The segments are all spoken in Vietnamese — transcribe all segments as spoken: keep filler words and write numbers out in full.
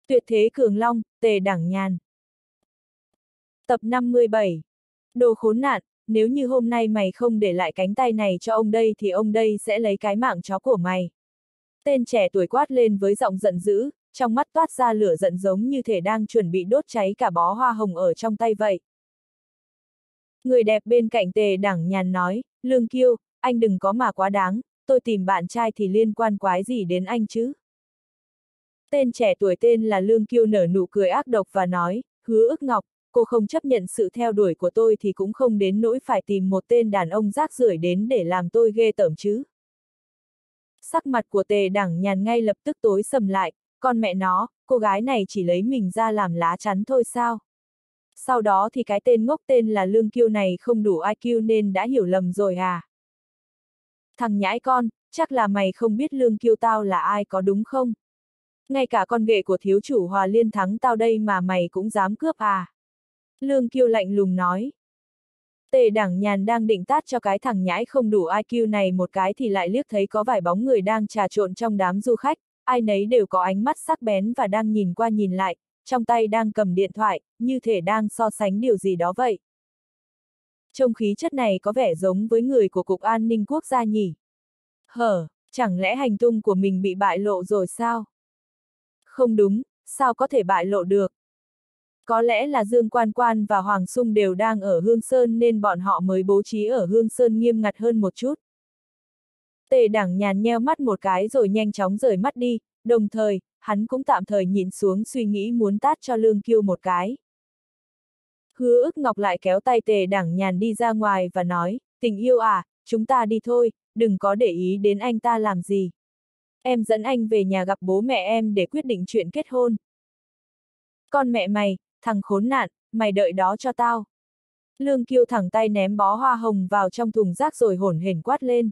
Tuyệt thế cường long, Tề Đẳng Nhàn. Tập năm mươi bảy. Đồ khốn nạn, nếu như hôm nay mày không để lại cánh tay này cho ông đây thì ông đây sẽ lấy cái mạng chó của mày. Tên trẻ tuổi quát lên với giọng giận dữ, trong mắt toát ra lửa giận giống như thể đang chuẩn bị đốt cháy cả bó hoa hồng ở trong tay vậy. Người đẹp bên cạnh Tề Đẳng Nhàn nói, Lương Kiêu, anh đừng có mà quá đáng, tôi tìm bạn trai thì liên quan quái gì đến anh chứ? Tên trẻ tuổi tên là Lương Kiêu nở nụ cười ác độc và nói, Hứa Ức Ngọc, cô không chấp nhận sự theo đuổi của tôi thì cũng không đến nỗi phải tìm một tên đàn ông rác rưởi đến để làm tôi ghê tởm chứ. Sắc mặt của Tề Đẳng Nhàn ngay lập tức tối sầm lại, con mẹ nó, cô gái này chỉ lấy mình ra làm lá chắn thôi sao? Sau đó thì cái tên ngốc tên là Lương Kiêu này không đủ i kiu nên đã hiểu lầm rồi à? Thằng nhãi con, chắc là mày không biết Lương Kiêu tao là ai có đúng không? Ngay cả con ghệ của thiếu chủ Hòa Liên Thắng tao đây mà mày cũng dám cướp à? Lương Kiêu lạnh lùng nói. Tề Đẳng Nhàn đang định tát cho cái thằng nhãi không đủ i kiu này một cái thì lại liếc thấy có vài bóng người đang trà trộn trong đám du khách, ai nấy đều có ánh mắt sắc bén và đang nhìn qua nhìn lại, trong tay đang cầm điện thoại, như thể đang so sánh điều gì đó vậy. Trông khí chất này có vẻ giống với người của Cục An ninh Quốc gia nhỉ? Hở, chẳng lẽ hành tung của mình bị bại lộ rồi sao? Không đúng, sao có thể bại lộ được? Có lẽ là Dương Quan Quan và Hoàng Sung đều đang ở Hương Sơn nên bọn họ mới bố trí ở Hương Sơn nghiêm ngặt hơn một chút. Tề Đẳng Nhàn nheo mắt một cái rồi nhanh chóng rời mắt đi, đồng thời, hắn cũng tạm thời nhìn xuống suy nghĩ muốn tát cho Lương Kiêu một cái. Hứa Ức Ngọc lại kéo tay Tề Đẳng Nhàn đi ra ngoài và nói, tình yêu à, chúng ta đi thôi, đừng có để ý đến anh ta làm gì. Em dẫn anh về nhà gặp bố mẹ em để quyết định chuyện kết hôn. Con mẹ mày, thằng khốn nạn, mày đợi đó cho tao. Lương Kiêu thẳng tay ném bó hoa hồng vào trong thùng rác rồi hổn hển quát lên.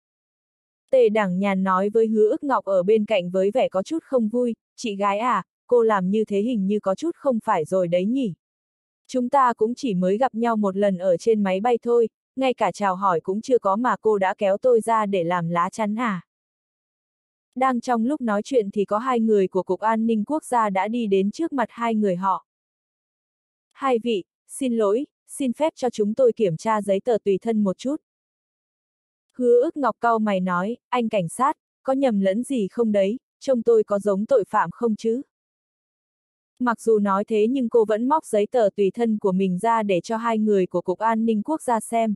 Tề Đẳng Nhàn nói với Hứa Ức Ngọc ở bên cạnh với vẻ có chút không vui, chị gái à, cô làm như thế hình như có chút không phải rồi đấy nhỉ. Chúng ta cũng chỉ mới gặp nhau một lần ở trên máy bay thôi, ngay cả chào hỏi cũng chưa có mà cô đã kéo tôi ra để làm lá chắn à. Đang trong lúc nói chuyện thì có hai người của Cục An ninh Quốc gia đã đi đến trước mặt hai người họ. Hai vị, xin lỗi, xin phép cho chúng tôi kiểm tra giấy tờ tùy thân một chút. Hứa Ức Ngọc cau mày nói, anh cảnh sát, có nhầm lẫn gì không đấy, trông tôi có giống tội phạm không chứ? Mặc dù nói thế nhưng cô vẫn móc giấy tờ tùy thân của mình ra để cho hai người của Cục An ninh Quốc gia xem.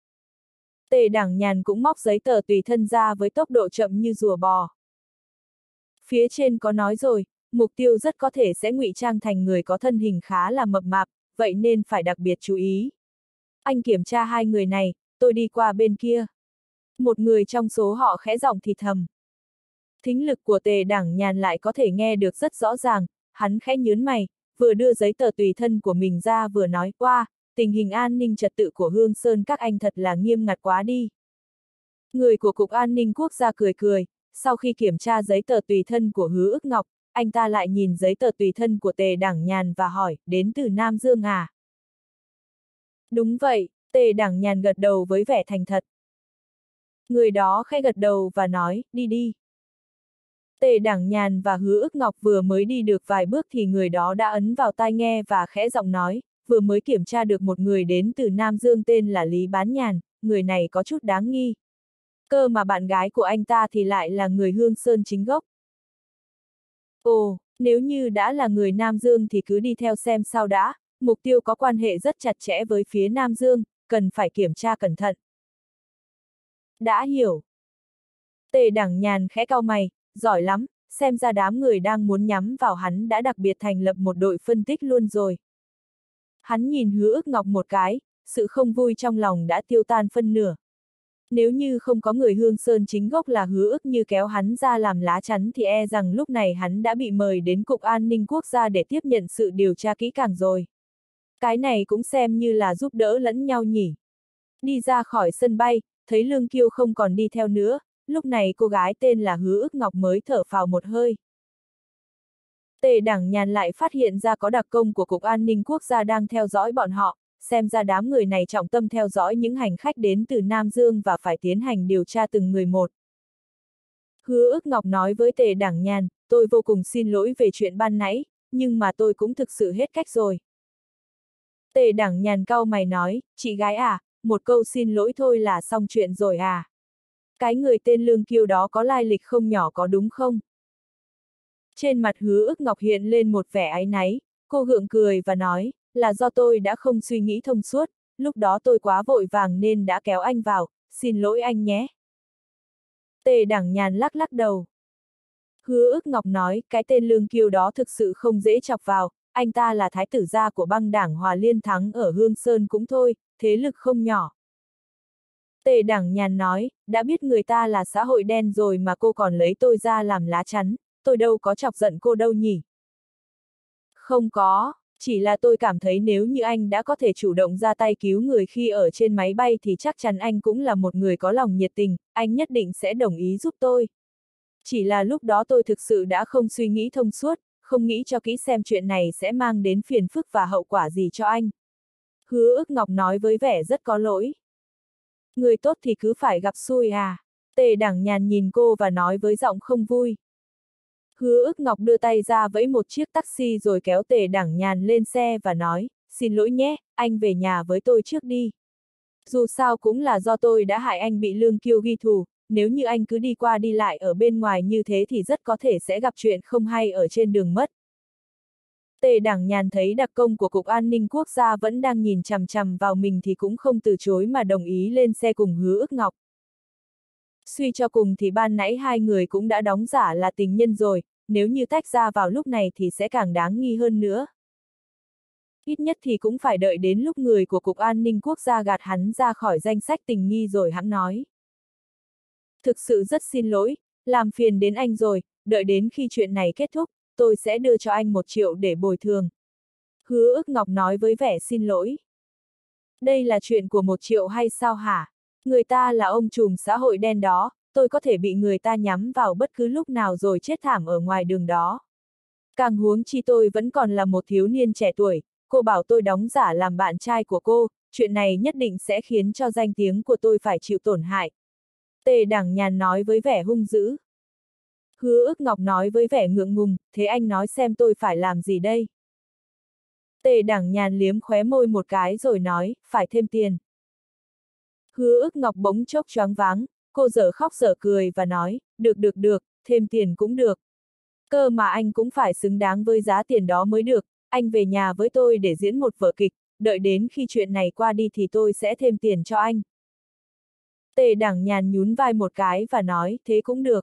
Tề Đẳng Nhàn cũng móc giấy tờ tùy thân ra với tốc độ chậm như rùa bò. Phía trên có nói rồi, mục tiêu rất có thể sẽ ngụy trang thành người có thân hình khá là mập mạp, vậy nên phải đặc biệt chú ý. Anh kiểm tra hai người này, tôi đi qua bên kia. Một người trong số họ khẽ giọng thì thầm. Thính lực của Tề Đẳng Nhàn lại có thể nghe được rất rõ ràng, hắn khẽ nhớn mày, vừa đưa giấy tờ tùy thân của mình ra vừa nói qua, tình hình an ninh trật tự của Hương Sơn các anh thật là nghiêm ngặt quá đi. Người của Cục An ninh Quốc gia cười cười, sau khi kiểm tra giấy tờ tùy thân của Hứa Ức Ngọc, anh ta lại nhìn giấy tờ tùy thân của Tề Đẳng Nhàn và hỏi, đến từ Nam Dương à? Đúng vậy, Tề Đẳng Nhàn gật đầu với vẻ thành thật. Người đó khẽ gật đầu và nói, đi đi. Tề Đẳng Nhàn và Hứa Ức Ngọc vừa mới đi được vài bước thì người đó đã ấn vào tai nghe và khẽ giọng nói, vừa mới kiểm tra được một người đến từ Nam Dương tên là Lý Bán Nhàn, người này có chút đáng nghi. Cơ mà bạn gái của anh ta thì lại là người Hương Sơn chính gốc. Ồ, nếu như đã là người Nam Dương thì cứ đi theo xem sao đã, mục tiêu có quan hệ rất chặt chẽ với phía Nam Dương, cần phải kiểm tra cẩn thận. Đã hiểu. Tề Đẳng Nhàn khẽ cau mày, giỏi lắm, xem ra đám người đang muốn nhắm vào hắn đã đặc biệt thành lập một đội phân tích luôn rồi. Hắn nhìn Hứa Ức Ngọc một cái, sự không vui trong lòng đã tiêu tan phân nửa. Nếu như không có người Hương Sơn chính gốc là Hứa Ức Như kéo hắn ra làm lá chắn thì e rằng lúc này hắn đã bị mời đến Cục An ninh Quốc gia để tiếp nhận sự điều tra kỹ càng rồi. Cái này cũng xem như là giúp đỡ lẫn nhau nhỉ. Đi ra khỏi sân bay, thấy Lương Kiêu không còn đi theo nữa, lúc này cô gái tên là Hứa Ức Ngọc mới thở phào một hơi. Tề Đẳng Nhàn lại phát hiện ra có đặc công của Cục An ninh Quốc gia đang theo dõi bọn họ, xem ra đám người này trọng tâm theo dõi những hành khách đến từ Nam Dương và phải tiến hành điều tra từng người một. Hứa Ức Ngọc nói với Tề Đẳng Nhàn, tôi vô cùng xin lỗi về chuyện ban nãy, nhưng mà tôi cũng thực sự hết cách rồi. Tề Đẳng Nhàn cau mày nói, chị gái à, một câu xin lỗi thôi là xong chuyện rồi à? Cái người tên Lương Kiêu đó có lai lịch không nhỏ có đúng không? Trên mặt Hứa Ức Ngọc hiện lên một vẻ áy náy, cô gượng cười và nói, là do tôi đã không suy nghĩ thông suốt, lúc đó tôi quá vội vàng nên đã kéo anh vào, xin lỗi anh nhé. Tề Đẳng Nhàn lắc lắc đầu. Hứa Ức Ngọc nói, cái tên Lương Kiêu đó thực sự không dễ chọc vào, anh ta là thái tử gia của băng đảng Hòa Liên Thắng ở Hương Sơn cũng thôi, thế lực không nhỏ. Tề Đẳng Nhàn nói, đã biết người ta là xã hội đen rồi mà cô còn lấy tôi ra làm lá chắn, tôi đâu có chọc giận cô đâu nhỉ. Không có, chỉ là tôi cảm thấy nếu như anh đã có thể chủ động ra tay cứu người khi ở trên máy bay thì chắc chắn anh cũng là một người có lòng nhiệt tình, anh nhất định sẽ đồng ý giúp tôi. Chỉ là lúc đó tôi thực sự đã không suy nghĩ thông suốt, không nghĩ cho kỹ xem chuyện này sẽ mang đến phiền phức và hậu quả gì cho anh. Hứa Ức Ngọc nói với vẻ rất có lỗi. Người tốt thì cứ phải gặp xui à? Tề Đẳng Nhàn nhìn cô và nói với giọng không vui. Hứa Ức Ngọc đưa tay ra vẫy một chiếc taxi rồi kéo Tề Đẳng Nhàn lên xe và nói, xin lỗi nhé, anh về nhà với tôi trước đi. Dù sao cũng là do tôi đã hại anh bị Lương Kiêu ghi thù, nếu như anh cứ đi qua đi lại ở bên ngoài như thế thì rất có thể sẽ gặp chuyện không hay ở trên đường mất. Tề Đẳng Nhàn thấy đặc công của Cục An ninh Quốc gia vẫn đang nhìn chằm chằm vào mình thì cũng không từ chối mà đồng ý lên xe cùng Hứa Ức Ngọc. Suy cho cùng thì ban nãy hai người cũng đã đóng giả là tình nhân rồi, nếu như tách ra vào lúc này thì sẽ càng đáng nghi hơn nữa. Ít nhất thì cũng phải đợi đến lúc người của Cục An ninh Quốc gia gạt hắn ra khỏi danh sách tình nghi rồi hẵng nói. Thực sự rất xin lỗi, làm phiền đến anh rồi, đợi đến khi chuyện này kết thúc, tôi sẽ đưa cho anh một triệu để bồi thường. Hứa Ức Ngọc nói với vẻ xin lỗi. Đây là chuyện của một triệu hay sao hả? Người ta là ông trùm xã hội đen đó, tôi có thể bị người ta nhắm vào bất cứ lúc nào rồi chết thảm ở ngoài đường đó. Càng huống chi tôi vẫn còn là một thiếu niên trẻ tuổi, cô bảo tôi đóng giả làm bạn trai của cô, chuyện này nhất định sẽ khiến cho danh tiếng của tôi phải chịu tổn hại. Tề Đẳng Nhàn nói với vẻ hung dữ. Hứa Ức Ngọc nói với vẻ ngượng ngùng, thế anh nói xem tôi phải làm gì đây? Tề Đẳng Nhàn liếm khóe môi một cái rồi nói, phải thêm tiền. Hứa Ức Ngọc bỗng chốc choáng váng, cô dở khóc dở cười và nói, được được được, thêm tiền cũng được. Cơ mà anh cũng phải xứng đáng với giá tiền đó mới được, anh về nhà với tôi để diễn một vở kịch, đợi đến khi chuyện này qua đi thì tôi sẽ thêm tiền cho anh. Tề Đẳng Nhàn nhún vai một cái và nói, thế cũng được.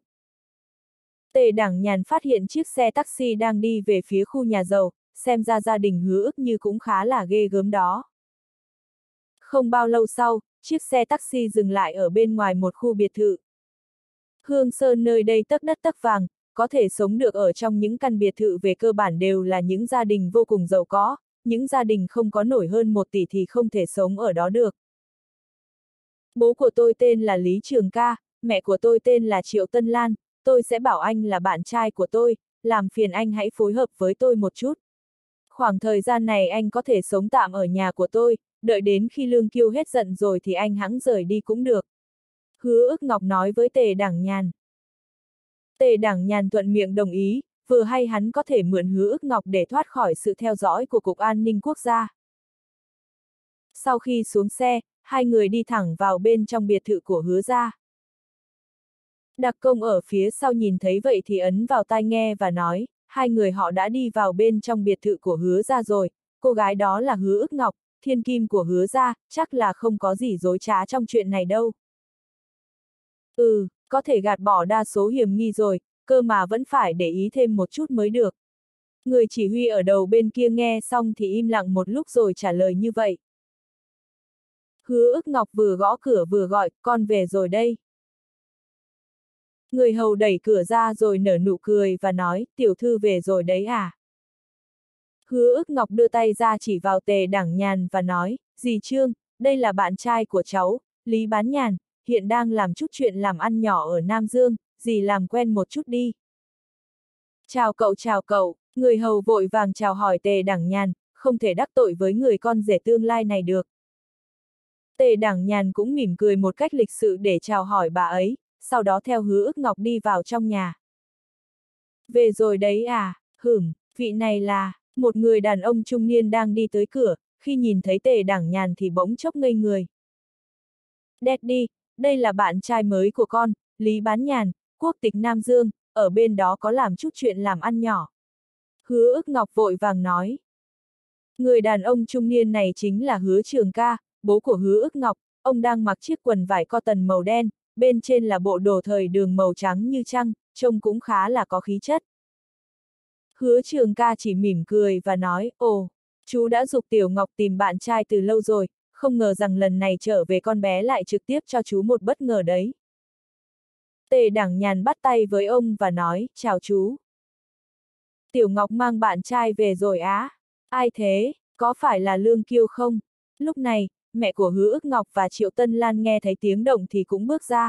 Tề Đẳng Nhàn phát hiện chiếc xe taxi đang đi về phía khu nhà giàu, xem ra gia đình Hứa Ức như cũng khá là ghê gớm đó. Không bao lâu sau, chiếc xe taxi dừng lại ở bên ngoài một khu biệt thự. Hương Sơn nơi đây tấc đất tấc vàng, có thể sống được ở trong những căn biệt thự về cơ bản đều là những gia đình vô cùng giàu có, những gia đình không có nổi hơn một tỷ thì không thể sống ở đó được. Bố của tôi tên là Lý Trường Ca, mẹ của tôi tên là Triệu Tân Lan, tôi sẽ bảo anh là bạn trai của tôi, làm phiền anh hãy phối hợp với tôi một chút. Khoảng thời gian này anh có thể sống tạm ở nhà của tôi, đợi đến khi Lương Kiêu hết giận rồi thì anh hẵng rời đi cũng được. Hứa Ức Ngọc nói với Tề Đẳng Nhàn. Tề Đẳng Nhàn thuận miệng đồng ý, vừa hay hắn có thể mượn Hứa Ức Ngọc để thoát khỏi sự theo dõi của Cục An ninh Quốc gia. Sau khi xuống xe, hai người đi thẳng vào bên trong biệt thự của Hứa gia. Đặc công ở phía sau nhìn thấy vậy thì ấn vào tai nghe và nói, hai người họ đã đi vào bên trong biệt thự của Hứa gia rồi, cô gái đó là Hứa Ức Ngọc, thiên kim của Hứa gia, chắc là không có gì dối trá trong chuyện này đâu. Ừ, có thể gạt bỏ đa số hiểm nghi rồi, cơ mà vẫn phải để ý thêm một chút mới được. Người chỉ huy ở đầu bên kia nghe xong thì im lặng một lúc rồi trả lời như vậy. Hứa Ức Ngọc vừa gõ cửa vừa gọi, con về rồi đây. Người hầu đẩy cửa ra rồi nở nụ cười và nói, tiểu thư về rồi đấy à? Hứa Ức Ngọc đưa tay ra chỉ vào Tề Đẳng Nhàn và nói, dì Trương, đây là bạn trai của cháu, Lý Bán Nhàn, hiện đang làm chút chuyện làm ăn nhỏ ở Nam Dương, dì làm quen một chút đi. Chào cậu chào cậu, người hầu vội vàng chào hỏi Tề Đẳng Nhàn, không thể đắc tội với người con rể tương lai này được. Tề Đẳng Nhàn cũng mỉm cười một cách lịch sự để chào hỏi bà ấy, sau đó theo Hứa Ức Ngọc đi vào trong nhà. Về rồi đấy à, hửm, vị này là, một người đàn ông trung niên đang đi tới cửa, khi nhìn thấy Tề Đảng Nhàn thì bỗng chốc ngây người. Daddy, đây là bạn trai mới của con, Lý Bán Nhàn, quốc tịch Nam Dương, ở bên đó có làm chút chuyện làm ăn nhỏ. Hứa Ức Ngọc vội vàng nói. Người đàn ông trung niên này chính là Hứa Trường Ca, bố của Hứa Ức Ngọc, ông đang mặc chiếc quần vải cotton màu đen, bên trên là bộ đồ thời đường màu trắng như trăng, trông cũng khá là có khí chất. Hứa Trường Ca chỉ mỉm cười và nói, ồ, chú đã giục Tiểu Ngọc tìm bạn trai từ lâu rồi, không ngờ rằng lần này trở về con bé lại trực tiếp cho chú một bất ngờ đấy. Tề Đảng Nhàn bắt tay với ông và nói, chào chú. Tiểu Ngọc mang bạn trai về rồi á? Ai thế, có phải là Lương Kiêu không? Lúc này, mẹ của Hứa Ức Ngọc và Triệu Tân Lan nghe thấy tiếng động thì cũng bước ra.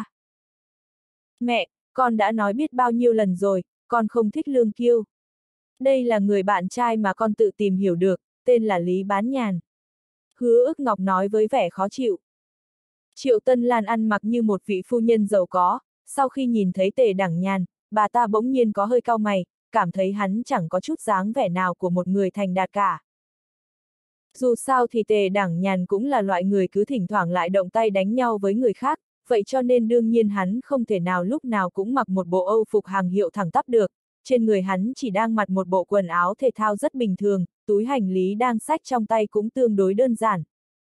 Mẹ, con đã nói biết bao nhiêu lần rồi, con không thích Lương Kiêu. Đây là người bạn trai mà con tự tìm hiểu được, tên là Lý Bán Nhàn. Hứa Ức Ngọc nói với vẻ khó chịu. Triệu Tân Lan ăn mặc như một vị phu nhân giàu có, sau khi nhìn thấy Tề Đảng Nhàn, bà ta bỗng nhiên có hơi cau mày, cảm thấy hắn chẳng có chút dáng vẻ nào của một người thành đạt cả. Dù sao thì Tề Đảng Nhàn cũng là loại người cứ thỉnh thoảng lại động tay đánh nhau với người khác, vậy cho nên đương nhiên hắn không thể nào lúc nào cũng mặc một bộ âu phục hàng hiệu thẳng tắp được, trên người hắn chỉ đang mặc một bộ quần áo thể thao rất bình thường, túi hành lý đang xách trong tay cũng tương đối đơn giản.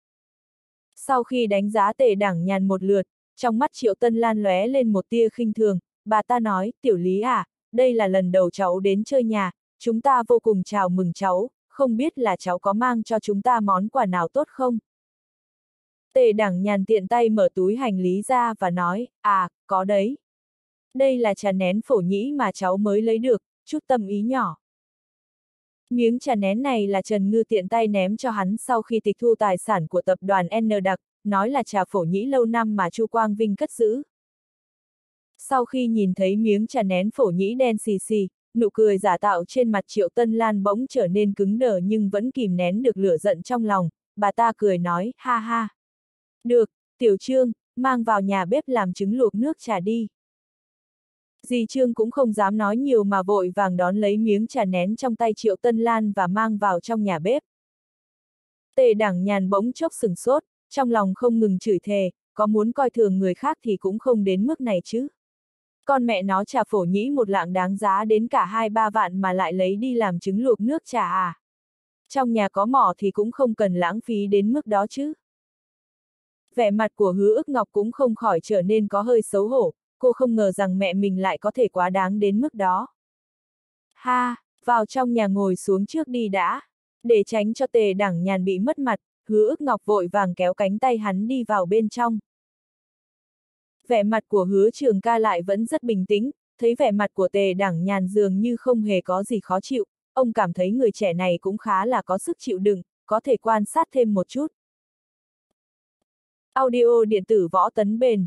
Sau khi đánh giá Tề Đảng Nhàn một lượt, trong mắt Triệu Tân Lan lóe lên một tia khinh thường, bà ta nói, Tiểu Lý à, đây là lần đầu cháu đến chơi nhà, chúng ta vô cùng chào mừng cháu, không biết là cháu có mang cho chúng ta món quà nào tốt không? Tề Đảng Nhàn tiện tay mở túi hành lý ra và nói, à, có đấy. Đây là trà nén phổ nhĩ mà cháu mới lấy được, chút tâm ý nhỏ. Miếng trà nén này là Trần Ngư tiện tay ném cho hắn sau khi tịch thu tài sản của tập đoàn N Đặc, nói là trà phổ nhĩ lâu năm mà Chu Quang Vinh cất giữ. Sau khi nhìn thấy miếng trà nén phổ nhĩ đen xì xì, nụ cười giả tạo trên mặt Triệu Tân Lan bỗng trở nên cứng đờ nhưng vẫn kìm nén được lửa giận trong lòng, bà ta cười nói, ha ha. Được, Tiểu Trương, mang vào nhà bếp làm trứng luộc nước trà đi. Dì Trương cũng không dám nói nhiều mà vội vàng đón lấy miếng trà nén trong tay Triệu Tân Lan và mang vào trong nhà bếp. Tề Đảng Nhàn bỗng chốc sửng sốt, trong lòng không ngừng chửi thề, có muốn coi thường người khác thì cũng không đến mức này chứ. Con mẹ nó trà phổ nhĩ một lạng đáng giá đến cả hai ba vạn mà lại lấy đi làm trứng luộc nước trà à. Trong nhà có mỏ thì cũng không cần lãng phí đến mức đó chứ. Vẻ mặt của Hứa Ức Ngọc cũng không khỏi trở nên có hơi xấu hổ, cô không ngờ rằng mẹ mình lại có thể quá đáng đến mức đó. Ha, vào trong nhà ngồi xuống trước đi đã. Để tránh cho Tề Đảng Nhàn bị mất mặt, Hứa Ức Ngọc vội vàng kéo cánh tay hắn đi vào bên trong. Vẻ mặt của Hứa Trường Ca lại vẫn rất bình tĩnh, thấy vẻ mặt của Tề Đảng Nhàn dường như không hề có gì khó chịu, ông cảm thấy người trẻ này cũng khá là có sức chịu đựng, có thể quan sát thêm một chút. Audio điện tử Võ Tấn Bền.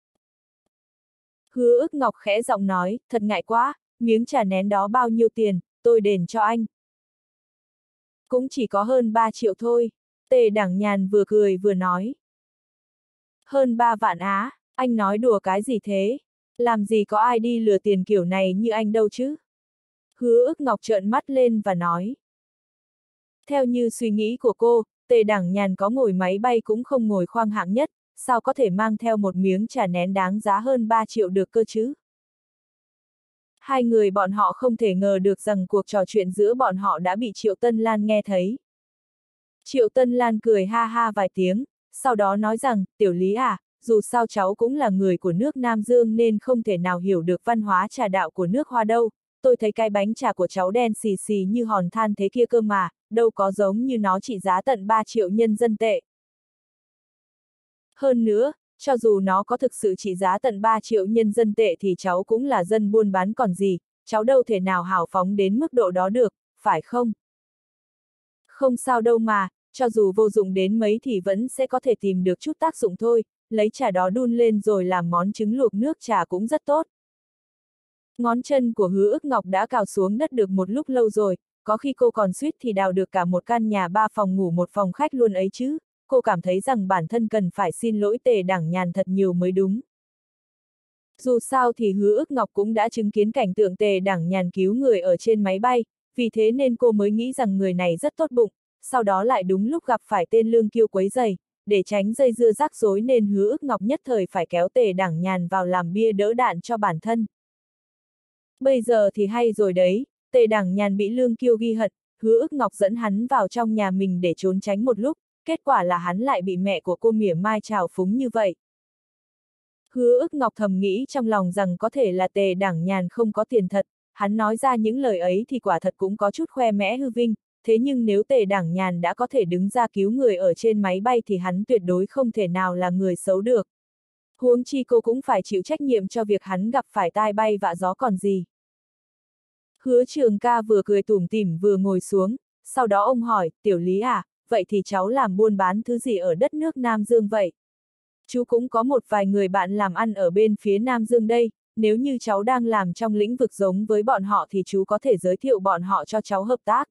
Hứa Ức Ngọc khẽ giọng nói, thật ngại quá, miếng trà nén đó bao nhiêu tiền, tôi đền cho anh. Cũng chỉ có hơn ba triệu thôi, Tề Đảng Nhàn vừa cười vừa nói. Hơn ba vạn á, anh nói đùa cái gì thế? Làm gì có ai đi lừa tiền kiểu này như anh đâu chứ? Hứa Ức Ngọc trợn mắt lên và nói. Theo như suy nghĩ của cô, Tề Đảng Nhàn có ngồi máy bay cũng không ngồi khoang hạng nhất, sao có thể mang theo một miếng trà nén đáng giá hơn ba triệu được cơ chứ? Hai người bọn họ không thể ngờ được rằng cuộc trò chuyện giữa bọn họ đã bị Triệu Tân Lan nghe thấy. Triệu Tân Lan cười ha ha vài tiếng, sau đó nói rằng, Tiểu Lý à, dù sao cháu cũng là người của nước Nam Dương nên không thể nào hiểu được văn hóa trà đạo của nước Hoa đâu, tôi thấy cái bánh trà của cháu đen xì xì như hòn than thế kia cơ mà, đâu có giống như nó trị giá tận ba triệu nhân dân tệ. Hơn nữa, cho dù nó có thực sự trị giá tận ba triệu nhân dân tệ thì cháu cũng là dân buôn bán còn gì, cháu đâu thể nào hào phóng đến mức độ đó được, phải không? Không sao đâu mà, cho dù vô dụng đến mấy thì vẫn sẽ có thể tìm được chút tác dụng thôi, lấy trà đó đun lên rồi làm món trứng luộc nước trà cũng rất tốt. Ngón chân của Hứa Ức Ngọc đã cào xuống đất được một lúc lâu rồi, có khi cô còn suýt thì đào được cả một căn nhà ba phòng ngủ một phòng khách luôn ấy chứ, cô cảm thấy rằng bản thân cần phải xin lỗi Tề Đảng Nhàn thật nhiều mới đúng. Dù sao thì Hứa Ức Ngọc cũng đã chứng kiến cảnh tượng Tề Đẳng Nhàn cứu người ở trên máy bay, vì thế nên cô mới nghĩ rằng người này rất tốt bụng, sau đó lại đúng lúc gặp phải tên Lương Kiêu quấy rầy, để tránh dây dưa rắc rối nên Hứa Ức Ngọc nhất thời phải kéo Tề Đẳng Nhàn vào làm bia đỡ đạn cho bản thân. Bây giờ thì hay rồi đấy, Tề Đẳng Nhàn bị Lương Kiêu ghi hận, Hứa Ức Ngọc dẫn hắn vào trong nhà mình để trốn tránh một lúc, kết quả là hắn lại bị mẹ của cô mỉa mai trào phúng như vậy. Hứa Ức Ngọc thầm nghĩ trong lòng rằng có thể là Tề Đẳng Nhàn không có tiền thật, hắn nói ra những lời ấy thì quả thật cũng có chút khoe mẽ hư vinh, thế nhưng nếu Tề Đẳng Nhàn đã có thể đứng ra cứu người ở trên máy bay thì hắn tuyệt đối không thể nào là người xấu được. Huống chi cô cũng phải chịu trách nhiệm cho việc hắn gặp phải tai bay vạ gió còn gì. Hứa Trường Ca vừa cười tủm tỉm vừa ngồi xuống, sau đó ông hỏi, Tiểu Lý à, vậy thì cháu làm buôn bán thứ gì ở đất nước Nam Dương vậy? Chú cũng có một vài người bạn làm ăn ở bên phía Nam Dương đây, nếu như cháu đang làm trong lĩnh vực giống với bọn họ thì chú có thể giới thiệu bọn họ cho cháu hợp tác.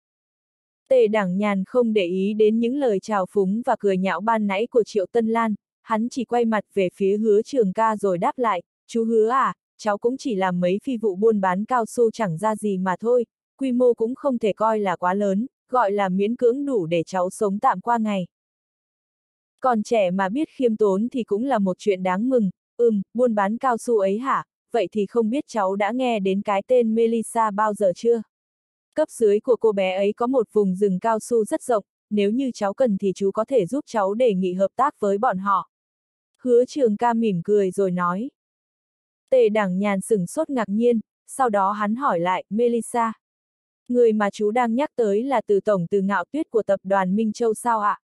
Tề Đẳng Nhàn không để ý đến những lời chào phúng và cười nhạo ban nãy của Triệu Tân Lan, hắn chỉ quay mặt về phía Hứa Trường Ca rồi đáp lại, chú Hứa à, cháu cũng chỉ làm mấy phi vụ buôn bán cao su chẳng ra gì mà thôi, quy mô cũng không thể coi là quá lớn, gọi là miễn cưỡng đủ để cháu sống tạm qua ngày. Còn trẻ mà biết khiêm tốn thì cũng là một chuyện đáng mừng, ừm, buôn bán cao su ấy hả, vậy thì không biết cháu đã nghe đến cái tên Melissa bao giờ chưa? Cấp dưới của cô bé ấy có một vùng rừng cao su rất rộng, nếu như cháu cần thì chú có thể giúp cháu đề nghị hợp tác với bọn họ. Hứa Trường Ca mỉm cười rồi nói. Tề Đẳng Nhàn sửng sốt ngạc nhiên, sau đó hắn hỏi lại, Melissa. Người mà chú đang nhắc tới là từ tổng từ Ngạo Tuyết của tập đoàn Minh Châu sao ạ?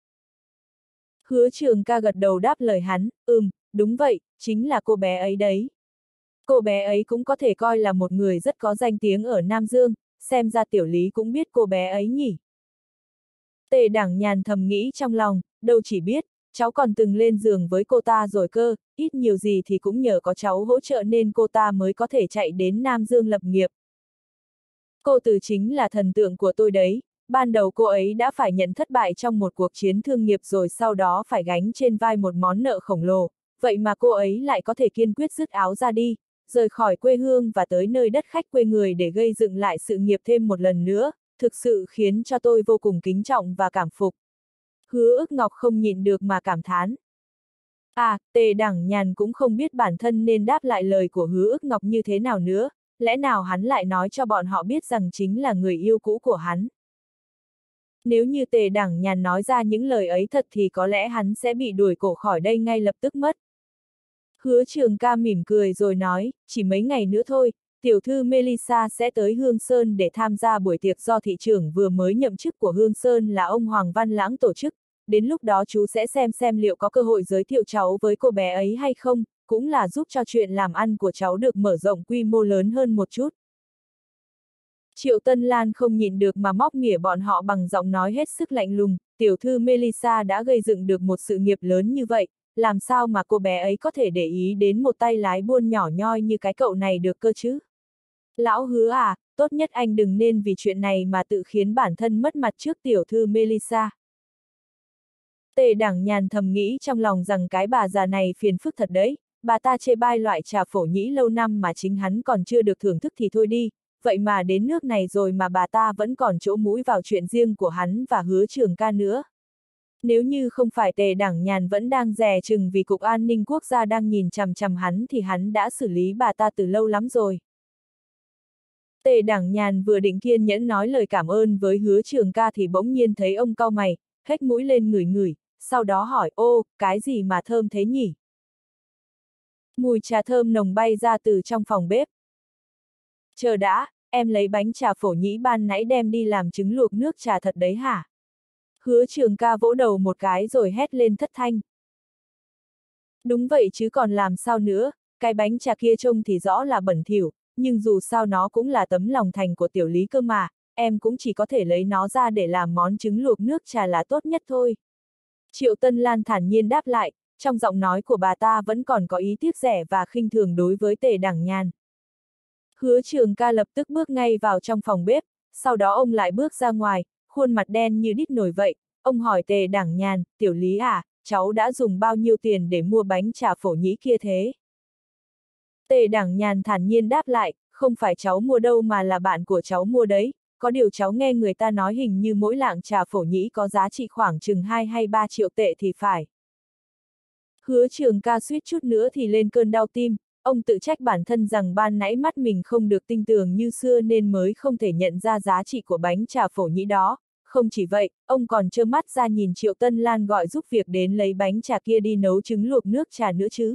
Hứa Trường Ca gật đầu đáp lời hắn, ừm, đúng vậy, chính là cô bé ấy đấy. Cô bé ấy cũng có thể coi là một người rất có danh tiếng ở Nam Dương, xem ra Tiểu Lý cũng biết cô bé ấy nhỉ. Tề Đẳng Nhàn thầm nghĩ trong lòng, đâu chỉ biết, cháu còn từng lên giường với cô ta rồi cơ, ít nhiều gì thì cũng nhờ có cháu hỗ trợ nên cô ta mới có thể chạy đến Nam Dương lập nghiệp. Cô Từ chính là thần tượng của tôi đấy, ban đầu cô ấy đã phải nhận thất bại trong một cuộc chiến thương nghiệp rồi sau đó phải gánh trên vai một món nợ khổng lồ, vậy mà cô ấy lại có thể kiên quyết dứt áo ra đi, rời khỏi quê hương và tới nơi đất khách quê người để gây dựng lại sự nghiệp thêm một lần nữa, thực sự khiến cho tôi vô cùng kính trọng và cảm phục. Hứa Ức Ngọc không nhịn được mà cảm thán. À, Tề Đẳng Nhàn cũng không biết bản thân nên đáp lại lời của Hứa Ức Ngọc như thế nào nữa, lẽ nào hắn lại nói cho bọn họ biết rằng chính là người yêu cũ của hắn. Nếu như Tề Đẳng Nhàn nói ra những lời ấy thật thì có lẽ hắn sẽ bị đuổi cổ khỏi đây ngay lập tức mất. Hứa Trường Ca mỉm cười rồi nói, chỉ mấy ngày nữa thôi, tiểu thư Melissa sẽ tới Hương Sơn để tham gia buổi tiệc do thị trưởng vừa mới nhậm chức của Hương Sơn là ông Hoàng Văn Lãng tổ chức, đến lúc đó chú sẽ xem xem liệu có cơ hội giới thiệu cháu với cô bé ấy hay không, cũng là giúp cho chuyện làm ăn của cháu được mở rộng quy mô lớn hơn một chút. Triệu Tân Lan không nhịn được mà móc mỉa bọn họ bằng giọng nói hết sức lạnh lùng, tiểu thư Melissa đã gây dựng được một sự nghiệp lớn như vậy, làm sao mà cô bé ấy có thể để ý đến một tay lái buôn nhỏ nhoi như cái cậu này được cơ chứ? Lão Hứa à, tốt nhất anh đừng nên vì chuyện này mà tự khiến bản thân mất mặt trước tiểu thư Melissa. Tề Đẳng Nhàn thầm nghĩ trong lòng rằng cái bà già này phiền phức thật đấy, bà ta chê bai loại trà phổ nhĩ lâu năm mà chính hắn còn chưa được thưởng thức thì thôi đi, vậy mà đến nước này rồi mà bà ta vẫn còn chỗ mũi vào chuyện riêng của hắn và Hứa Trường Ca nữa. Nếu như không phải Tề Đẳng Nhàn vẫn đang dè chừng vì Cục An ninh Quốc gia đang nhìn chằm chằm hắn thì hắn đã xử lý bà ta từ lâu lắm rồi. Tề Đẳng Nhàn vừa định kiên nhẫn nói lời cảm ơn với Hứa Trường Ca thì bỗng nhiên thấy ông cau mày, hếch mũi lên ngửi ngửi, sau đó hỏi, ô, cái gì mà thơm thế nhỉ? Mùi trà thơm nồng bay ra từ trong phòng bếp. Chờ đã, em lấy bánh trà phổ nhĩ ban nãy đem đi làm trứng luộc nước trà thật đấy hả? Hứa Trường Ca vỗ đầu một cái rồi hét lên thất thanh. Đúng vậy chứ còn làm sao nữa, cái bánh trà kia trông thì rõ là bẩn thỉu, nhưng dù sao nó cũng là tấm lòng thành của tiểu Lý cơ mà, em cũng chỉ có thể lấy nó ra để làm món trứng luộc nước trà là tốt nhất thôi. Triệu Tân Lan thản nhiên đáp lại, trong giọng nói của bà ta vẫn còn có ý tiếc rẻ và khinh thường đối với Tề Đẳng Nhàn. Hứa Trường Ca lập tức bước ngay vào trong phòng bếp, sau đó ông lại bước ra ngoài, khuôn mặt đen như đít nổi vậy, ông hỏi Tề Đẳng Nhàn, tiểu Lý à, cháu đã dùng bao nhiêu tiền để mua bánh trà phổ nhĩ kia thế? Tề Đảng Nhàn thản nhiên đáp lại, không phải cháu mua đâu mà là bạn của cháu mua đấy, có điều cháu nghe người ta nói hình như mỗi lạng trà phổ nhĩ có giá trị khoảng chừng hai hay ba triệu tệ thì phải. Hứa Trường Ca suýt chút nữa thì lên cơn đau tim, ông tự trách bản thân rằng ban nãy mắt mình không được tinh tường như xưa nên mới không thể nhận ra giá trị của bánh trà phổ nhĩ đó. Không chỉ vậy, ông còn trơ mắt ra nhìn Triệu Tân Lan gọi giúp việc đến lấy bánh trà kia đi nấu trứng luộc nước trà nữa chứ.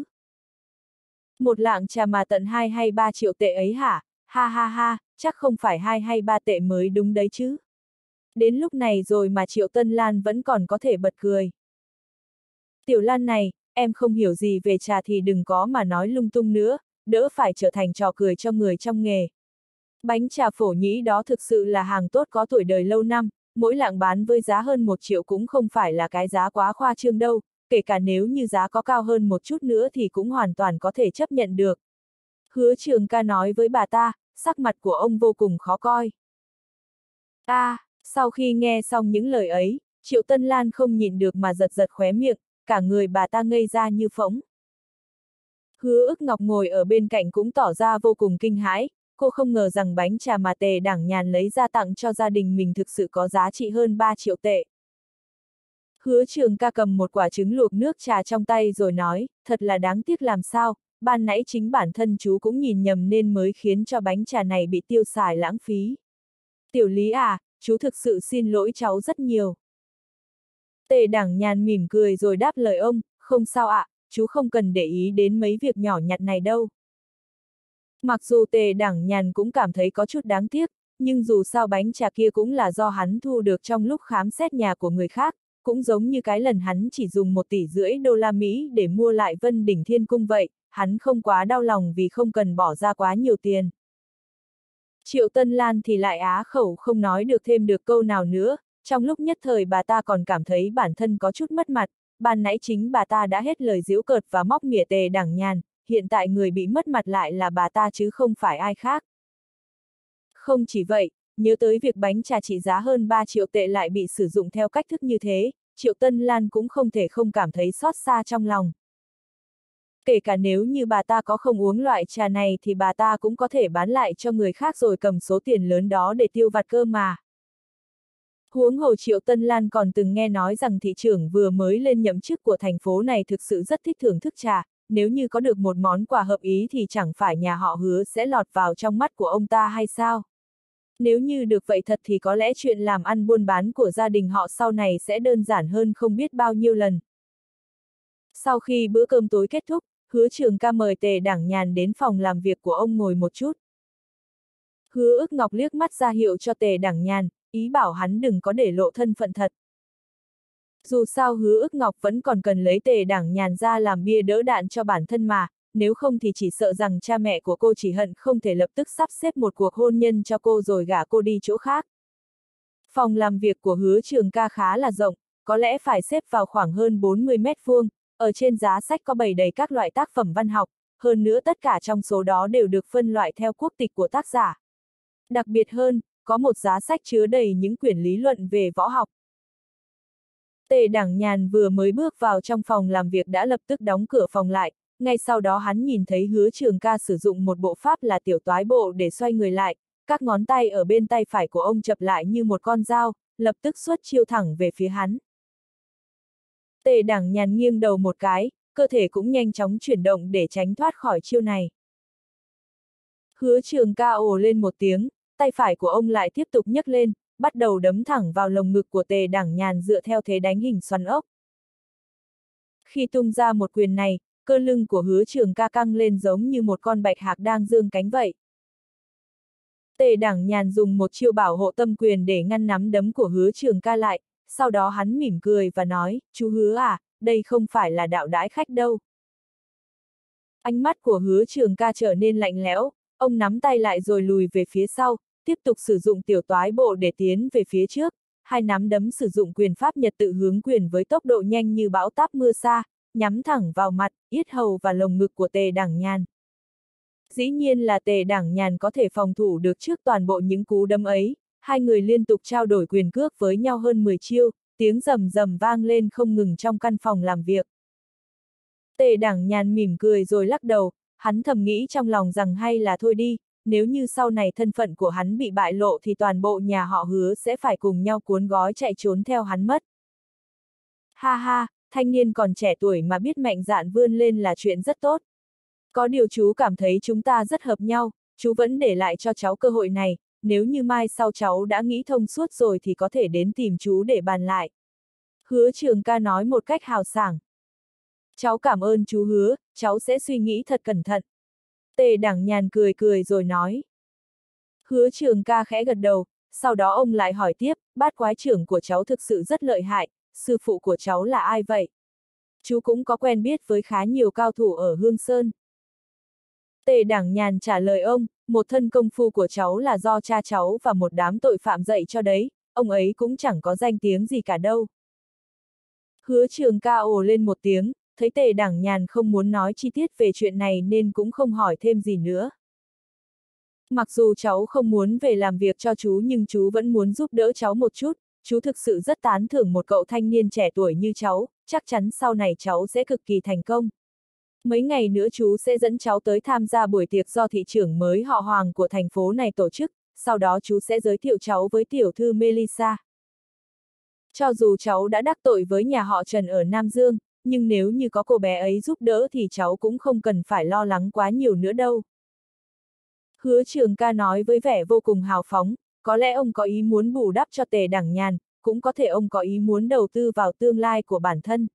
Một lạng trà mà tận hai hay ba triệu tệ ấy hả? Ha ha ha, chắc không phải hai hay ba tệ mới đúng đấy chứ. Đến lúc này rồi mà Triệu Tân Lan vẫn còn có thể bật cười. Tiểu Lan này, em không hiểu gì về trà thì đừng có mà nói lung tung nữa, đỡ phải trở thành trò cười cho người trong nghề. Bánh trà phổ nhĩ đó thực sự là hàng tốt có tuổi đời lâu năm, mỗi lạng bán với giá hơn một triệu cũng không phải là cái giá quá khoa trương đâu, kể cả nếu như giá có cao hơn một chút nữa thì cũng hoàn toàn có thể chấp nhận được. Hứa Trường Ca nói với bà ta, sắc mặt của ông vô cùng khó coi. À, sau khi nghe xong những lời ấy, Triệu Tân Lan không nhịn được mà giật giật khóe miệng, cả người bà ta ngây ra như phỗng. Hứa Ức Ngọc ngồi ở bên cạnh cũng tỏ ra vô cùng kinh hãi, cô không ngờ rằng bánh trà mà Tề Đảng Nhàn lấy ra tặng cho gia đình mình thực sự có giá trị hơn ba triệu tệ. Hứa Trường Ca cầm một quả trứng luộc nước trà trong tay rồi nói, thật là đáng tiếc làm sao, ban nãy chính bản thân chú cũng nhìn nhầm nên mới khiến cho bánh trà này bị tiêu xài lãng phí. Tiểu Lý à, chú thực sự xin lỗi cháu rất nhiều. Tề Đảng Nhàn mỉm cười rồi đáp lời ông, không sao ạ, chú không cần để ý đến mấy việc nhỏ nhặt này đâu. Mặc dù Tề Đảng Nhàn cũng cảm thấy có chút đáng tiếc, nhưng dù sao bánh trà kia cũng là do hắn thu được trong lúc khám xét nhà của người khác, cũng giống như cái lần hắn chỉ dùng một tỷ rưỡi đô la Mỹ để mua lại Vân Đỉnh Thiên Cung vậy, hắn không quá đau lòng vì không cần bỏ ra quá nhiều tiền. Triệu Tân Lan thì lại á khẩu không nói được thêm được câu nào nữa, trong lúc nhất thời bà ta còn cảm thấy bản thân có chút mất mặt, ban nãy chính bà ta đã hết lời giễu cợt và móc mỉa Tề Đảng Nhàn, hiện tại người bị mất mặt lại là bà ta chứ không phải ai khác. Không chỉ vậy, nhớ tới việc bánh trà trị giá hơn ba triệu tệ lại bị sử dụng theo cách thức như thế, Triệu Tân Lan cũng không thể không cảm thấy xót xa trong lòng. Kể cả nếu như bà ta có không uống loại trà này thì bà ta cũng có thể bán lại cho người khác rồi cầm số tiền lớn đó để tiêu vặt cơ mà. Huống hồ Triệu Tân Lan còn từng nghe nói rằng thị trưởng vừa mới lên nhậm chức của thành phố này thực sự rất thích thưởng thức trà, nếu như có được một món quà hợp ý thì chẳng phải nhà họ Hứa sẽ lọt vào trong mắt của ông ta hay sao? Nếu như được vậy thật thì có lẽ chuyện làm ăn buôn bán của gia đình họ sau này sẽ đơn giản hơn không biết bao nhiêu lần. Sau khi bữa cơm tối kết thúc, Hứa Trường Ca mời Tề Đảng Nhàn đến phòng làm việc của ông ngồi một chút. Hứa Ức Ngọc liếc mắt ra hiệu cho Tề Đảng Nhàn, ý bảo hắn đừng có để lộ thân phận thật. Dù sao Hứa Ức Ngọc vẫn còn cần lấy Tề Đảng Nhàn ra làm bia đỡ đạn cho bản thân mà, nếu không thì chỉ sợ rằng cha mẹ của cô chỉ hận không thể lập tức sắp xếp một cuộc hôn nhân cho cô rồi gả cô đi chỗ khác. Phòng làm việc của Hứa Trường Ca khá là rộng, có lẽ phải xếp vào khoảng hơn bốn mươi mét vuông, ở trên giá sách có bày đầy các loại tác phẩm văn học, hơn nữa tất cả trong số đó đều được phân loại theo quốc tịch của tác giả. Đặc biệt hơn, có một giá sách chứa đầy những quyển lý luận về võ học. Tề Đảng Nhàn vừa mới bước vào trong phòng làm việc đã lập tức đóng cửa phòng lại, ngay sau đó hắn nhìn thấy Hứa Trường Ca sử dụng một bộ pháp là tiểu toái bộ để xoay người lại, các ngón tay ở bên tay phải của ông chập lại như một con dao, lập tức xuất chiêu thẳng về phía hắn. Tề Đảng Nhàn nghiêng đầu một cái, cơ thể cũng nhanh chóng chuyển động để tránh thoát khỏi chiêu này. Hứa Trường Ca ồ lên một tiếng, tay phải của ông lại tiếp tục nhấc lên, bắt đầu đấm thẳng vào lồng ngực của Tề Đảng Nhàn dựa theo thế đánh hình xoắn ốc. Khi tung ra một quyền này, cơ lưng của Hứa Trường Ca căng lên giống như một con bạch hạc đang giương cánh vậy. Tề Đảng Nhàn dùng một chiêu bảo hộ tâm quyền để ngăn nắm đấm của Hứa Trường Ca lại, sau đó hắn mỉm cười và nói, chú Hứa à, đây không phải là đạo đãi khách đâu. Ánh mắt của Hứa Trường Ca trở nên lạnh lẽo, ông nắm tay lại rồi lùi về phía sau, tiếp tục sử dụng tiểu toái bộ để tiến về phía trước, hai nắm đấm sử dụng quyền pháp nhật tự hướng quyền với tốc độ nhanh như bão táp mưa xa, nhắm thẳng vào mặt, yết hầu và lồng ngực của Tề Đảng Nhàn. Dĩ nhiên là Tề Đảng Nhàn có thể phòng thủ được trước toàn bộ những cú đấm ấy, hai người liên tục trao đổi quyền cước với nhau hơn mười chiêu, tiếng rầm rầm vang lên không ngừng trong căn phòng làm việc. Tề Đảng Nhàn mỉm cười rồi lắc đầu, hắn thầm nghĩ trong lòng rằng hay là thôi đi, nếu như sau này thân phận của hắn bị bại lộ thì toàn bộ nhà họ Hứa sẽ phải cùng nhau cuốn gói chạy trốn theo hắn mất. Ha ha, thanh niên còn trẻ tuổi mà biết mạnh dạn vươn lên là chuyện rất tốt. Có điều chú cảm thấy chúng ta rất hợp nhau, chú vẫn để lại cho cháu cơ hội này, nếu như mai sau cháu đã nghĩ thông suốt rồi thì có thể đến tìm chú để bàn lại. Hứa Trường Ca nói một cách hào sảng. Cháu cảm ơn chú Hứa, cháu sẽ suy nghĩ thật cẩn thận. Tề Đảng Nhàn cười cười rồi nói. Hứa Trường Ca khẽ gật đầu, sau đó ông lại hỏi tiếp, bát quái trưởng của cháu thực sự rất lợi hại, sư phụ của cháu là ai vậy? Chú cũng có quen biết với khá nhiều cao thủ ở Hương Sơn. Tề Đảng Nhàn trả lời ông, một thân công phu của cháu là do cha cháu và một đám tội phạm dạy cho đấy, ông ấy cũng chẳng có danh tiếng gì cả đâu. Hứa Trường Ca ồ lên một tiếng, thấy Tề Đảng Nhàn không muốn nói chi tiết về chuyện này nên cũng không hỏi thêm gì nữa. Mặc dù cháu không muốn về làm việc cho chú nhưng chú vẫn muốn giúp đỡ cháu một chút, chú thực sự rất tán thưởng một cậu thanh niên trẻ tuổi như cháu, chắc chắn sau này cháu sẽ cực kỳ thành công. Mấy ngày nữa chú sẽ dẫn cháu tới tham gia buổi tiệc do thị trưởng mới họ Hoàng của thành phố này tổ chức, sau đó chú sẽ giới thiệu cháu với tiểu thư Melissa. Cho dù cháu đã đắc tội với nhà họ Trần ở Nam Dương, nhưng nếu như có cô bé ấy giúp đỡ thì cháu cũng không cần phải lo lắng quá nhiều nữa đâu. Hứa Trường Ca nói với vẻ vô cùng hào phóng, có lẽ ông có ý muốn bù đắp cho Tề Đảng Nhàn, cũng có thể ông có ý muốn đầu tư vào tương lai của bản thân.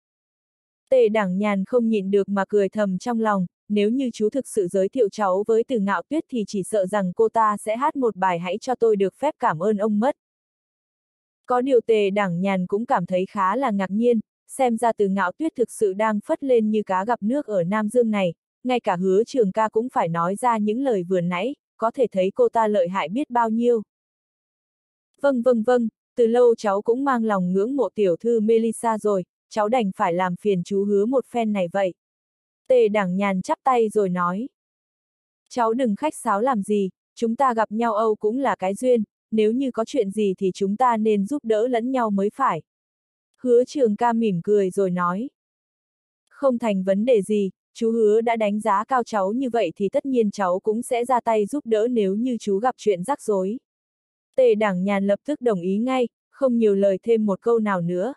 Tề Đảng Nhàn không nhịn được mà cười thầm trong lòng, nếu như chú thực sự giới thiệu cháu với Từ Ngạo Tuyết thì chỉ sợ rằng cô ta sẽ hát một bài hãy cho tôi được phép cảm ơn ông mất. Có điều Tề Đảng Nhàn cũng cảm thấy khá là ngạc nhiên, xem ra Từ Ngạo Tuyết thực sự đang phất lên như cá gặp nước ở Nam Dương này, ngay cả Hứa Trường Ca cũng phải nói ra những lời vừa nãy, có thể thấy cô ta lợi hại biết bao nhiêu. Vâng vâng vâng, từ lâu cháu cũng mang lòng ngưỡng mộ tiểu thư Melissa rồi, cháu đành phải làm phiền chú Hứa một phen này vậy. Tề Đảng Nhàn chắp tay rồi nói. Cháu đừng khách sáo làm gì, chúng ta gặp nhau Âu cũng là cái duyên, nếu như có chuyện gì thì chúng ta nên giúp đỡ lẫn nhau mới phải. Hứa Trường Ca mỉm cười rồi nói. Không thành vấn đề gì, chú Hứa đã đánh giá cao cháu như vậy thì tất nhiên cháu cũng sẽ ra tay giúp đỡ nếu như chú gặp chuyện rắc rối. Tề Đảng Nhàn lập tức đồng ý ngay, không nhiều lời thêm một câu nào nữa.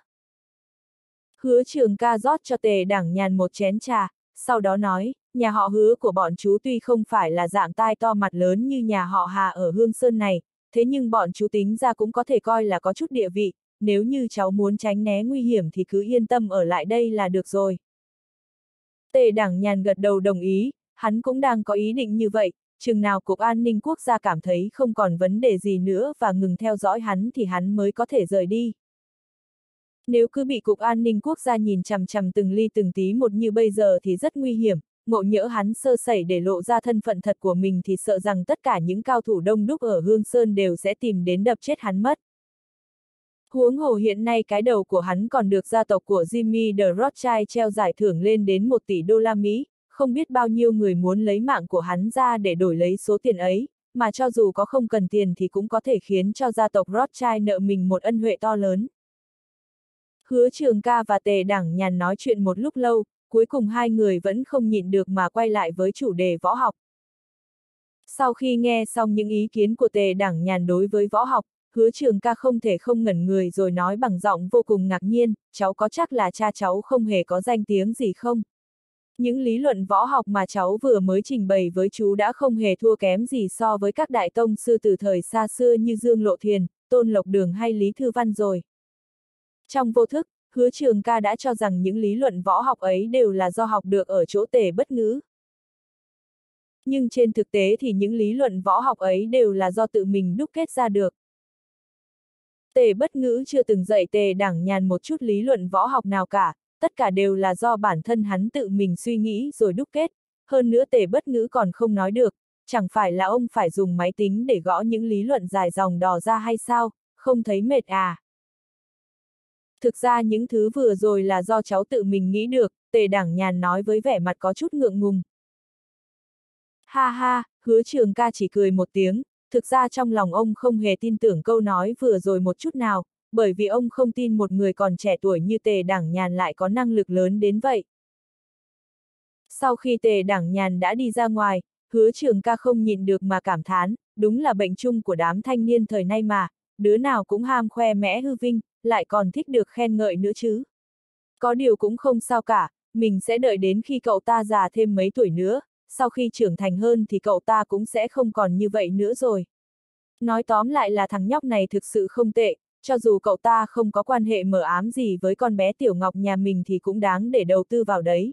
Hứa Trường Ca rót cho Tề Đảng Nhàn một chén trà, sau đó nói, nhà họ Hứa của bọn chú tuy không phải là dạng tai to mặt lớn như nhà họ Hà ở Hương Sơn này, thế nhưng bọn chú tính ra cũng có thể coi là có chút địa vị, nếu như cháu muốn tránh né nguy hiểm thì cứ yên tâm ở lại đây là được rồi. Tề Đảng Nhàn gật đầu đồng ý, hắn cũng đang có ý định như vậy, chừng nào Cục An ninh Quốc gia cảm thấy không còn vấn đề gì nữa và ngừng theo dõi hắn thì hắn mới có thể rời đi. Nếu cứ bị Cục An ninh Quốc gia nhìn chằm chằm từng ly từng tí một như bây giờ thì rất nguy hiểm, ngộ nhỡ hắn sơ sẩy để lộ ra thân phận thật của mình thì sợ rằng tất cả những cao thủ đông đúc ở Hương Sơn đều sẽ tìm đến đập chết hắn mất. Huống hồ hiện nay cái đầu của hắn còn được gia tộc của Jimmy de Rothschild treo giải thưởng lên đến một tỷ đô la Mỹ, không biết bao nhiêu người muốn lấy mạng của hắn ra để đổi lấy số tiền ấy, mà cho dù có không cần tiền thì cũng có thể khiến cho gia tộc Rothschild nợ mình một ân huệ to lớn. Hứa Trường Ca và Tề Đảng Nhàn nói chuyện một lúc lâu, cuối cùng hai người vẫn không nhịn được mà quay lại với chủ đề võ học. Sau khi nghe xong những ý kiến của Tề Đảng Nhàn đối với võ học, Hứa Trường Ca không thể không ngẩn người rồi nói bằng giọng vô cùng ngạc nhiên, cháu có chắc là cha cháu không hề có danh tiếng gì không? Những lý luận võ học mà cháu vừa mới trình bày với chú đã không hề thua kém gì so với các đại tông sư từ thời xa xưa như Dương Lộ Thiền, Tôn Lộc Đường hay Lý Thư Văn rồi. Trong vô thức, Hứa Trường Ca đã cho rằng những lý luận võ học ấy đều là do học được ở chỗ Tề Bất Ngữ. Nhưng trên thực tế thì những lý luận võ học ấy đều là do tự mình đúc kết ra được. Tề Bất Ngữ chưa từng dạy Tề Đảng Nhàn một chút lý luận võ học nào cả, tất cả đều là do bản thân hắn tự mình suy nghĩ rồi đúc kết, hơn nữa Tề Bất Ngữ còn không nói được, chẳng phải là ông phải dùng máy tính để gõ những lý luận dài dòng đò ra hay sao, không thấy mệt à? Thực ra những thứ vừa rồi là do cháu tự mình nghĩ được, Tề Đảng Nhàn nói với vẻ mặt có chút ngượng ngùng. Ha ha, Hứa Trường Ca chỉ cười một tiếng, thực ra trong lòng ông không hề tin tưởng câu nói vừa rồi một chút nào, bởi vì ông không tin một người còn trẻ tuổi như Tề Đảng Nhàn lại có năng lực lớn đến vậy. Sau khi Tề Đảng Nhàn đã đi ra ngoài, Hứa Trường Ca không nhịn được mà cảm thán, đúng là bệnh chung của đám thanh niên thời nay mà, đứa nào cũng ham khoe mẽ hư vinh, lại còn thích được khen ngợi nữa chứ. Có điều cũng không sao cả, mình sẽ đợi đến khi cậu ta già thêm mấy tuổi nữa, sau khi trưởng thành hơn thì cậu ta cũng sẽ không còn như vậy nữa rồi. Nói tóm lại là thằng nhóc này thực sự không tệ, cho dù cậu ta không có quan hệ mờ ám gì với con bé Tiểu Ngọc nhà mình thì cũng đáng để đầu tư vào đấy.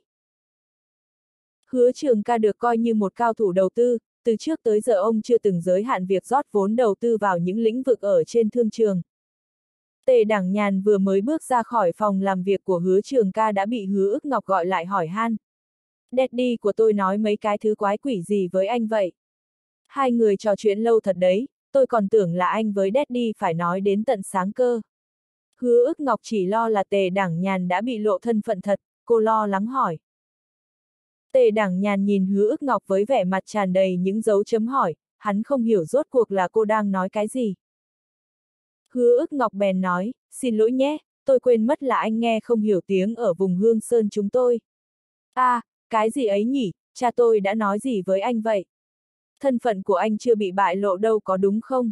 Hứa Trường Ca được coi như một cao thủ đầu tư, từ trước tới giờ ông chưa từng giới hạn việc rót vốn đầu tư vào những lĩnh vực ở trên thương trường. Tề Đảng Nhàn vừa mới bước ra khỏi phòng làm việc của Hứa Trường Ca đã bị Hứa Ức Ngọc gọi lại hỏi han. Daddy của tôi nói mấy cái thứ quái quỷ gì với anh vậy? Hai người trò chuyện lâu thật đấy, tôi còn tưởng là anh với Daddy phải nói đến tận sáng cơ. Hứa Ức Ngọc chỉ lo là Tề Đảng Nhàn đã bị lộ thân phận thật, cô lo lắng hỏi. Tề Đảng Nhàn nhìn Hứa Ức Ngọc với vẻ mặt tràn đầy những dấu chấm hỏi, hắn không hiểu rốt cuộc là cô đang nói cái gì. Hứa Ức Ngọc bèn nói, xin lỗi nhé, tôi quên mất là anh nghe không hiểu tiếng ở vùng Hương Sơn chúng tôi. À, cái gì ấy nhỉ, cha tôi đã nói gì với anh vậy? Thân phận của anh chưa bị bại lộ đâu có đúng không?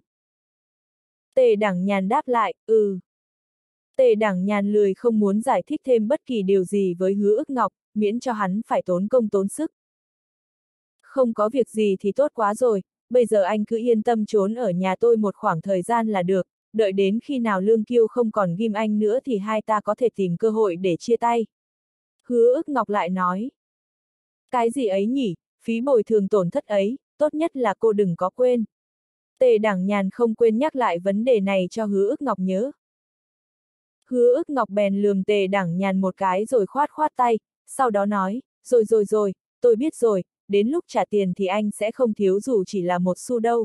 Tề Đảng Nhàn đáp lại, ừ. Tề Đảng Nhàn lười không muốn giải thích thêm bất kỳ điều gì với Hứa Ức Ngọc, miễn cho hắn phải tốn công tốn sức. Không có việc gì thì tốt quá rồi, bây giờ anh cứ yên tâm trốn ở nhà tôi một khoảng thời gian là được, đợi đến khi nào Lương Kiêu không còn ghim anh nữa thì hai ta có thể tìm cơ hội để chia tay. Hứa Ức Ngọc lại nói. Cái gì ấy nhỉ, phí bồi thường tổn thất ấy, tốt nhất là cô đừng có quên. Tề Đảng Nhàn không quên nhắc lại vấn đề này cho Hứa Ức Ngọc nhớ. Hứa Ức Ngọc bèn lườm Tề Đảng Nhàn một cái rồi khoát khoát tay, sau đó nói, rồi rồi rồi, tôi biết rồi, đến lúc trả tiền thì anh sẽ không thiếu dù chỉ là một xu đâu.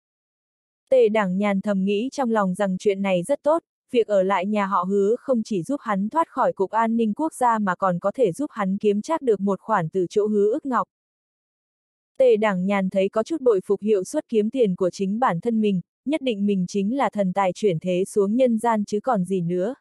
Tề Đảng Nhàn thầm nghĩ trong lòng rằng chuyện này rất tốt, việc ở lại nhà họ Hứa không chỉ giúp hắn thoát khỏi Cục An ninh Quốc gia mà còn có thể giúp hắn kiếm trác được một khoản từ chỗ Hứa Ức Ngọc. Tề Đảng Nhàn thấy có chút bội phục hiệu suất kiếm tiền của chính bản thân mình, nhất định mình chính là thần tài chuyển thế xuống nhân gian chứ còn gì nữa.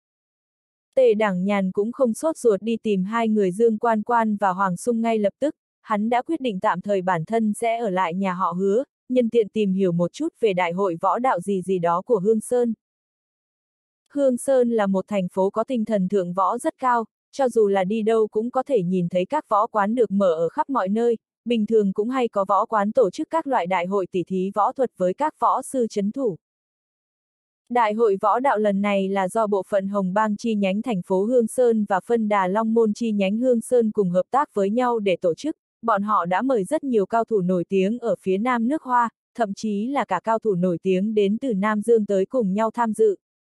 Tề Đảng Nhàn cũng không sốt ruột đi tìm hai người Dương Quan Quan và Hoàng Sung ngay lập tức, hắn đã quyết định tạm thời bản thân sẽ ở lại nhà họ Hứa, nhân tiện tìm hiểu một chút về đại hội võ đạo gì gì đó của Hương Sơn. Hương Sơn là một thành phố có tinh thần thượng võ rất cao, cho dù là đi đâu cũng có thể nhìn thấy các võ quán được mở ở khắp mọi nơi, bình thường cũng hay có võ quán tổ chức các loại đại hội tỉ thí võ thuật với các võ sư trấn thủ. Đại hội võ đạo lần này là do bộ phận Hồng Bang chi nhánh thành phố Hương Sơn và phân đà Long Môn chi nhánh Hương Sơn cùng hợp tác với nhau để tổ chức, bọn họ đã mời rất nhiều cao thủ nổi tiếng ở phía nam nước Hoa, thậm chí là cả cao thủ nổi tiếng đến từ Nam Dương tới cùng nhau tham dự.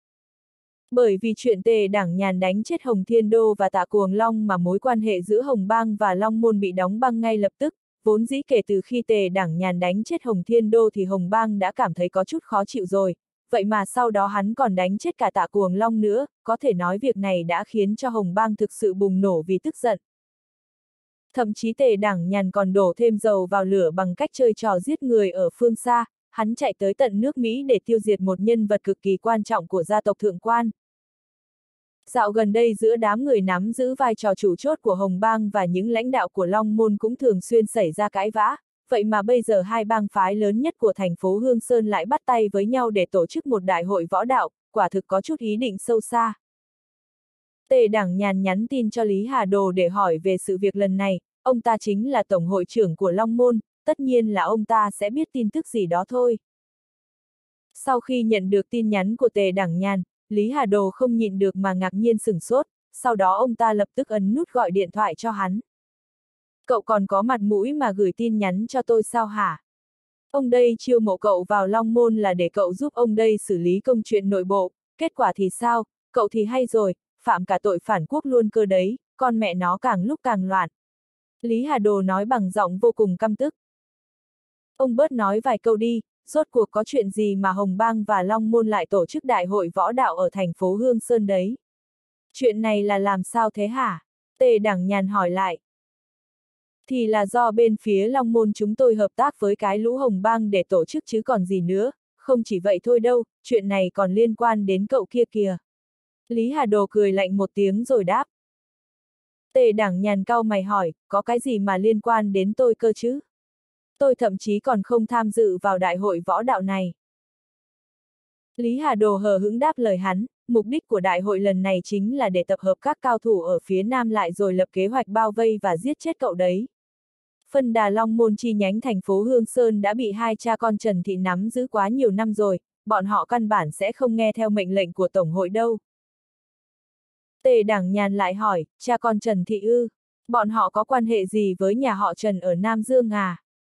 Bởi vì chuyện Tề Đảng Nhàn đánh chết Hồng Thiên Đô và Tạ Cuồng Long mà mối quan hệ giữa Hồng Bang và Long Môn bị đóng băng ngay lập tức, vốn dĩ kể từ khi Tề Đảng Nhàn đánh chết Hồng Thiên Đô thì Hồng Bang đã cảm thấy có chút khó chịu rồi, vậy mà sau đó hắn còn đánh chết cả Tạ Cuồng Long nữa, có thể nói việc này đã khiến cho Hồng Bang thực sự bùng nổ vì tức giận. Thậm chí Tề Đảng Nhàn còn đổ thêm dầu vào lửa bằng cách chơi trò giết người ở phương xa, hắn chạy tới tận nước Mỹ để tiêu diệt một nhân vật cực kỳ quan trọng của gia tộc Thượng Quan. Dạo gần đây giữa đám người nắm giữ vai trò chủ chốt của Hồng Bang và những lãnh đạo của Long Môn cũng thường xuyên xảy ra cãi vã, vậy mà bây giờ hai bang phái lớn nhất của thành phố Hương Sơn lại bắt tay với nhau để tổ chức một đại hội võ đạo, quả thực có chút ý định sâu xa. Tề Đảng Nhàn nhắn tin cho Lý Hà Đồ để hỏi về sự việc lần này, ông ta chính là tổng hội trưởng của Long Môn, tất nhiên là ông ta sẽ biết tin tức gì đó thôi. Sau khi nhận được tin nhắn của Tề Đảng Nhàn, Lý Hà Đồ không nhịn được mà ngạc nhiên sửng sốt, sau đó ông ta lập tức ấn nút gọi điện thoại cho hắn. Cậu còn có mặt mũi mà gửi tin nhắn cho tôi sao hả? Ông đây chiêu mộ cậu vào Long Môn là để cậu giúp ông đây xử lý công chuyện nội bộ, kết quả thì sao, cậu thì hay rồi, phạm cả tội phản quốc luôn cơ đấy, con mẹ nó càng lúc càng loạn. Lý Hà Đồ nói bằng giọng vô cùng căm tức. Ông bớt nói vài câu đi, rốt cuộc có chuyện gì mà Hồng Bang và Long Môn lại tổ chức đại hội võ đạo ở thành phố Hương Sơn đấy? Chuyện này là làm sao thế hả? Tề Đảng Nhàn hỏi lại. Thì là do bên phía Long Môn chúng tôi hợp tác với cái lũ Hồng Bang để tổ chức chứ còn gì nữa, không chỉ vậy thôi đâu, chuyện này còn liên quan đến cậu kia kìa. Lý Hà Đồ cười lạnh một tiếng rồi đáp. Tề Đảng Nhàn cau mày hỏi, có cái gì mà liên quan đến tôi cơ chứ? Tôi thậm chí còn không tham dự vào đại hội võ đạo này. Lý Hà Đồ hờ hững đáp lời hắn, mục đích của đại hội lần này chính là để tập hợp các cao thủ ở phía Nam lại rồi lập kế hoạch bao vây và giết chết cậu đấy. Phân Đà Long Môn chi nhánh thành phố Hương Sơn đã bị hai cha con Trần Thị nắm giữ quá nhiều năm rồi, bọn họ căn bản sẽ không nghe theo mệnh lệnh của Tổng hội đâu. Tề Đảng Nhàn lại hỏi, cha con Trần Thị ư, bọn họ có quan hệ gì với nhà họ Trần ở Nam Dương à?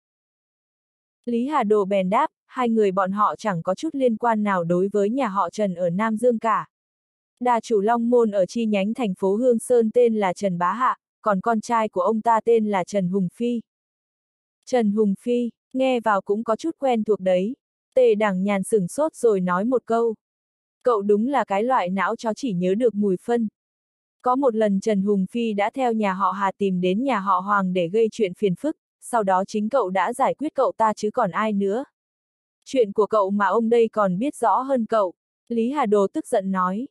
Lý Hà Đồ bèn đáp, hai người bọn họ chẳng có chút liên quan nào đối với nhà họ Trần ở Nam Dương cả. Đà chủ Long Môn ở chi nhánh thành phố Hương Sơn tên là Trần Bá Hạ, còn con trai của ông ta tên là Trần Hùng Phi. Trần Hùng Phi, nghe vào cũng có chút quen thuộc đấy. Tề Đảng Nhàn sửng sốt rồi nói một câu. Cậu đúng là cái loại não chó chỉ nhớ được mùi phân. Có một lần Trần Hùng Phi đã theo nhà họ Hà tìm đến nhà họ Hoàng để gây chuyện phiền phức, sau đó chính cậu đã giải quyết cậu ta chứ còn ai nữa. Chuyện của cậu mà ông đây còn biết rõ hơn cậu, Lý Hà Đồ tức giận nói.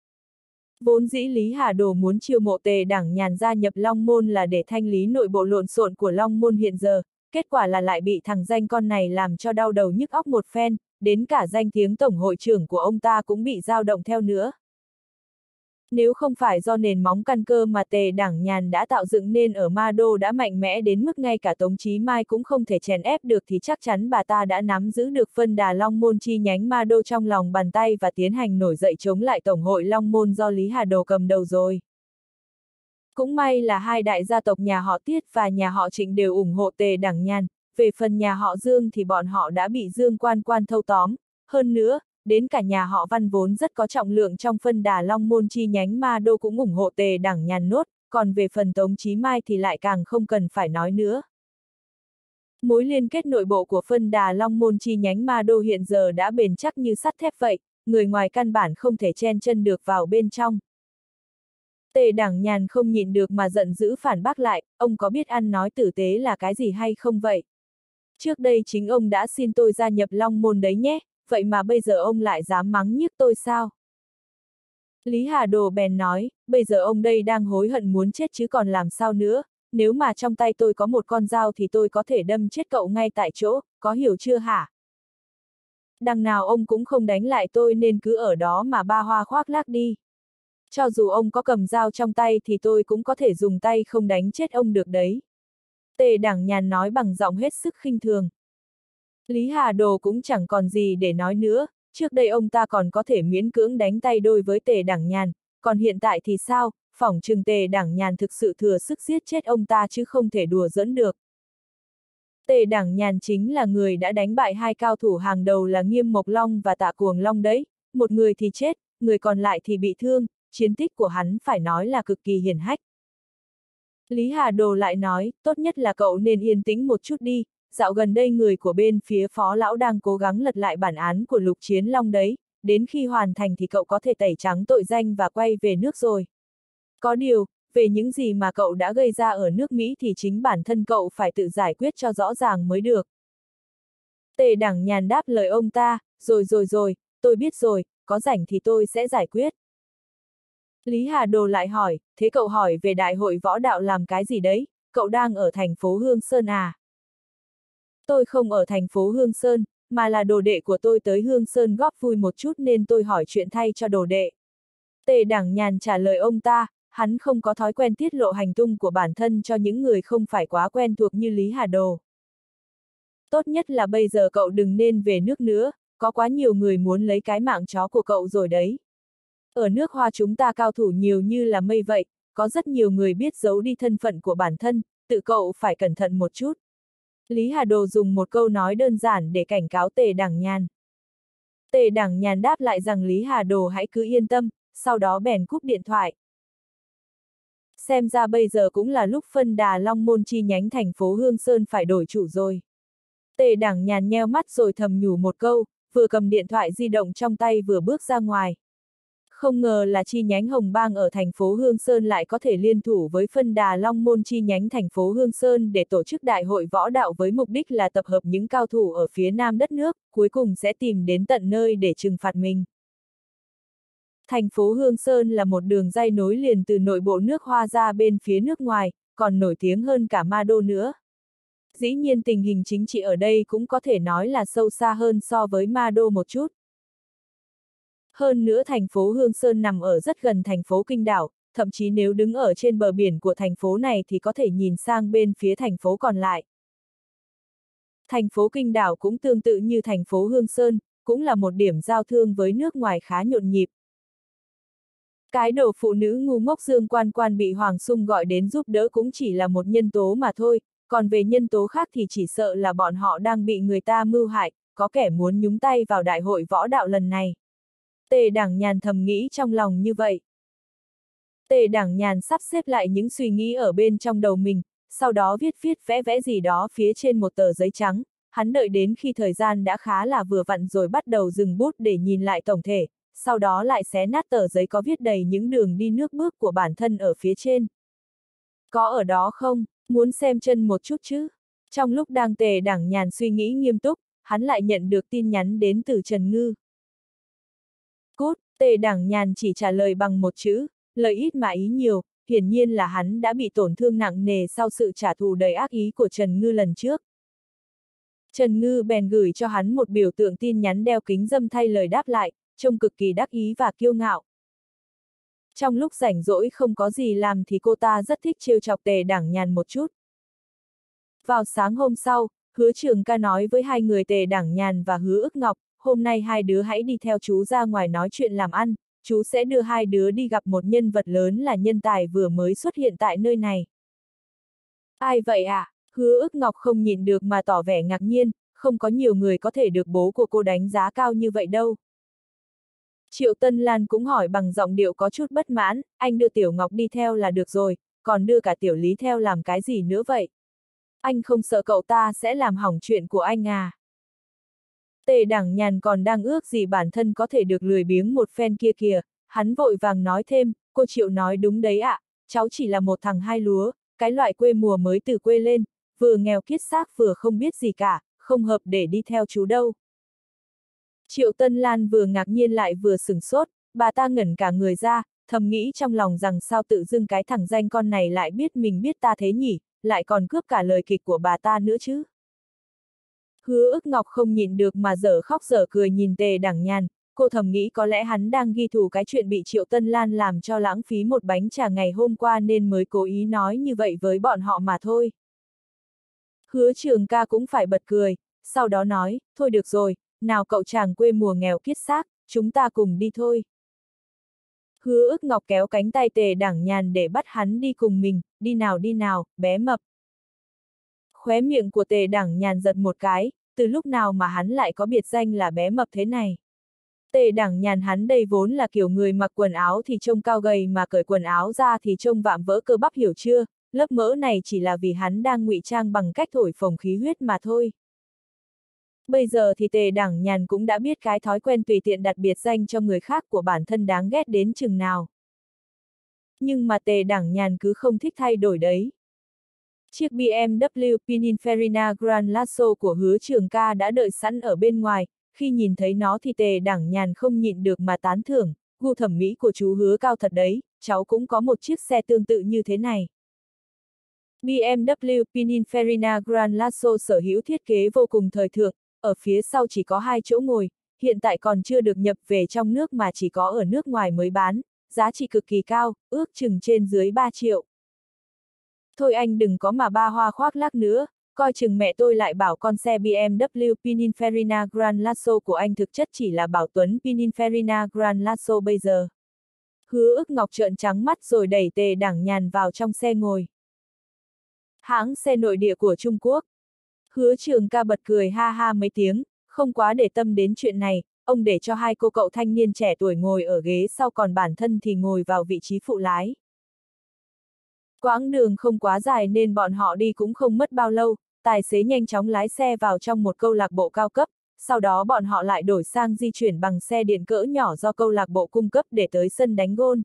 Vốn dĩ Lý Hà Đồ muốn chiêu mộ Tề Đảng Nhàn gia nhập Long Môn là để thanh lý nội bộ lộn xộn của Long Môn hiện giờ, kết quả là lại bị thằng danh con này làm cho đau đầu nhức óc một phen, đến cả danh tiếng tổng hội trưởng của ông ta cũng bị dao động theo nữa. Nếu không phải do nền móng căn cơ mà Tề Đảng Nhàn đã tạo dựng nên ở Ma Đô đã mạnh mẽ đến mức ngay cả Tống Chí Mai cũng không thể chèn ép được thì chắc chắn bà ta đã nắm giữ được Phân Đà Long Môn chi nhánh Ma Đô trong lòng bàn tay và tiến hành nổi dậy chống lại Tổng hội Long Môn do Lý Hà Đồ cầm đầu rồi. Cũng may là hai đại gia tộc nhà họ Tiết và nhà họ Trịnh đều ủng hộ Tề Đảng Nhàn, về phần nhà họ Dương thì bọn họ đã bị Dương Quan Quan thâu tóm, hơn nữa, đến cả nhà họ Văn vốn rất có trọng lượng trong Phân Đà Long Môn chi nhánh Ma Đô cũng ủng hộ Tề Đảng Nhàn nốt, còn về phần Tống Chí Mai thì lại càng không cần phải nói nữa. Mối liên kết nội bộ của Phân Đà Long Môn chi nhánh Ma Đô hiện giờ đã bền chắc như sắt thép vậy, người ngoài căn bản không thể chen chân được vào bên trong. Tề Đảng Nhàn không nhịn được mà giận dữ phản bác lại, ông có biết ăn nói tử tế là cái gì hay không vậy? Trước đây chính ông đã xin tôi gia nhập Long Môn đấy nhé, vậy mà bây giờ ông lại dám mắng nhiếc tôi sao? Lý Hà Đồ bèn nói, bây giờ ông đây đang hối hận muốn chết chứ còn làm sao nữa, nếu mà trong tay tôi có một con dao thì tôi có thể đâm chết cậu ngay tại chỗ, có hiểu chưa hả? Đằng nào ông cũng không đánh lại tôi nên cứ ở đó mà ba hoa khoác lác đi. Cho dù ông có cầm dao trong tay thì tôi cũng có thể dùng tay không đánh chết ông được đấy. Tề Đảng Nhàn nói bằng giọng hết sức khinh thường. Lý Hà Đồ cũng chẳng còn gì để nói nữa, trước đây ông ta còn có thể miễn cưỡng đánh tay đôi với Tề Đảng Nhàn, còn hiện tại thì sao, phỏng chừng Tề Đảng Nhàn thực sự thừa sức giết chết ông ta chứ không thể đùa giỡn được. Tề Đảng Nhàn chính là người đã đánh bại hai cao thủ hàng đầu là Nghiêm Mộc Long và Tạ Cuồng Long đấy, một người thì chết, người còn lại thì bị thương, chiến tích của hắn phải nói là cực kỳ hiển hách. Lý Hà Đồ lại nói, tốt nhất là cậu nên yên tĩnh một chút đi, dạo gần đây người của bên phía Phó Lão đang cố gắng lật lại bản án của Lục Chiến Long đấy, đến khi hoàn thành thì cậu có thể tẩy trắng tội danh và quay về nước rồi. Có điều, về những gì mà cậu đã gây ra ở nước Mỹ thì chính bản thân cậu phải tự giải quyết cho rõ ràng mới được. Tề Đảng Nhàn đáp lời ông ta, rồi rồi rồi, tôi biết rồi, có rảnh thì tôi sẽ giải quyết. Lý Hà Đồ lại hỏi, thế cậu hỏi về đại hội võ đạo làm cái gì đấy, cậu đang ở thành phố Hương Sơn à? Tôi không ở thành phố Hương Sơn, mà là đồ đệ của tôi tới Hương Sơn góp vui một chút nên tôi hỏi chuyện thay cho đồ đệ. Tề Đảng Nhàn trả lời ông ta, hắn không có thói quen tiết lộ hành tung của bản thân cho những người không phải quá quen thuộc như Lý Hà Đồ. Tốt nhất là bây giờ cậu đừng nên về nước nữa, có quá nhiều người muốn lấy cái mạng chó của cậu rồi đấy. Ở nước Hoa chúng ta cao thủ nhiều như là mây vậy, có rất nhiều người biết giấu đi thân phận của bản thân, tự cậu phải cẩn thận một chút. Lý Hà Đồ dùng một câu nói đơn giản để cảnh cáo Tề Đảng Nhàn. Tề Đảng Nhàn đáp lại rằng Lý Hà Đồ hãy cứ yên tâm, sau đó bèn cúp điện thoại. Xem ra bây giờ cũng là lúc Phân Đà Long Môn chi nhánh thành phố Hương Sơn phải đổi chủ rồi. Tề Đảng Nhàn nheo mắt rồi thầm nhủ một câu, vừa cầm điện thoại di động trong tay vừa bước ra ngoài. Không ngờ là chi nhánh Hồng Bang ở thành phố Hương Sơn lại có thể liên thủ với Phân Đà Long Môn chi nhánh thành phố Hương Sơn để tổ chức đại hội võ đạo với mục đích là tập hợp những cao thủ ở phía nam đất nước, cuối cùng sẽ tìm đến tận nơi để trừng phạt mình. Thành phố Hương Sơn là một đường ray nối liền từ nội bộ nước Hoa ra bên phía nước ngoài, còn nổi tiếng hơn cả Ma Đô nữa. Dĩ nhiên tình hình chính trị ở đây cũng có thể nói là sâu xa hơn so với Ma Đô một chút. Hơn nữa thành phố Hương Sơn nằm ở rất gần thành phố Kinh Đảo, thậm chí nếu đứng ở trên bờ biển của thành phố này thì có thể nhìn sang bên phía thành phố còn lại. Thành phố Kinh Đảo cũng tương tự như thành phố Hương Sơn, cũng là một điểm giao thương với nước ngoài khá nhộn nhịp. Cái đồ phụ nữ ngu ngốc Dương Quan Quan bị Hoàng Sung gọi đến giúp đỡ cũng chỉ là một nhân tố mà thôi, còn về nhân tố khác thì chỉ sợ là bọn họ đang bị người ta mưu hại, có kẻ muốn nhúng tay vào đại hội võ đạo lần này. Tề Đảng Nhàn thầm nghĩ trong lòng như vậy. Tề Đảng Nhàn sắp xếp lại những suy nghĩ ở bên trong đầu mình, sau đó viết viết vẽ vẽ gì đó phía trên một tờ giấy trắng, hắn đợi đến khi thời gian đã khá là vừa vặn rồi bắt đầu dừng bút để nhìn lại tổng thể, sau đó lại xé nát tờ giấy có viết đầy những đường đi nước bước của bản thân ở phía trên. Có ở đó không? Muốn xem chân một chút chứ? Trong lúc đang Tề Đảng Nhàn suy nghĩ nghiêm túc, hắn lại nhận được tin nhắn đến từ Trần Ngư. Cút, Tề Đảng Nhàn chỉ trả lời bằng một chữ, lời ít mà ý nhiều, hiển nhiên là hắn đã bị tổn thương nặng nề sau sự trả thù đầy ác ý của Trần Ngư lần trước. Trần Ngư bèn gửi cho hắn một biểu tượng tin nhắn đeo kính râm thay lời đáp lại, trông cực kỳ đắc ý và kiêu ngạo. Trong lúc rảnh rỗi không có gì làm thì cô ta rất thích trêu chọc Tề Đảng Nhàn một chút. Vào sáng hôm sau, Hứa Trường Ca nói với hai người Tề Đảng Nhàn và Hứa Ức Ngọc, hôm nay hai đứa hãy đi theo chú ra ngoài nói chuyện làm ăn, chú sẽ đưa hai đứa đi gặp một nhân vật lớn là nhân tài vừa mới xuất hiện tại nơi này. Ai vậy ạ? À? Hứa Ức Ngọc không nhịn được mà tỏ vẻ ngạc nhiên, không có nhiều người có thể được bố của cô đánh giá cao như vậy đâu. Triệu Tân Lan cũng hỏi bằng giọng điệu có chút bất mãn, anh đưa Tiểu Ngọc đi theo là được rồi, còn đưa cả Tiểu Lý theo làm cái gì nữa vậy? Anh không sợ cậu ta sẽ làm hỏng chuyện của anh à? Tề Đảng Nhàn còn đang ước gì bản thân có thể được lười biếng một phen kia kìa, hắn vội vàng nói thêm, cô Triệu nói đúng đấy ạ, à, cháu chỉ là một thằng hai lúa, cái loại quê mùa mới từ quê lên, vừa nghèo kiết xác vừa không biết gì cả, không hợp để đi theo chú đâu. Triệu Tân Lan vừa ngạc nhiên lại vừa sửng sốt, bà ta ngẩn cả người ra, thầm nghĩ trong lòng rằng sao tự dưng cái thằng danh con này lại biết mình biết ta thế nhỉ, lại còn cướp cả lời kịch của bà ta nữa chứ. Hứa Ức Ngọc không nhịn được mà dở khóc dở cười nhìn Tề Đảng Nhàn, cô thầm nghĩ có lẽ hắn đang ghi thù cái chuyện bị Triệu Tân Lan làm cho lãng phí một bánh trà ngày hôm qua nên mới cố ý nói như vậy với bọn họ mà thôi. Hứa Trường Ca cũng phải bật cười, sau đó nói, thôi được rồi, nào cậu chàng quê mùa nghèo kiết xác, chúng ta cùng đi thôi. Hứa Ức Ngọc kéo cánh tay Tề Đảng Nhàn để bắt hắn đi cùng mình, đi nào đi nào, bé mập. Khóe miệng của Tề Đảng Nhàn giật một cái, từ lúc nào mà hắn lại có biệt danh là bé mập thế này. Tề Đảng Nhàn hắn đây vốn là kiểu người mặc quần áo thì trông cao gầy mà cởi quần áo ra thì trông vạm vỡ cơ bắp hiểu chưa, lớp mỡ này chỉ là vì hắn đang ngụy trang bằng cách thổi phồng khí huyết mà thôi. Bây giờ thì Tề Đảng Nhàn cũng đã biết cái thói quen tùy tiện đặt biệt danh cho người khác của bản thân đáng ghét đến chừng nào. Nhưng mà Tề Đảng Nhàn cứ không thích thay đổi đấy. Chiếc bê em vê Pininfarina Grand Lasso của Hứa Trường Ca đã đợi sẵn ở bên ngoài, khi nhìn thấy nó thì Tề Đảng Nhàn không nhịn được mà tán thưởng, gu thẩm mỹ của chú Hứa cao thật đấy, cháu cũng có một chiếc xe tương tự như thế này. bê em vê Pininfarina Grand Lasso sở hữu thiết kế vô cùng thời thượng, ở phía sau chỉ có hai chỗ ngồi, hiện tại còn chưa được nhập về trong nước mà chỉ có ở nước ngoài mới bán, giá trị cực kỳ cao, ước chừng trên dưới ba triệu. Thôi anh đừng có mà ba hoa khoác lác nữa, coi chừng mẹ tôi lại bảo con xe bê em vê Pininfarina Grand Lasso của anh thực chất chỉ là Bảo Tuấn Pininfarina Grand Lasso bây giờ. Hứa Ức Ngọc trợn trắng mắt rồi đẩy Tề Đảng Nhàn vào trong xe ngồi. Hãng xe nội địa của Trung Quốc. Hứa Trường Ca bật cười ha ha mấy tiếng, không quá để tâm đến chuyện này, ông để cho hai cô cậu thanh niên trẻ tuổi ngồi ở ghế sau còn bản thân thì ngồi vào vị trí phụ lái. Quãng đường không quá dài nên bọn họ đi cũng không mất bao lâu, tài xế nhanh chóng lái xe vào trong một câu lạc bộ cao cấp, sau đó bọn họ lại đổi sang di chuyển bằng xe điện cỡ nhỏ do câu lạc bộ cung cấp để tới sân đánh gôn.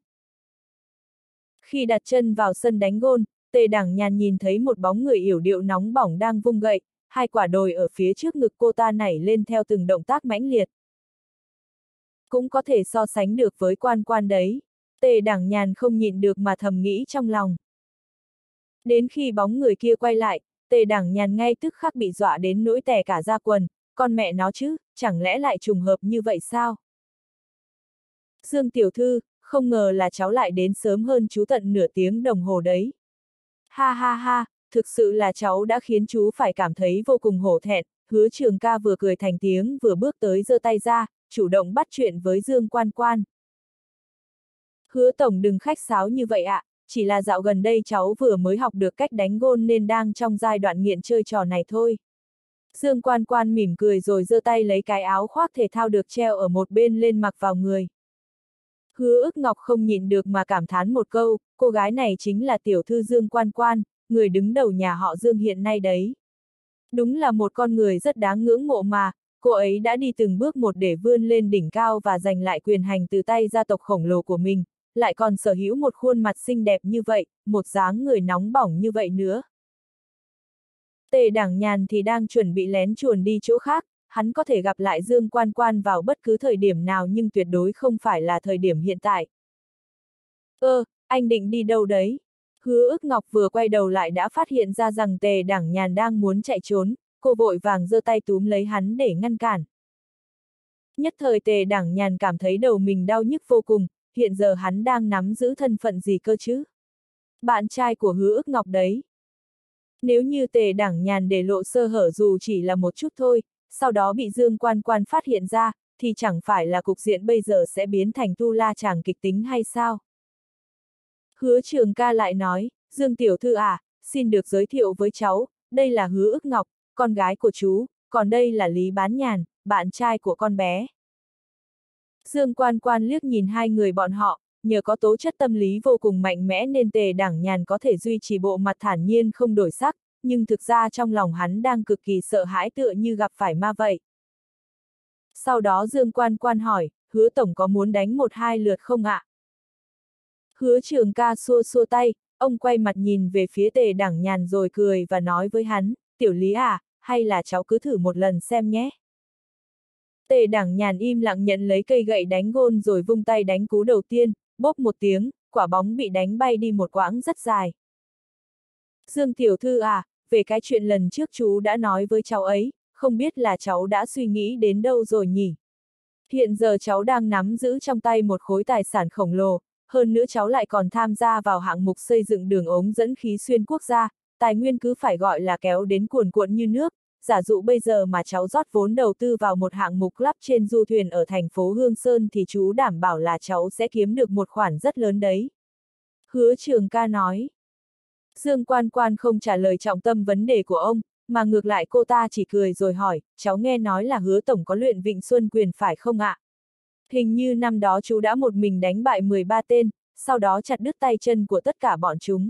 Khi đặt chân vào sân đánh gôn, Tề Đảng Nhàn nhìn thấy một bóng người yểu điệu nóng bỏng đang vung gậy, hai quả đồi ở phía trước ngực cô ta nảy lên theo từng động tác mãnh liệt. cũng có thể so sánh được với Quan Quan đấy. Tề Đảng Nhàn không nhịn được mà thầm nghĩ trong lòng. Đến khi bóng người kia quay lại, Tề Đảng Nhàn ngay tức khắc bị dọa đến nỗi tè cả da quần, con mẹ nó chứ, chẳng lẽ lại trùng hợp như vậy sao? Dương tiểu thư, không ngờ là cháu lại đến sớm hơn chú tận nửa tiếng đồng hồ đấy. Ha ha ha, thực sự là cháu đã khiến chú phải cảm thấy vô cùng hổ thẹn. Hứa Trường ca vừa cười thành tiếng vừa bước tới giơ tay ra, chủ động bắt chuyện với Dương Quan Quan. Hứa tổng đừng khách sáo như vậy ạ, à, chỉ là dạo gần đây cháu vừa mới học được cách đánh gôn nên đang trong giai đoạn nghiện chơi trò này thôi. Dương Quan Quan mỉm cười rồi giơ tay lấy cái áo khoác thể thao được treo ở một bên lên mặc vào người. Hứa ức ngọc không nhịn được mà cảm thán một câu, cô gái này chính là tiểu thư Dương Quan Quan, người đứng đầu nhà họ Dương hiện nay đấy. Đúng là một con người rất đáng ngưỡng mộ mà, cô ấy đã đi từng bước một để vươn lên đỉnh cao và giành lại quyền hành từ tay gia tộc khổng lồ của mình, lại còn sở hữu một khuôn mặt xinh đẹp như vậy, một dáng người nóng bỏng như vậy nữa. Tề Đảng Nhàn thì đang chuẩn bị lén chuồn đi chỗ khác, hắn có thể gặp lại Dương Quan Quan vào bất cứ thời điểm nào nhưng tuyệt đối không phải là thời điểm hiện tại. Ơ, anh định đi đâu đấy? Hứa ức ngọc vừa quay đầu lại đã phát hiện ra rằng Tề Đảng Nhàn đang muốn chạy trốn, cô vội vàng giơ tay túm lấy hắn để ngăn cản. Nhất thời Tề Đảng Nhàn cảm thấy đầu mình đau nhức vô cùng, hiện giờ hắn đang nắm giữ thân phận gì cơ chứ? Bạn trai của Hứa ức ngọc đấy. Nếu như Tề Đảng Nhàn để lộ sơ hở dù chỉ là một chút thôi, sau đó bị Dương Quan Quan phát hiện ra, thì chẳng phải là cục diện bây giờ sẽ biến thành tu la chàng kịch tính hay sao? Hứa Trường ca lại nói, Dương tiểu thư à, xin được giới thiệu với cháu, đây là Hứa ức ngọc, con gái của chú, còn đây là Lý Bán Nhàn, bạn trai của con bé. Dương Quan Quan liếc nhìn hai người bọn họ, nhờ có tố chất tâm lý vô cùng mạnh mẽ nên Tề Đảng Nhàn có thể duy trì bộ mặt thản nhiên không đổi sắc, nhưng thực ra trong lòng hắn đang cực kỳ sợ hãi tựa như gặp phải ma vậy. Sau đó Dương Quan Quan hỏi, Hứa tổng có muốn đánh một hai lượt không ạ? Hứa Trường ca xua xua tay, ông quay mặt nhìn về phía Tề Đảng Nhàn rồi cười và nói với hắn, tiểu Lý à, hay là cháu cứ thử một lần xem nhé. Tề Đảng Nhàn im lặng nhận lấy cây gậy đánh gôn rồi vung tay đánh cú đầu tiên, bốp một tiếng, quả bóng bị đánh bay đi một quãng rất dài. Dương tiểu thư à, về cái chuyện lần trước chú đã nói với cháu ấy, không biết là cháu đã suy nghĩ đến đâu rồi nhỉ? Hiện giờ cháu đang nắm giữ trong tay một khối tài sản khổng lồ, hơn nữa cháu lại còn tham gia vào hạng mục xây dựng đường ống dẫn khí xuyên quốc gia, tài nguyên cứ phải gọi là kéo đến cuồn cuộn như nước. Giả dụ bây giờ mà cháu rót vốn đầu tư vào một hạng mục lắp trên du thuyền ở thành phố Hương Sơn thì chú đảm bảo là cháu sẽ kiếm được một khoản rất lớn đấy. Hứa Trường ca nói. Dương Quan Quan không trả lời trọng tâm vấn đề của ông, mà ngược lại cô ta chỉ cười rồi hỏi, cháu nghe nói là Hứa tổng có luyện Vịnh Xuân Quyền phải không ạ? Hình như năm đó chú đã một mình đánh bại mười ba tên, sau đó chặt đứt tay chân của tất cả bọn chúng.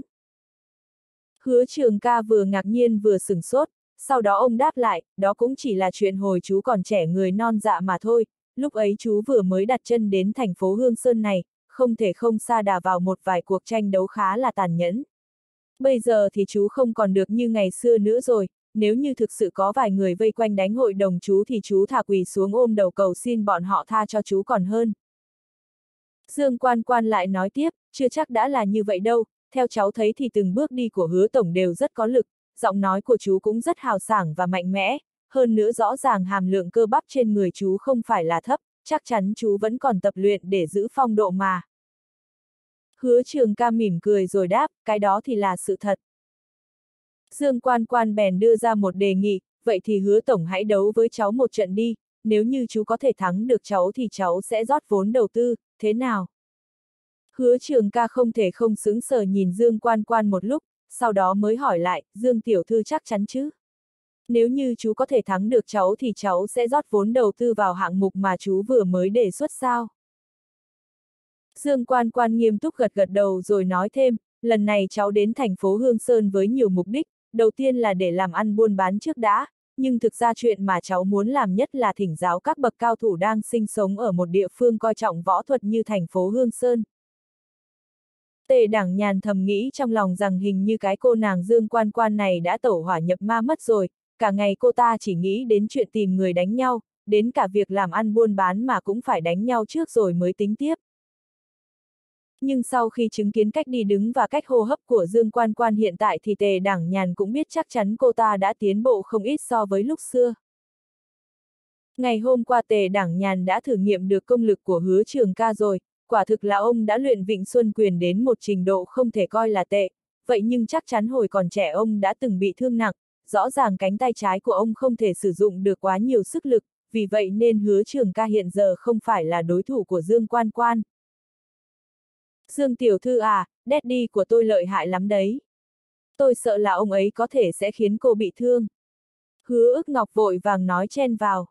Hứa Trường ca vừa ngạc nhiên vừa sửng sốt, sau đó ông đáp lại, đó cũng chỉ là chuyện hồi chú còn trẻ người non dạ mà thôi, lúc ấy chú vừa mới đặt chân đến thành phố Hương Sơn này, không thể không sa đà vào một vài cuộc tranh đấu khá là tàn nhẫn. Bây giờ thì chú không còn được như ngày xưa nữa rồi, nếu như thực sự có vài người vây quanh đánh hội đồng chú thì chú thả quỳ xuống ôm đầu cầu xin bọn họ tha cho chú còn hơn. Dương Quan Quan lại nói tiếp, chưa chắc đã là như vậy đâu, theo cháu thấy thì từng bước đi của Hứa tổng đều rất có lực, giọng nói của chú cũng rất hào sảng và mạnh mẽ, hơn nữa rõ ràng hàm lượng cơ bắp trên người chú không phải là thấp, chắc chắn chú vẫn còn tập luyện để giữ phong độ mà. Hứa Trường ca mỉm cười rồi đáp, cái đó thì là sự thật. Dương Quan Quan bèn đưa ra một đề nghị, vậy thì Hứa tổng hãy đấu với cháu một trận đi, nếu như chú có thể thắng được cháu thì cháu sẽ rót vốn đầu tư, thế nào? Hứa Trường ca không thể không sững sờ nhìn Dương Quan Quan một lúc, sau đó mới hỏi lại, Dương tiểu thư chắc chắn chứ? Nếu như chú có thể thắng được cháu thì cháu sẽ rót vốn đầu tư vào hạng mục mà chú vừa mới đề xuất sao? Dương Quan Quan nghiêm túc gật gật đầu rồi nói thêm, lần này cháu đến thành phố Hương Sơn với nhiều mục đích, đầu tiên là để làm ăn buôn bán trước đã, nhưng thực ra chuyện mà cháu muốn làm nhất là thỉnh giáo các bậc cao thủ đang sinh sống ở một địa phương coi trọng võ thuật như thành phố Hương Sơn. Tề Đảng Nhàn thầm nghĩ trong lòng rằng hình như cái cô nàng Dương Quan Quan này đã tẩu hỏa nhập ma mất rồi, cả ngày cô ta chỉ nghĩ đến chuyện tìm người đánh nhau, đến cả việc làm ăn buôn bán mà cũng phải đánh nhau trước rồi mới tính tiếp. Nhưng sau khi chứng kiến cách đi đứng và cách hô hấp của Dương Quan Quan hiện tại thì Tề Đảng Nhàn cũng biết chắc chắn cô ta đã tiến bộ không ít so với lúc xưa. Ngày hôm qua Tề Đảng Nhàn đã thử nghiệm được công lực của Hứa Trường Ca rồi, quả thực là ông đã luyện Vịnh Xuân Quyền đến một trình độ không thể coi là tệ, vậy nhưng chắc chắn hồi còn trẻ ông đã từng bị thương nặng, rõ ràng cánh tay trái của ông không thể sử dụng được quá nhiều sức lực, vì vậy nên Hứa Trường Ca hiện giờ không phải là đối thủ của Dương Quan Quan. Dương tiểu thư à, daddy của tôi lợi hại lắm đấy. Tôi sợ là ông ấy có thể sẽ khiến cô bị thương. Hứa Ức Ngọc vội vàng nói chen vào.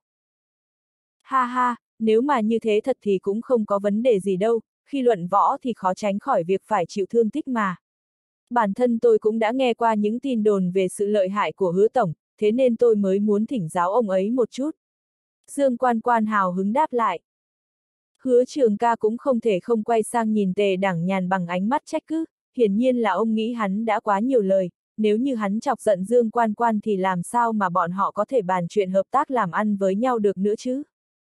Ha ha, nếu mà như thế thật thì cũng không có vấn đề gì đâu, khi luận võ thì khó tránh khỏi việc phải chịu thương tích mà. Bản thân tôi cũng đã nghe qua những tin đồn về sự lợi hại của Hứa Tổng, thế nên tôi mới muốn thỉnh giáo ông ấy một chút. Dương Quan Quan hào hứng đáp lại. Hứa Trường Ca cũng không thể không quay sang nhìn Tề Đảng Nhàn bằng ánh mắt trách cứ, hiển nhiên là ông nghĩ hắn đã quá nhiều lời, nếu như hắn chọc giận Dương Quan Quan thì làm sao mà bọn họ có thể bàn chuyện hợp tác làm ăn với nhau được nữa chứ.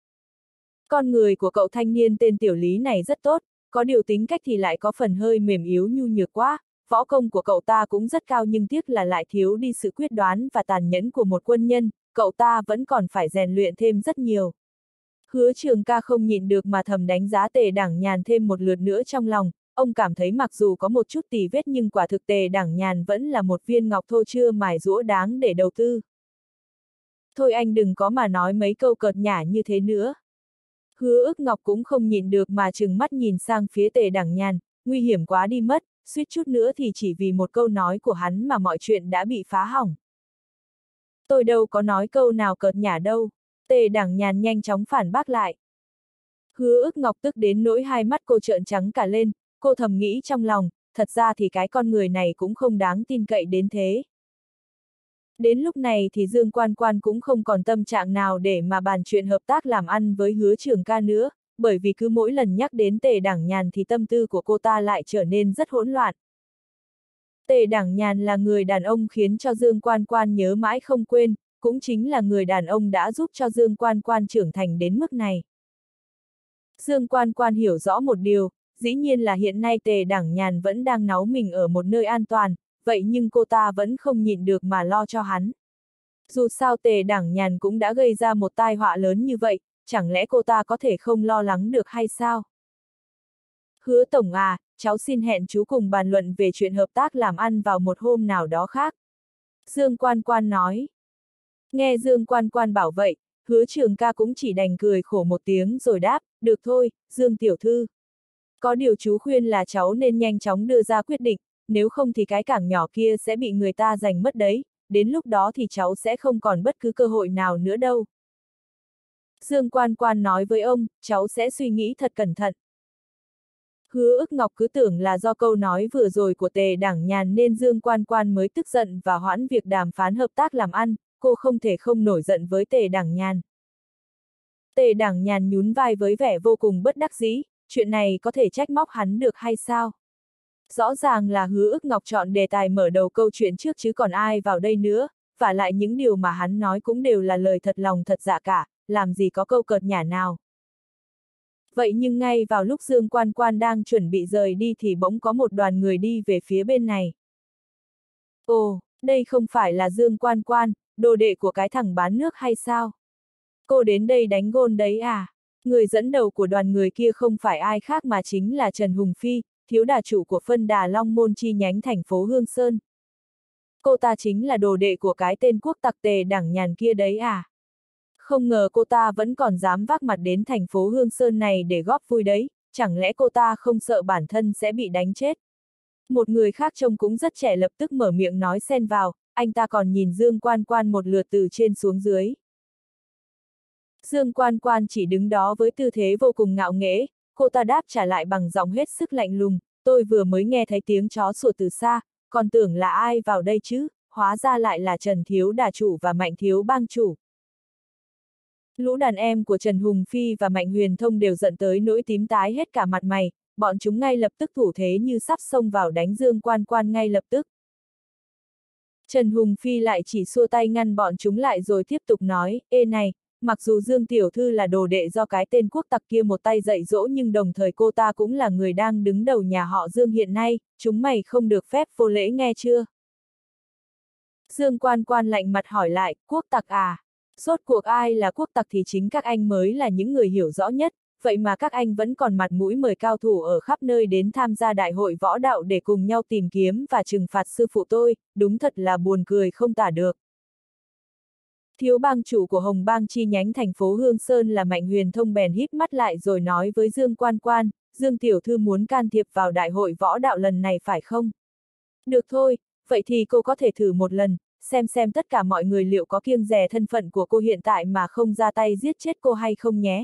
Con người của cậu thanh niên tên Tiểu Lý này rất tốt, có điều tính cách thì lại có phần hơi mềm yếu nhu nhược quá, võ công của cậu ta cũng rất cao nhưng tiếc là lại thiếu đi sự quyết đoán và tàn nhẫn của một quân nhân, cậu ta vẫn còn phải rèn luyện thêm rất nhiều. Hứa Trường Ca không nhịn được mà thầm đánh giá Tề Đảng Nhàn thêm một lượt nữa trong lòng, ông cảm thấy mặc dù có một chút tì vết nhưng quả thực Tề Đảng Nhàn vẫn là một viên ngọc thô chưa mài rũa đáng để đầu tư. Thôi anh đừng có mà nói mấy câu cợt nhả như thế nữa. Hứa Ức Ngọc cũng không nhịn được mà trừng mắt nhìn sang phía Tề Đảng Nhàn, nguy hiểm quá đi mất, suýt chút nữa thì chỉ vì một câu nói của hắn mà mọi chuyện đã bị phá hỏng. Tôi đâu có nói câu nào cợt nhả đâu. Tề Đảng Nhàn nhanh chóng phản bác lại. Hứa Ức Ngọc tức đến nỗi hai mắt cô trợn trắng cả lên, cô thầm nghĩ trong lòng, thật ra thì cái con người này cũng không đáng tin cậy đến thế. Đến lúc này thì Dương Quan Quan cũng không còn tâm trạng nào để mà bàn chuyện hợp tác làm ăn với Hứa Trường Ca nữa, bởi vì cứ mỗi lần nhắc đến Tề Đảng Nhàn thì tâm tư của cô ta lại trở nên rất hỗn loạn. Tề Đảng Nhàn là người đàn ông khiến cho Dương Quan Quan nhớ mãi không quên, cũng chính là người đàn ông đã giúp cho Dương Quan Quan trưởng thành đến mức này. Dương Quan Quan hiểu rõ một điều, dĩ nhiên là hiện nay Tề Đảng Nhàn vẫn đang náu mình ở một nơi an toàn, vậy nhưng cô ta vẫn không nhịn được mà lo cho hắn. Dù sao Tề Đảng Nhàn cũng đã gây ra một tai họa lớn như vậy, chẳng lẽ cô ta có thể không lo lắng được hay sao? Hứa Tổng à, cháu xin hẹn chú cùng bàn luận về chuyện hợp tác làm ăn vào một hôm nào đó khác. Dương Quan Quan nói. Nghe Dương Quan Quan bảo vậy, Hứa Trường Ca cũng chỉ đành cười khổ một tiếng rồi đáp, được thôi, Dương tiểu thư. Có điều chú khuyên là cháu nên nhanh chóng đưa ra quyết định, nếu không thì cái cảng nhỏ kia sẽ bị người ta giành mất đấy, đến lúc đó thì cháu sẽ không còn bất cứ cơ hội nào nữa đâu. Dương Quan Quan nói với ông, cháu sẽ suy nghĩ thật cẩn thận. Hứa Ức Ngọc cứ tưởng là do câu nói vừa rồi của Tề Đảng Nhàn nên Dương Quan Quan mới tức giận và hoãn việc đàm phán hợp tác làm ăn, cô không thể không nổi giận với Tề Đảng Nhàn. Tề Đảng Nhàn nhún vai với vẻ vô cùng bất đắc dĩ, chuyện này có thể trách móc hắn được hay sao? Rõ ràng là Hứa Ức Ngọc chọn đề tài mở đầu câu chuyện trước chứ còn ai vào đây nữa, và lại những điều mà hắn nói cũng đều là lời thật lòng thật dạ cả, làm gì có câu cợt nhả nào. Vậy nhưng ngay vào lúc Dương Quan Quan đang chuẩn bị rời đi thì bỗng có một đoàn người đi về phía bên này. Ồ, đây không phải là Dương Quan Quan, đồ đệ của cái thằng bán nước hay sao? Cô đến đây đánh gôn đấy à? Người dẫn đầu của đoàn người kia không phải ai khác mà chính là Trần Hùng Phi, thiếu đà chủ của phân đà Long Môn chi nhánh thành phố Hương Sơn. Cô ta chính là đồ đệ của cái tên quốc tặc Tề Đảng Nhàn kia đấy à? Không ngờ cô ta vẫn còn dám vác mặt đến thành phố Hương Sơn này để góp vui đấy, chẳng lẽ cô ta không sợ bản thân sẽ bị đánh chết? Một người khác trông cũng rất trẻ lập tức mở miệng nói xen vào, anh ta còn nhìn Dương Quan Quan một lượt từ trên xuống dưới. Dương Quan Quan chỉ đứng đó với tư thế vô cùng ngạo nghễ, cô ta đáp trả lại bằng giọng hết sức lạnh lùng, tôi vừa mới nghe thấy tiếng chó sủa từ xa, còn tưởng là ai vào đây chứ, hóa ra lại là Trần Thiếu Đà Chủ và Mạnh Thiếu Bang Chủ. Lũ đàn em của Trần Hùng Phi và Mạnh Huyền Thông đều giận tới nỗi tím tái hết cả mặt mày, bọn chúng ngay lập tức thủ thế như sắp xông vào đánh Dương Quan Quan ngay lập tức. Trần Hùng Phi lại chỉ xua tay ngăn bọn chúng lại rồi tiếp tục nói, ê này, mặc dù Dương Tiểu Thư là đồ đệ do cái tên quốc tặc kia một tay dạy dỗ nhưng đồng thời cô ta cũng là người đang đứng đầu nhà họ Dương hiện nay, chúng mày không được phép vô lễ nghe chưa? Dương Quan Quan lạnh mặt hỏi lại, quốc tặc à? Rốt cuộc ai là quốc tặc thì chính các anh mới là những người hiểu rõ nhất, vậy mà các anh vẫn còn mặt mũi mời cao thủ ở khắp nơi đến tham gia đại hội võ đạo để cùng nhau tìm kiếm và trừng phạt sư phụ tôi, đúng thật là buồn cười không tả được. Thiếu bang chủ của Hồng Bang chi nhánh thành phố Hương Sơn là Mạnh Huyền Thông bèn híp mắt lại rồi nói với Dương Quan Quan, Dương Tiểu Thư muốn can thiệp vào đại hội võ đạo lần này phải không? Được thôi, vậy thì cô có thể thử một lần, xem xem tất cả mọi người liệu có kiêng dè thân phận của cô hiện tại mà không ra tay giết chết cô hay không nhé.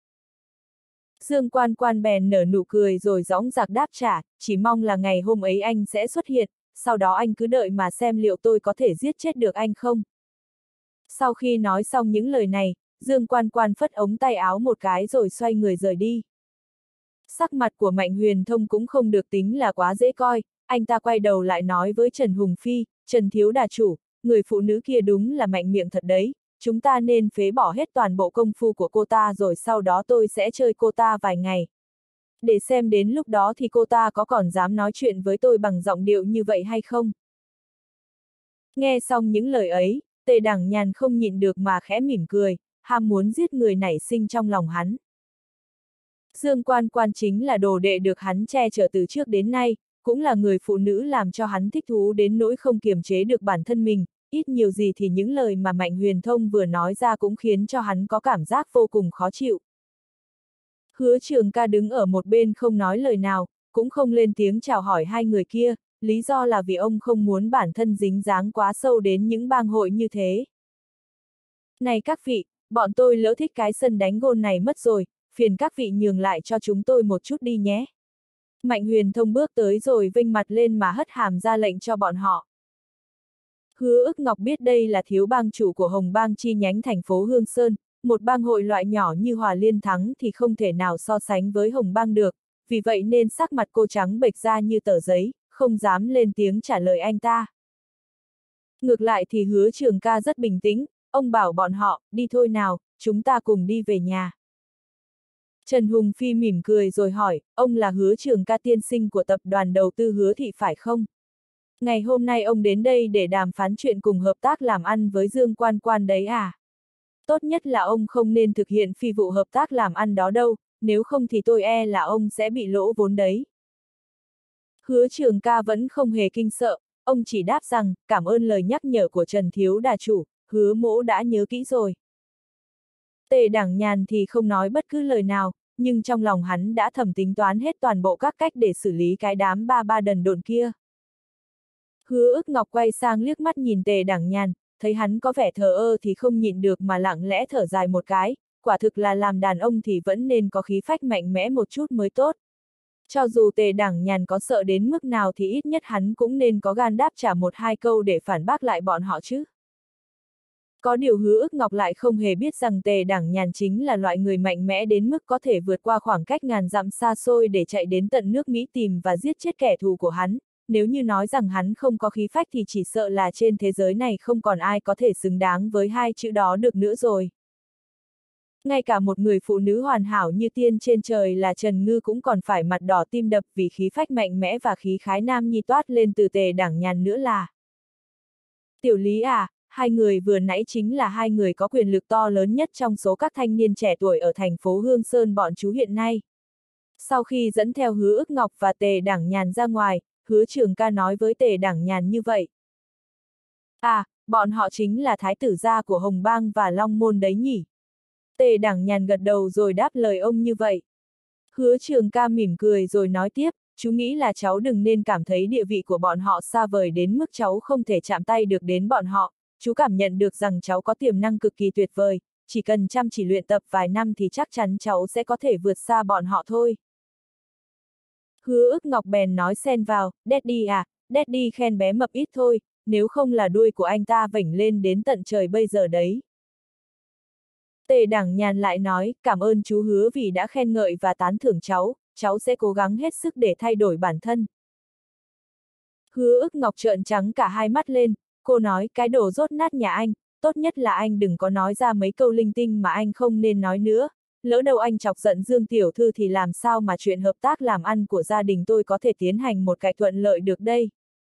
Dương Quan Quan bèn nở nụ cười rồi dõng dạc đáp trả, chỉ mong là ngày hôm ấy anh sẽ xuất hiện, sau đó anh cứ đợi mà xem liệu tôi có thể giết chết được anh không. Sau khi nói xong những lời này, Dương Quan Quan phất ống tay áo một cái rồi xoay người rời đi. Sắc mặt của Mạnh Huyền Thông cũng không được tính là quá dễ coi, anh ta quay đầu lại nói với Trần Hùng Phi, Trần Thiếu Đà Chủ, người phụ nữ kia đúng là mạnh miệng thật đấy, chúng ta nên phế bỏ hết toàn bộ công phu của cô ta rồi sau đó tôi sẽ chơi cô ta vài ngày. Để xem đến lúc đó thì cô ta có còn dám nói chuyện với tôi bằng giọng điệu như vậy hay không. Nghe xong những lời ấy, Tề Đẳng Nhàn không nhịn được mà khẽ mỉm cười, ham muốn giết người nảy sinh trong lòng hắn. Dương Quan Quan chính là đồ đệ được hắn che chở từ trước đến nay, cũng là người phụ nữ làm cho hắn thích thú đến nỗi không kiềm chế được bản thân mình, ít nhiều gì thì những lời mà Mạnh Huyền Thông vừa nói ra cũng khiến cho hắn có cảm giác vô cùng khó chịu. Hứa Trường Ca đứng ở một bên không nói lời nào, cũng không lên tiếng chào hỏi hai người kia, lý do là vì ông không muốn bản thân dính dáng quá sâu đến những bang hội như thế. Này các vị, bọn tôi lỡ thích cái sân đánh gôn này mất rồi, phiền các vị nhường lại cho chúng tôi một chút đi nhé. Mạnh Huyền Thông bước tới rồi vênh mặt lên mà hất hàm ra lệnh cho bọn họ. Hứa Ức Ngọc biết đây là thiếu bang chủ của Hồng Bang chi nhánh thành phố Hương Sơn, một bang hội loại nhỏ như Hòa Liên Thắng thì không thể nào so sánh với Hồng Bang được, vì vậy nên sắc mặt cô trắng bệch ra như tờ giấy, không dám lên tiếng trả lời anh ta. Ngược lại thì Hứa Trường Ca rất bình tĩnh, ông bảo bọn họ, đi thôi nào, chúng ta cùng đi về nhà. Trần Hùng Phi mỉm cười rồi hỏi, ông là Hứa Trường Ca tiên sinh của tập đoàn đầu tư Hứa Thị phải không? Ngày hôm nay ông đến đây để đàm phán chuyện cùng hợp tác làm ăn với Dương Quan Quan đấy à? Tốt nhất là ông không nên thực hiện phi vụ hợp tác làm ăn đó đâu, nếu không thì tôi e là ông sẽ bị lỗ vốn đấy. Hứa Trường Ca vẫn không hề kinh sợ, ông chỉ đáp rằng, cảm ơn lời nhắc nhở của Trần Thiếu Đà Chủ, Hứa mỗ đã nhớ kỹ rồi. Tề Đẳng Nhàn thì không nói bất cứ lời nào, nhưng trong lòng hắn đã thầm tính toán hết toàn bộ các cách để xử lý cái đám ba ba đần độn kia. Hứa Ức Ngọc quay sang liếc mắt nhìn Tề Đẳng Nhàn, thấy hắn có vẻ thờ ơ thì không nhịn được mà lặng lẽ thở dài một cái, quả thực là làm đàn ông thì vẫn nên có khí phách mạnh mẽ một chút mới tốt. Cho dù Tề Đẳng Nhàn có sợ đến mức nào thì ít nhất hắn cũng nên có gan đáp trả một hai câu để phản bác lại bọn họ chứ. Có điều Hứa Ức Ngọc lại không hề biết rằng Tề Đẳng Nhàn chính là loại người mạnh mẽ đến mức có thể vượt qua khoảng cách ngàn dặm xa xôi để chạy đến tận nước Mỹ tìm và giết chết kẻ thù của hắn. Nếu như nói rằng hắn không có khí phách thì chỉ sợ là trên thế giới này không còn ai có thể xứng đáng với hai chữ đó được nữa rồi. Ngay cả một người phụ nữ hoàn hảo như tiên trên trời là Trần Ngư cũng còn phải mặt đỏ tim đập vì khí phách mạnh mẽ và khí khái nam nhi toát lên từ Tề Đẳng Nhàn nữa là. Tiểu Lý à, hai người vừa nãy chính là hai người có quyền lực to lớn nhất trong số các thanh niên trẻ tuổi ở thành phố Hương Sơn bọn chú hiện nay. Sau khi dẫn theo Hứa Ức Ngọc và Tề Đẳng Nhàn ra ngoài, Hứa Trường Ca nói với Tề Đẳng Nhàn như vậy. À, bọn họ chính là thái tử gia của Hồng Bang và Long Môn đấy nhỉ? Tề Đẳng Nhàn gật đầu rồi đáp lời ông như vậy. Hứa Trường Ca mỉm cười rồi nói tiếp, chú nghĩ là cháu đừng nên cảm thấy địa vị của bọn họ xa vời đến mức cháu không thể chạm tay được đến bọn họ, chú cảm nhận được rằng cháu có tiềm năng cực kỳ tuyệt vời, chỉ cần chăm chỉ luyện tập vài năm thì chắc chắn cháu sẽ có thể vượt xa bọn họ thôi. Hứa Ức Ngọc bèn nói xen vào, Daddy à, Daddy khen bé mập ít thôi, nếu không là đuôi của anh ta vểnh lên đến tận trời bây giờ đấy. Tề Đẳng Nhàn lại nói, cảm ơn chú Hứa vì đã khen ngợi và tán thưởng cháu, cháu sẽ cố gắng hết sức để thay đổi bản thân. Hứa Ức Ngọc trợn trắng cả hai mắt lên, cô nói, cái đồ rốt nát nhà anh, tốt nhất là anh đừng có nói ra mấy câu linh tinh mà anh không nên nói nữa, lỡ đâu anh chọc giận Dương tiểu thư thì làm sao mà chuyện hợp tác làm ăn của gia đình tôi có thể tiến hành một cách thuận lợi được đây.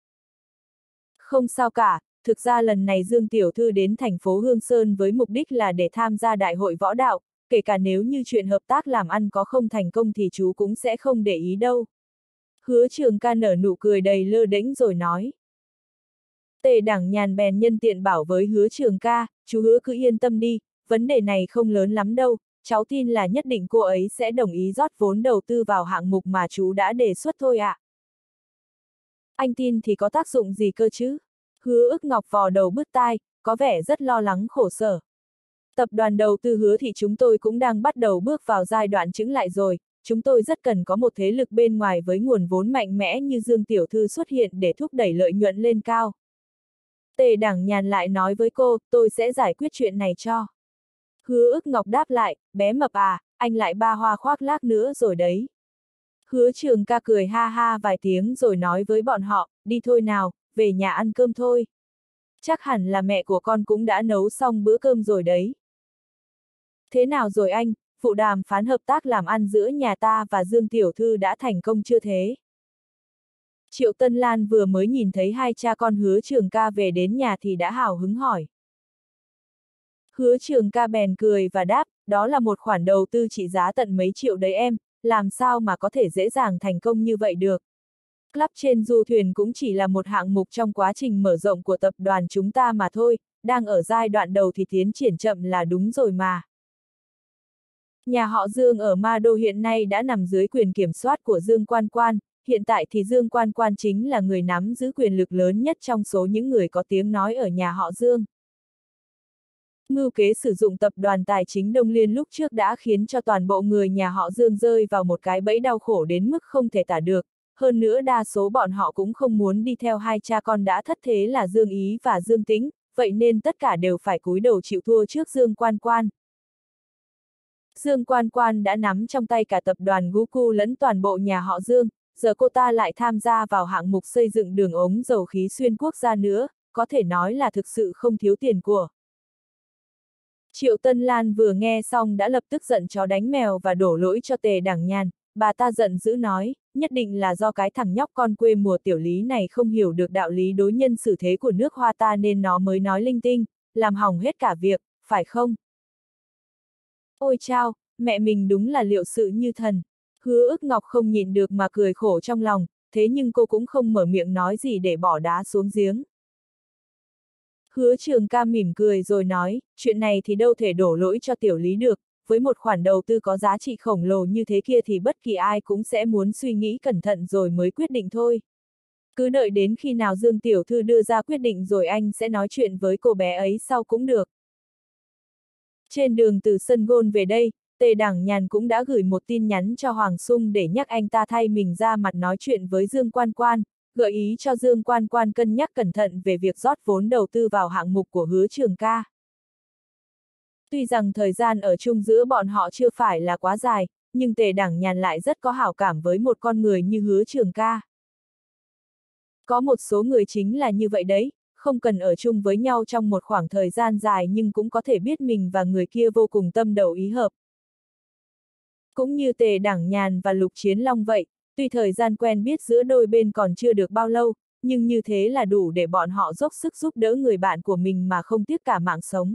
Không sao cả, thực ra lần này Dương tiểu thư đến thành phố Hương Sơn với mục đích là để tham gia đại hội võ đạo, kể cả nếu như chuyện hợp tác làm ăn có không thành công thì chú cũng sẽ không để ý đâu. Hứa Trường Ca nở nụ cười đầy lơ đễnh rồi nói. Tề Đảng Nhàn bèn nhân tiện bảo với Hứa Trường Ca, chú Hứa cứ yên tâm đi, vấn đề này không lớn lắm đâu, cháu tin là nhất định cô ấy sẽ đồng ý rót vốn đầu tư vào hạng mục mà chú đã đề xuất thôi ạ. À. Anh tin thì có tác dụng gì cơ chứ? Hứa Ức Ngọc vò đầu bứt tai, có vẻ rất lo lắng khổ sở. Tập đoàn đầu tư Hứa thì chúng tôi cũng đang bắt đầu bước vào giai đoạn chững lại rồi, chúng tôi rất cần có một thế lực bên ngoài với nguồn vốn mạnh mẽ như Dương tiểu thư xuất hiện để thúc đẩy lợi nhuận lên cao. Tề Đảng Nhàn lại nói với cô, tôi sẽ giải quyết chuyện này cho. Hứa Ức Ngọc đáp lại, bé mập à, anh lại ba hoa khoác lác nữa rồi đấy. Hứa Trường Ca cười ha ha vài tiếng rồi nói với bọn họ, đi thôi nào, về nhà ăn cơm thôi. Chắc hẳn là mẹ của con cũng đã nấu xong bữa cơm rồi đấy. Thế nào rồi anh, vụ đàm phán hợp tác làm ăn giữa nhà ta và Dương tiểu thư đã thành công chưa thế? Triệu Tân Lan vừa mới nhìn thấy hai cha con Hứa Trường Ca về đến nhà thì đã hào hứng hỏi. Hứa Trường Ca bèn cười và đáp, đó là một khoản đầu tư trị giá tận mấy triệu đấy em, làm sao mà có thể dễ dàng thành công như vậy được. Club trên du thuyền cũng chỉ là một hạng mục trong quá trình mở rộng của tập đoàn chúng ta mà thôi, đang ở giai đoạn đầu thì tiến triển chậm là đúng rồi mà. Nhà họ Dương ở Ma Đô hiện nay đã nằm dưới quyền kiểm soát của Dương Quan Quan, hiện tại thì Dương Quan Quan chính là người nắm giữ quyền lực lớn nhất trong số những người có tiếng nói ở nhà họ Dương. Mưu kế sử dụng tập đoàn tài chính Đông Liên lúc trước đã khiến cho toàn bộ người nhà họ Dương rơi vào một cái bẫy đau khổ đến mức không thể tả được, hơn nữa đa số bọn họ cũng không muốn đi theo hai cha con đã thất thế là Dương Ý và Dương Tĩnh, vậy nên tất cả đều phải cúi đầu chịu thua trước Dương Quan Quan. Dương Quan Quan đã nắm trong tay cả tập đoàn Guku lẫn toàn bộ nhà họ Dương, giờ cô ta lại tham gia vào hạng mục xây dựng đường ống dầu khí xuyên quốc gia nữa, có thể nói là thực sự không thiếu tiền của. Triệu Tân Lan vừa nghe xong đã lập tức giận chó đánh mèo và đổ lỗi cho Tề Đảng Nhàn, bà ta giận dữ nói, nhất định là do cái thằng nhóc con quê mùa tiểu Lý này không hiểu được đạo lý đối nhân xử thế của nước Hoa ta nên nó mới nói linh tinh, làm hỏng hết cả việc, phải không? Ôi chao, mẹ mình đúng là liệu sự như thần. Hứa Ức Ngọc không nhịn được mà cười khổ trong lòng, thế nhưng cô cũng không mở miệng nói gì để bỏ đá xuống giếng. Hứa Trường Ca mỉm cười rồi nói, chuyện này thì đâu thể đổ lỗi cho tiểu Lý được, với một khoản đầu tư có giá trị khổng lồ như thế kia thì bất kỳ ai cũng sẽ muốn suy nghĩ cẩn thận rồi mới quyết định thôi. Cứ đợi đến khi nào Dương tiểu thư đưa ra quyết định rồi anh sẽ nói chuyện với cô bé ấy sau cũng được. Trên đường từ sân gôn về đây, Tề Đảng Nhàn cũng đã gửi một tin nhắn cho Hoàng Sung để nhắc anh ta thay mình ra mặt nói chuyện với Dương Quan Quan, gợi ý cho Dương Quan Quan cân nhắc cẩn thận về việc rót vốn đầu tư vào hạng mục của Hứa Trường Ca. Tuy rằng thời gian ở chung giữa bọn họ chưa phải là quá dài, nhưng Tề Đảng Nhàn lại rất có hảo cảm với một con người như Hứa Trường Ca. Có một số người chính là như vậy đấy, không cần ở chung với nhau trong một khoảng thời gian dài nhưng cũng có thể biết mình và người kia vô cùng tâm đầu ý hợp. Cũng như Tề Đảng Nhàn và Lục Chiến Long vậy, tuy thời gian quen biết giữa đôi bên còn chưa được bao lâu, nhưng như thế là đủ để bọn họ dốc sức giúp đỡ người bạn của mình mà không tiếc cả mạng sống.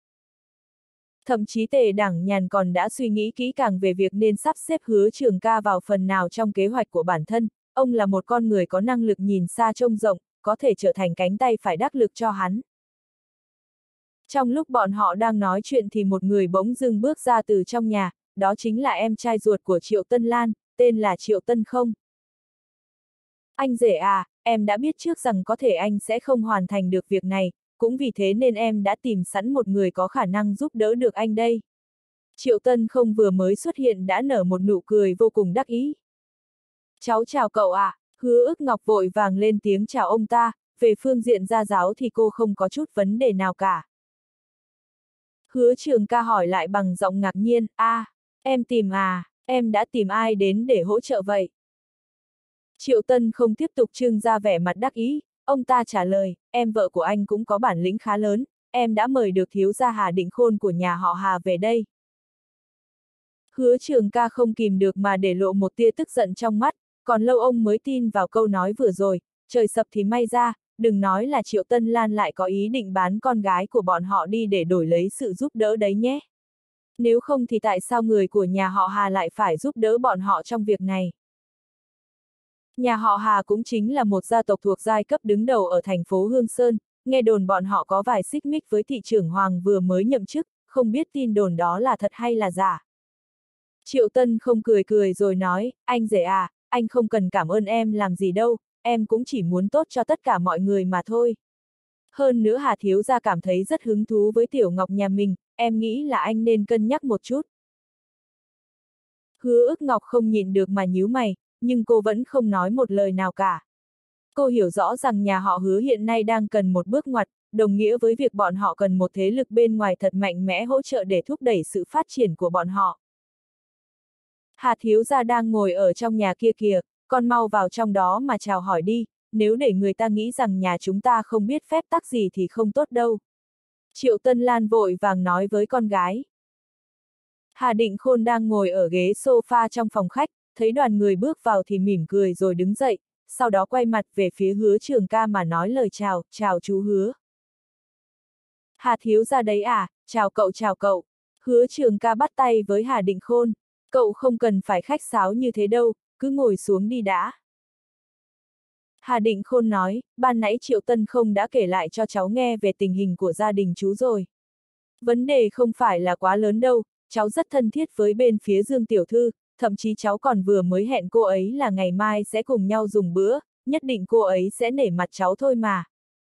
Thậm chí Tề Đảng Nhàn còn đã suy nghĩ kỹ càng về việc nên sắp xếp Hứa Trường Ca vào phần nào trong kế hoạch của bản thân, ông là một con người có năng lực nhìn xa trông rộng, có thể trở thành cánh tay phải đắc lực cho hắn. Trong lúc bọn họ đang nói chuyện thì một người bỗng dưng bước ra từ trong nhà, đó chính là em trai ruột của Triệu Tân Lan, tên là Triệu Tân Không. Anh rể à, em đã biết trước rằng có thể anh sẽ không hoàn thành được việc này, cũng vì thế nên em đã tìm sẵn một người có khả năng giúp đỡ được anh đây. Triệu Tân Không vừa mới xuất hiện đã nở một nụ cười vô cùng đắc ý. Cháu chào cậu ạ, à. Hứa Ức Ngọc vội vàng lên tiếng chào ông ta, về phương diện gia giáo thì cô không có chút vấn đề nào cả. Hứa Trường Ca hỏi lại bằng giọng ngạc nhiên, a, à, em tìm à, em đã tìm ai đến để hỗ trợ vậy? Triệu Tân không tiếp tục trưng ra vẻ mặt đắc ý, ông ta trả lời, em vợ của anh cũng có bản lĩnh khá lớn, em đã mời được thiếu gia Hà Định Khôn của nhà họ Hà về đây. Hứa Trường Ca không kìm được mà để lộ một tia tức giận trong mắt, còn lâu ông mới tin vào câu nói vừa rồi, trời sập thì may ra, đừng nói là Triệu Tân Lan lại có ý định bán con gái của bọn họ đi để đổi lấy sự giúp đỡ đấy nhé. Nếu không thì tại sao người của nhà họ Hà lại phải giúp đỡ bọn họ trong việc này? Nhà họ Hà cũng chính là một gia tộc thuộc giai cấp đứng đầu ở thành phố Hương Sơn, nghe đồn bọn họ có vài xích mích với thị trưởng Hoàng vừa mới nhậm chức, không biết tin đồn đó là thật hay là giả. Triệu Tân không cười cười rồi nói, anh rể à, anh không cần cảm ơn em làm gì đâu, em cũng chỉ muốn tốt cho tất cả mọi người mà thôi. Hơn nữa Hà thiếu gia cảm thấy rất hứng thú với Tiểu Ngọc nhà mình, em nghĩ là anh nên cân nhắc một chút. Hứa ức Ngọc không nhịn được mà nhíu mày, nhưng cô vẫn không nói một lời nào cả. Cô hiểu rõ rằng nhà họ Hứa hiện nay đang cần một bước ngoặt, đồng nghĩa với việc bọn họ cần một thế lực bên ngoài thật mạnh mẽ hỗ trợ để thúc đẩy sự phát triển của bọn họ. Hà thiếu gia đang ngồi ở trong nhà kia kìa, con mau vào trong đó mà chào hỏi đi, nếu để người ta nghĩ rằng nhà chúng ta không biết phép tắc gì thì không tốt đâu. Triệu Tân Lan vội vàng nói với con gái. Hà Định Khôn đang ngồi ở ghế sofa trong phòng khách, thấy đoàn người bước vào thì mỉm cười rồi đứng dậy, sau đó quay mặt về phía Hứa Trường Ca mà nói lời chào, chào chú Hứa. Hà thiếu gia đấy à, chào cậu chào cậu. Hứa Trường Ca bắt tay với Hà Định Khôn, cậu không cần phải khách sáo như thế đâu, cứ ngồi xuống đi đã. Hà Định Khôn nói, ban nãy Triệu Tân không đã kể lại cho cháu nghe về tình hình của gia đình chú rồi. Vấn đề không phải là quá lớn đâu, cháu rất thân thiết với bên phía Dương Tiểu Thư, thậm chí cháu còn vừa mới hẹn cô ấy là ngày mai sẽ cùng nhau dùng bữa, nhất định cô ấy sẽ nể mặt cháu thôi mà.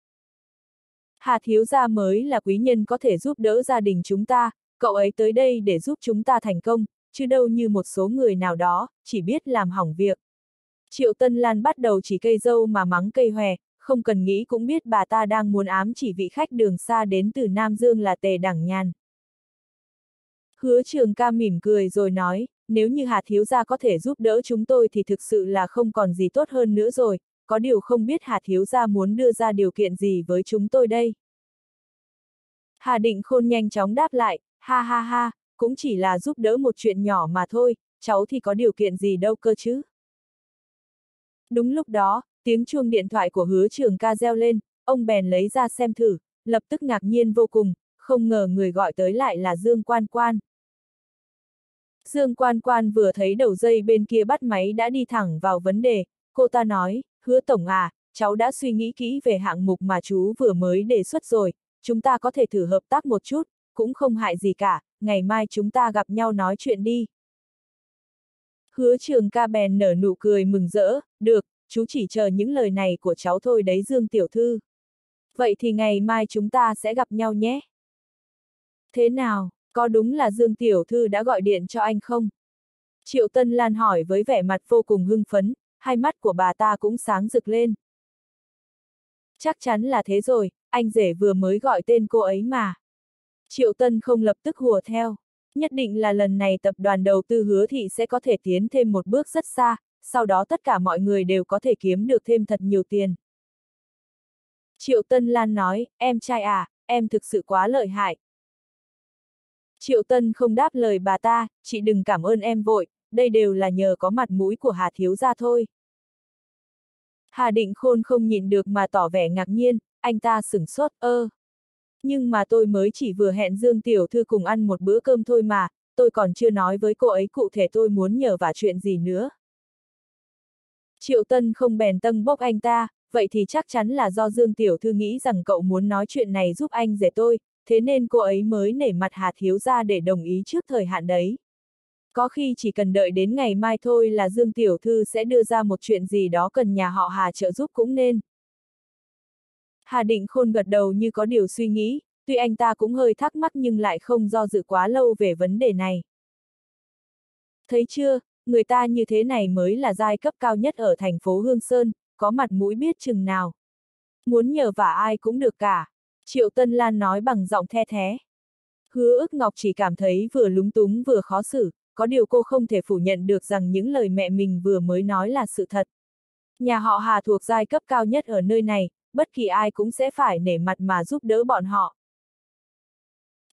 Hà thiếu gia mới là quý nhân có thể giúp đỡ gia đình chúng ta, cậu ấy tới đây để giúp chúng ta thành công, chứ đâu như một số người nào đó, chỉ biết làm hỏng việc. Triệu Tân Lan bắt đầu chỉ cây dâu mà mắng cây hòe, không cần nghĩ cũng biết bà ta đang muốn ám chỉ vị khách đường xa đến từ Nam Dương là Tề Đẳng Nhàn. Hứa Trường Ca mỉm cười rồi nói, nếu như Hà thiếu gia có thể giúp đỡ chúng tôi thì thực sự là không còn gì tốt hơn nữa rồi, có điều không biết Hà thiếu gia muốn đưa ra điều kiện gì với chúng tôi đây. Hà Định Khôn nhanh chóng đáp lại, ha ha ha, cũng chỉ là giúp đỡ một chuyện nhỏ mà thôi, cháu thì có điều kiện gì đâu cơ chứ. Đúng lúc đó, tiếng chuông điện thoại của Hứa Trường Ca reo lên, ông bèn lấy ra xem thử, lập tức ngạc nhiên vô cùng, không ngờ người gọi tới lại là Dương Quan Quan. Dương Quan Quan vừa thấy đầu dây bên kia bắt máy đã đi thẳng vào vấn đề, cô ta nói, Hứa tổng à, cháu đã suy nghĩ kỹ về hạng mục mà chú vừa mới đề xuất rồi, chúng ta có thể thử hợp tác một chút, cũng không hại gì cả, ngày mai chúng ta gặp nhau nói chuyện đi. Hứa Trường Ca bèn nở nụ cười mừng rỡ, được, chú chỉ chờ những lời này của cháu thôi đấy Dương Tiểu Thư. Vậy thì ngày mai chúng ta sẽ gặp nhau nhé. Thế nào, có đúng là Dương Tiểu Thư đã gọi điện cho anh không? Triệu Tân Lan hỏi với vẻ mặt vô cùng hưng phấn, hai mắt của bà ta cũng sáng rực lên. Chắc chắn là thế rồi, anh rể vừa mới gọi tên cô ấy mà. Triệu Tân không lập tức hùa theo. Nhất định là lần này tập đoàn đầu tư Hứa Thị sẽ có thể tiến thêm một bước rất xa, sau đó tất cả mọi người đều có thể kiếm được thêm thật nhiều tiền. Triệu Tân Lan nói, em trai à, em thực sự quá lợi hại. Triệu Tân không đáp lời bà ta, chị đừng cảm ơn em vội, đây đều là nhờ có mặt mũi của Hà thiếu gia thôi. Hà Định Khôn không nhịn được mà tỏ vẻ ngạc nhiên, anh ta sửng sốt, ơ. Nhưng mà tôi mới chỉ vừa hẹn Dương Tiểu Thư cùng ăn một bữa cơm thôi mà, tôi còn chưa nói với cô ấy cụ thể tôi muốn nhờ vả chuyện gì nữa. Triệu Tân không bèn tâng bốc anh ta, vậy thì chắc chắn là do Dương Tiểu Thư nghĩ rằng cậu muốn nói chuyện này giúp anh rể tôi, thế nên cô ấy mới nể mặt Hà thiếu gia để đồng ý trước thời hạn đấy. Có khi chỉ cần đợi đến ngày mai thôi là Dương Tiểu Thư sẽ đưa ra một chuyện gì đó cần nhà họ Hà trợ giúp cũng nên. Hà Định Khôn gật đầu như có điều suy nghĩ, tuy anh ta cũng hơi thắc mắc nhưng lại không do dự quá lâu về vấn đề này. Thấy chưa, người ta như thế này mới là giai cấp cao nhất ở thành phố Hương Sơn, có mặt mũi biết chừng nào. Muốn nhờ vả ai cũng được cả, Triệu Tân Lan nói bằng giọng the thé. Hứa Ức Ngọc chỉ cảm thấy vừa lúng túng vừa khó xử, có điều cô không thể phủ nhận được rằng những lời mẹ mình vừa mới nói là sự thật. Nhà họ Hà thuộc giai cấp cao nhất ở nơi này, bất kỳ ai cũng sẽ phải nể mặt mà giúp đỡ bọn họ.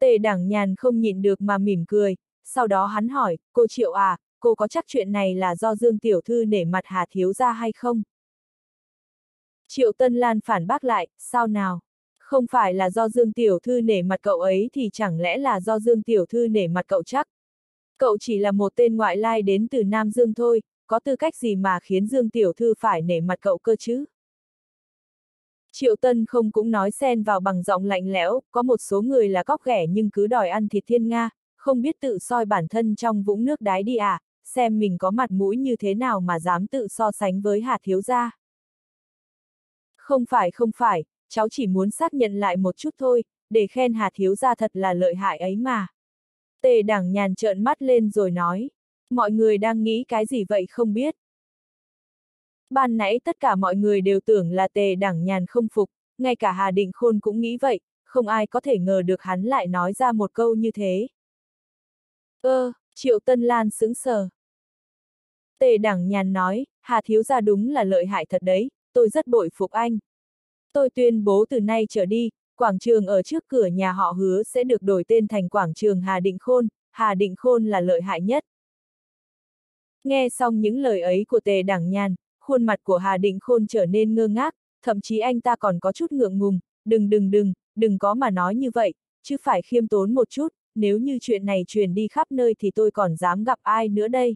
Tề Đảng Nhàn không nhịn được mà mỉm cười, sau đó hắn hỏi, cô Triệu à, cô có chắc chuyện này là do Dương Tiểu Thư nể mặt Hà Thiếu gia hay không? Triệu Tân Lan phản bác lại, sao nào? Không phải là do Dương Tiểu Thư nể mặt cậu ấy thì chẳng lẽ là do Dương Tiểu Thư nể mặt cậu chắc? Cậu chỉ là một tên ngoại lai đến từ Nam Dương thôi, có tư cách gì mà khiến Dương Tiểu Thư phải nể mặt cậu cơ chứ? Triệu Tân không cũng nói xen vào bằng giọng lạnh lẽo, có một số người là cóc ghẻ nhưng cứ đòi ăn thịt thiên nga, không biết tự soi bản thân trong vũng nước đáy đi à, xem mình có mặt mũi như thế nào mà dám tự so sánh với Hà Thiếu gia. Không phải không phải, cháu chỉ muốn xác nhận lại một chút thôi, để khen Hà Thiếu gia thật là lợi hại ấy mà. Tề Đảng Nhàn trợn mắt lên rồi nói, mọi người đang nghĩ cái gì vậy không biết. Ban nãy tất cả mọi người đều tưởng là Tề Đảng Nhàn không phục, ngay cả Hà Định Khôn cũng nghĩ vậy, không ai có thể ngờ được hắn lại nói ra một câu như thế. Ơ, Triệu Tân Lan sững sờ. Tề Đảng Nhàn nói, Hà Thiếu gia đúng là lợi hại thật đấy, tôi rất bội phục anh. Tôi tuyên bố từ nay trở đi, quảng trường ở trước cửa nhà họ Hứa sẽ được đổi tên thành quảng trường Hà Định Khôn, Hà Định Khôn là lợi hại nhất. Nghe xong những lời ấy của Tề Đảng Nhàn, khuôn mặt của Hà Định Khôn trở nên ngơ ngác, thậm chí anh ta còn có chút ngượng ngùng, đừng đừng đừng, đừng có mà nói như vậy, chứ phải khiêm tốn một chút, nếu như chuyện này truyền đi khắp nơi thì tôi còn dám gặp ai nữa đây.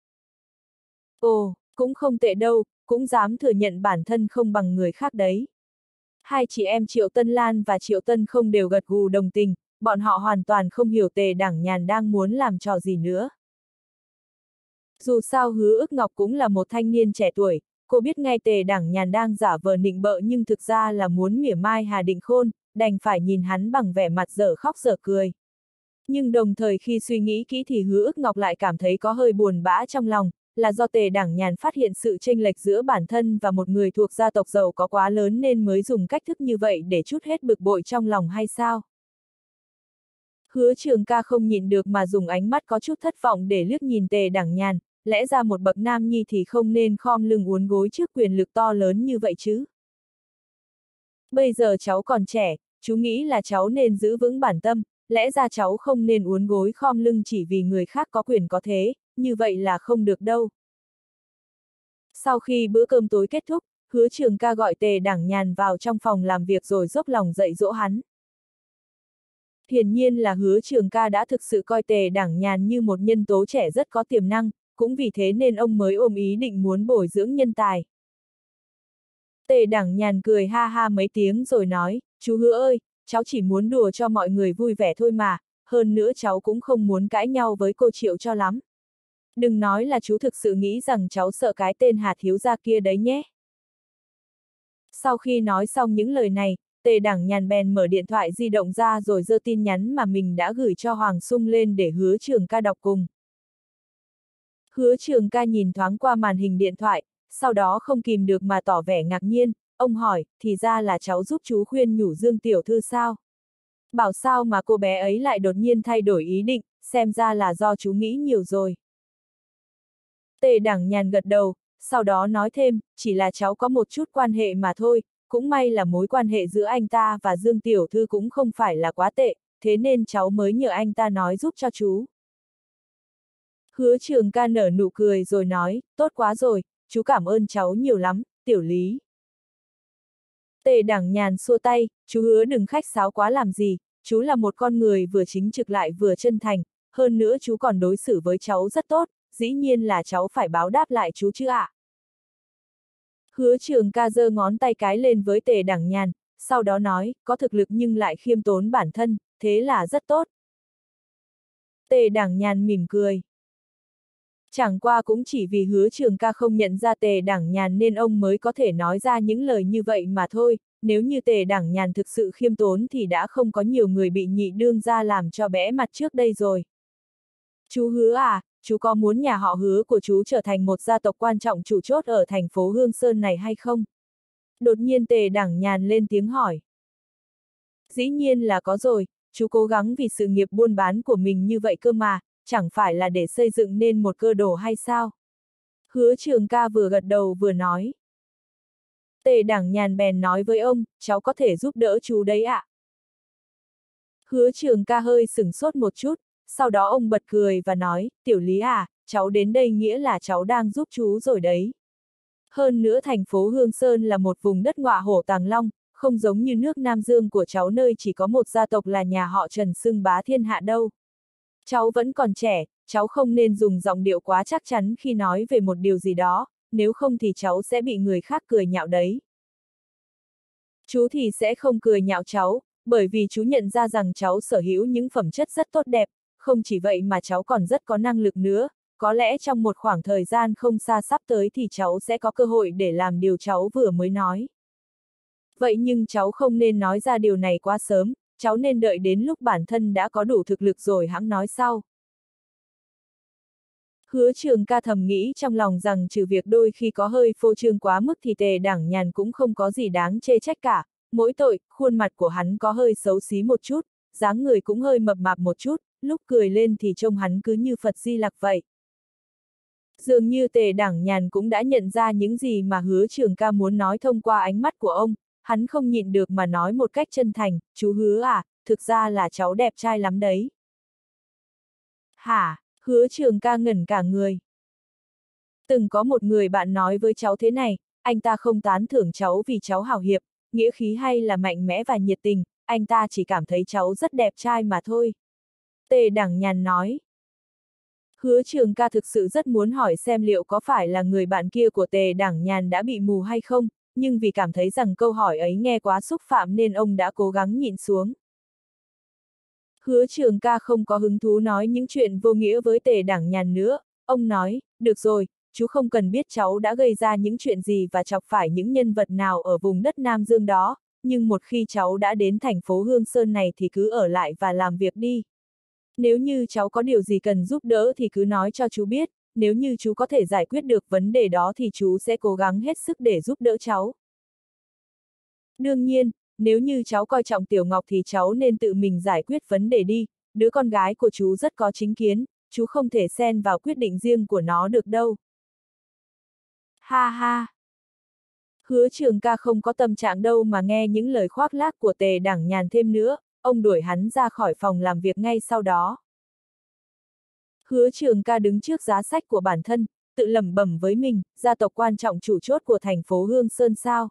Ồ, cũng không tệ đâu, cũng dám thừa nhận bản thân không bằng người khác đấy. Hai chị em Triệu Tân Lan và Triệu Tân không đều gật gù đồng tình, bọn họ hoàn toàn không hiểu Tề Đảng Nhàn đang muốn làm trò gì nữa. Dù sao Hứa Ức Ngọc cũng là một thanh niên trẻ tuổi, cô biết ngay Tề Đảng Nhàn đang giả vờ nịnh bợ nhưng thực ra là muốn mỉa mai Hà Định Khôn, đành phải nhìn hắn bằng vẻ mặt dở khóc dở cười. Nhưng đồng thời khi suy nghĩ kỹ thì Hứa Ức Ngọc lại cảm thấy có hơi buồn bã trong lòng, là do Tề Đảng Nhàn phát hiện sự chênh lệch giữa bản thân và một người thuộc gia tộc giàu có quá lớn nên mới dùng cách thức như vậy để trút hết bực bội trong lòng hay sao? Hứa Trường Ca không nhịn được mà dùng ánh mắt có chút thất vọng để liếc nhìn Tề Đảng Nhàn, lẽ ra một bậc nam nhi thì không nên khom lưng uốn gối trước quyền lực to lớn như vậy chứ. Bây giờ cháu còn trẻ, chú nghĩ là cháu nên giữ vững bản tâm, lẽ ra cháu không nên uốn gối khom lưng chỉ vì người khác có quyền có thế, như vậy là không được đâu. Sau khi bữa cơm tối kết thúc, Hứa Trường Ca gọi Tề Đảng Nhàn vào trong phòng làm việc rồi dốc lòng dạy dỗ hắn. Hiển nhiên là Hứa Trường Ca đã thực sự coi Tề Đảng Nhàn như một nhân tố trẻ rất có tiềm năng, cũng vì thế nên ông mới ôm ý định muốn bồi dưỡng nhân tài. Tề Đảng Nhàn cười ha ha mấy tiếng rồi nói, chú Hứa ơi, cháu chỉ muốn đùa cho mọi người vui vẻ thôi mà, hơn nữa cháu cũng không muốn cãi nhau với cô Triệu cho lắm. Đừng nói là chú thực sự nghĩ rằng cháu sợ cái tên Hà Thiếu gia kia đấy nhé. Sau khi nói xong những lời này, Tề Đảng Nhàn bèn mở điện thoại di động ra rồi giơ tin nhắn mà mình đã gửi cho Hoàng Sung lên để Hứa Trường Ca đọc cùng. Hứa Trường Ca nhìn thoáng qua màn hình điện thoại, sau đó không kìm được mà tỏ vẻ ngạc nhiên, ông hỏi, thì ra là cháu giúp chú khuyên nhủ Dương Tiểu Thư sao? Bảo sao mà cô bé ấy lại đột nhiên thay đổi ý định, xem ra là do chú nghĩ nhiều rồi. Tề Đảng Nhàn gật đầu, sau đó nói thêm, chỉ là cháu có một chút quan hệ mà thôi, cũng may là mối quan hệ giữa anh ta và Dương Tiểu Thư cũng không phải là quá tệ, thế nên cháu mới nhờ anh ta nói giúp cho chú. Hứa Trường Ca nở nụ cười rồi nói, tốt quá rồi, chú cảm ơn cháu nhiều lắm, Tiểu Lý. Tề Đảng Nhàn xua tay, chú Hứa đừng khách sáo quá làm gì, chú là một con người vừa chính trực lại vừa chân thành, hơn nữa chú còn đối xử với cháu rất tốt, dĩ nhiên là cháu phải báo đáp lại chú chứ ạ. À. Hứa Trường Ca giơ ngón tay cái lên với Tề Đảng Nhàn, sau đó nói, có thực lực nhưng lại khiêm tốn bản thân, thế là rất tốt. Tề Đảng Nhàn mỉm cười. Chẳng qua cũng chỉ vì Hứa Trường Ca không nhận ra Tề Đảng Nhàn nên ông mới có thể nói ra những lời như vậy mà thôi, nếu như Tề Đảng Nhàn thực sự khiêm tốn thì đã không có nhiều người bị nhị đương ra làm cho bẽ mặt trước đây rồi. Chú Hứa à, chú có muốn nhà họ Hứa của chú trở thành một gia tộc quan trọng chủ chốt ở thành phố Hương Sơn này hay không? Đột nhiên Tề Đảng Nhàn lên tiếng hỏi. Dĩ nhiên là có rồi, chú cố gắng vì sự nghiệp buôn bán của mình như vậy cơ mà, chẳng phải là để xây dựng nên một cơ đồ hay sao? Hứa Trường Ca vừa gật đầu vừa nói. Tề Đảng Nhàn bèn nói với ông, cháu có thể giúp đỡ chú đấy ạ. Hứa Trường Ca hơi sửng sốt một chút, sau đó ông bật cười và nói, tiểu Lý à, cháu đến đây nghĩa là cháu đang giúp chú rồi đấy. Hơn nữa thành phố Hương Sơn là một vùng đất ngọa hổ tàng long, không giống như nước Nam Dương của cháu nơi chỉ có một gia tộc là nhà họ Trần xưng bá thiên hạ đâu. Cháu vẫn còn trẻ, cháu không nên dùng giọng điệu quá chắc chắn khi nói về một điều gì đó, nếu không thì cháu sẽ bị người khác cười nhạo đấy. Chú thì sẽ không cười nhạo cháu, bởi vì chú nhận ra rằng cháu sở hữu những phẩm chất rất tốt đẹp, không chỉ vậy mà cháu còn rất có năng lực nữa, có lẽ trong một khoảng thời gian không xa sắp tới thì cháu sẽ có cơ hội để làm điều cháu vừa mới nói. Vậy nhưng cháu không nên nói ra điều này quá sớm, cháu nên đợi đến lúc bản thân đã có đủ thực lực rồi hẵng nói sau. Hứa Trường Ca thầm nghĩ trong lòng rằng trừ việc đôi khi có hơi phô trương quá mức thì Tề Đảng Nhàn cũng không có gì đáng chê trách cả, mỗi tội, khuôn mặt của hắn có hơi xấu xí một chút, dáng người cũng hơi mập mạp một chút, lúc cười lên thì trông hắn cứ như Phật Di Lặc vậy. Dường như Tề Đảng Nhàn cũng đã nhận ra những gì mà Hứa Trường Ca muốn nói thông qua ánh mắt của ông, hắn không nhịn được mà nói một cách chân thành, chú Hứa à, thực ra là cháu đẹp trai lắm đấy. Hả? Hứa Trường Ca ngẩn cả người. Từng có một người bạn nói với cháu thế này, anh ta không tán thưởng cháu vì cháu hào hiệp, nghĩa khí hay là mạnh mẽ và nhiệt tình, anh ta chỉ cảm thấy cháu rất đẹp trai mà thôi. Tề Đảng Nhàn nói. Hứa Trường Ca thực sự rất muốn hỏi xem liệu có phải là người bạn kia của Tề Đảng Nhàn đã bị mù hay không, nhưng vì cảm thấy rằng câu hỏi ấy nghe quá xúc phạm nên ông đã cố gắng nhịn xuống. Hứa Trường Ca không có hứng thú nói những chuyện vô nghĩa với Tề Đảng Nhàn nữa, ông nói, được rồi, chú không cần biết cháu đã gây ra những chuyện gì và chọc phải những nhân vật nào ở vùng đất Nam Dương đó, nhưng một khi cháu đã đến thành phố Hương Sơn này thì cứ ở lại và làm việc đi. Nếu như cháu có điều gì cần giúp đỡ thì cứ nói cho chú biết, nếu như chú có thể giải quyết được vấn đề đó thì chú sẽ cố gắng hết sức để giúp đỡ cháu. Đương nhiên, nếu như cháu coi trọng Tiểu Ngọc thì cháu nên tự mình giải quyết vấn đề đi, đứa con gái của chú rất có chính kiến, chú không thể xen vào quyết định riêng của nó được đâu. Ha ha! Hứa Trường Ca không có tâm trạng đâu mà nghe những lời khoác lác của Tề Đảng Nhàn thêm nữa, ông đuổi hắn ra khỏi phòng làm việc ngay sau đó. Hứa Trường Ca đứng trước giá sách của bản thân, tự lẩm bẩm với mình, gia tộc quan trọng chủ chốt của thành phố Hương Sơn sao?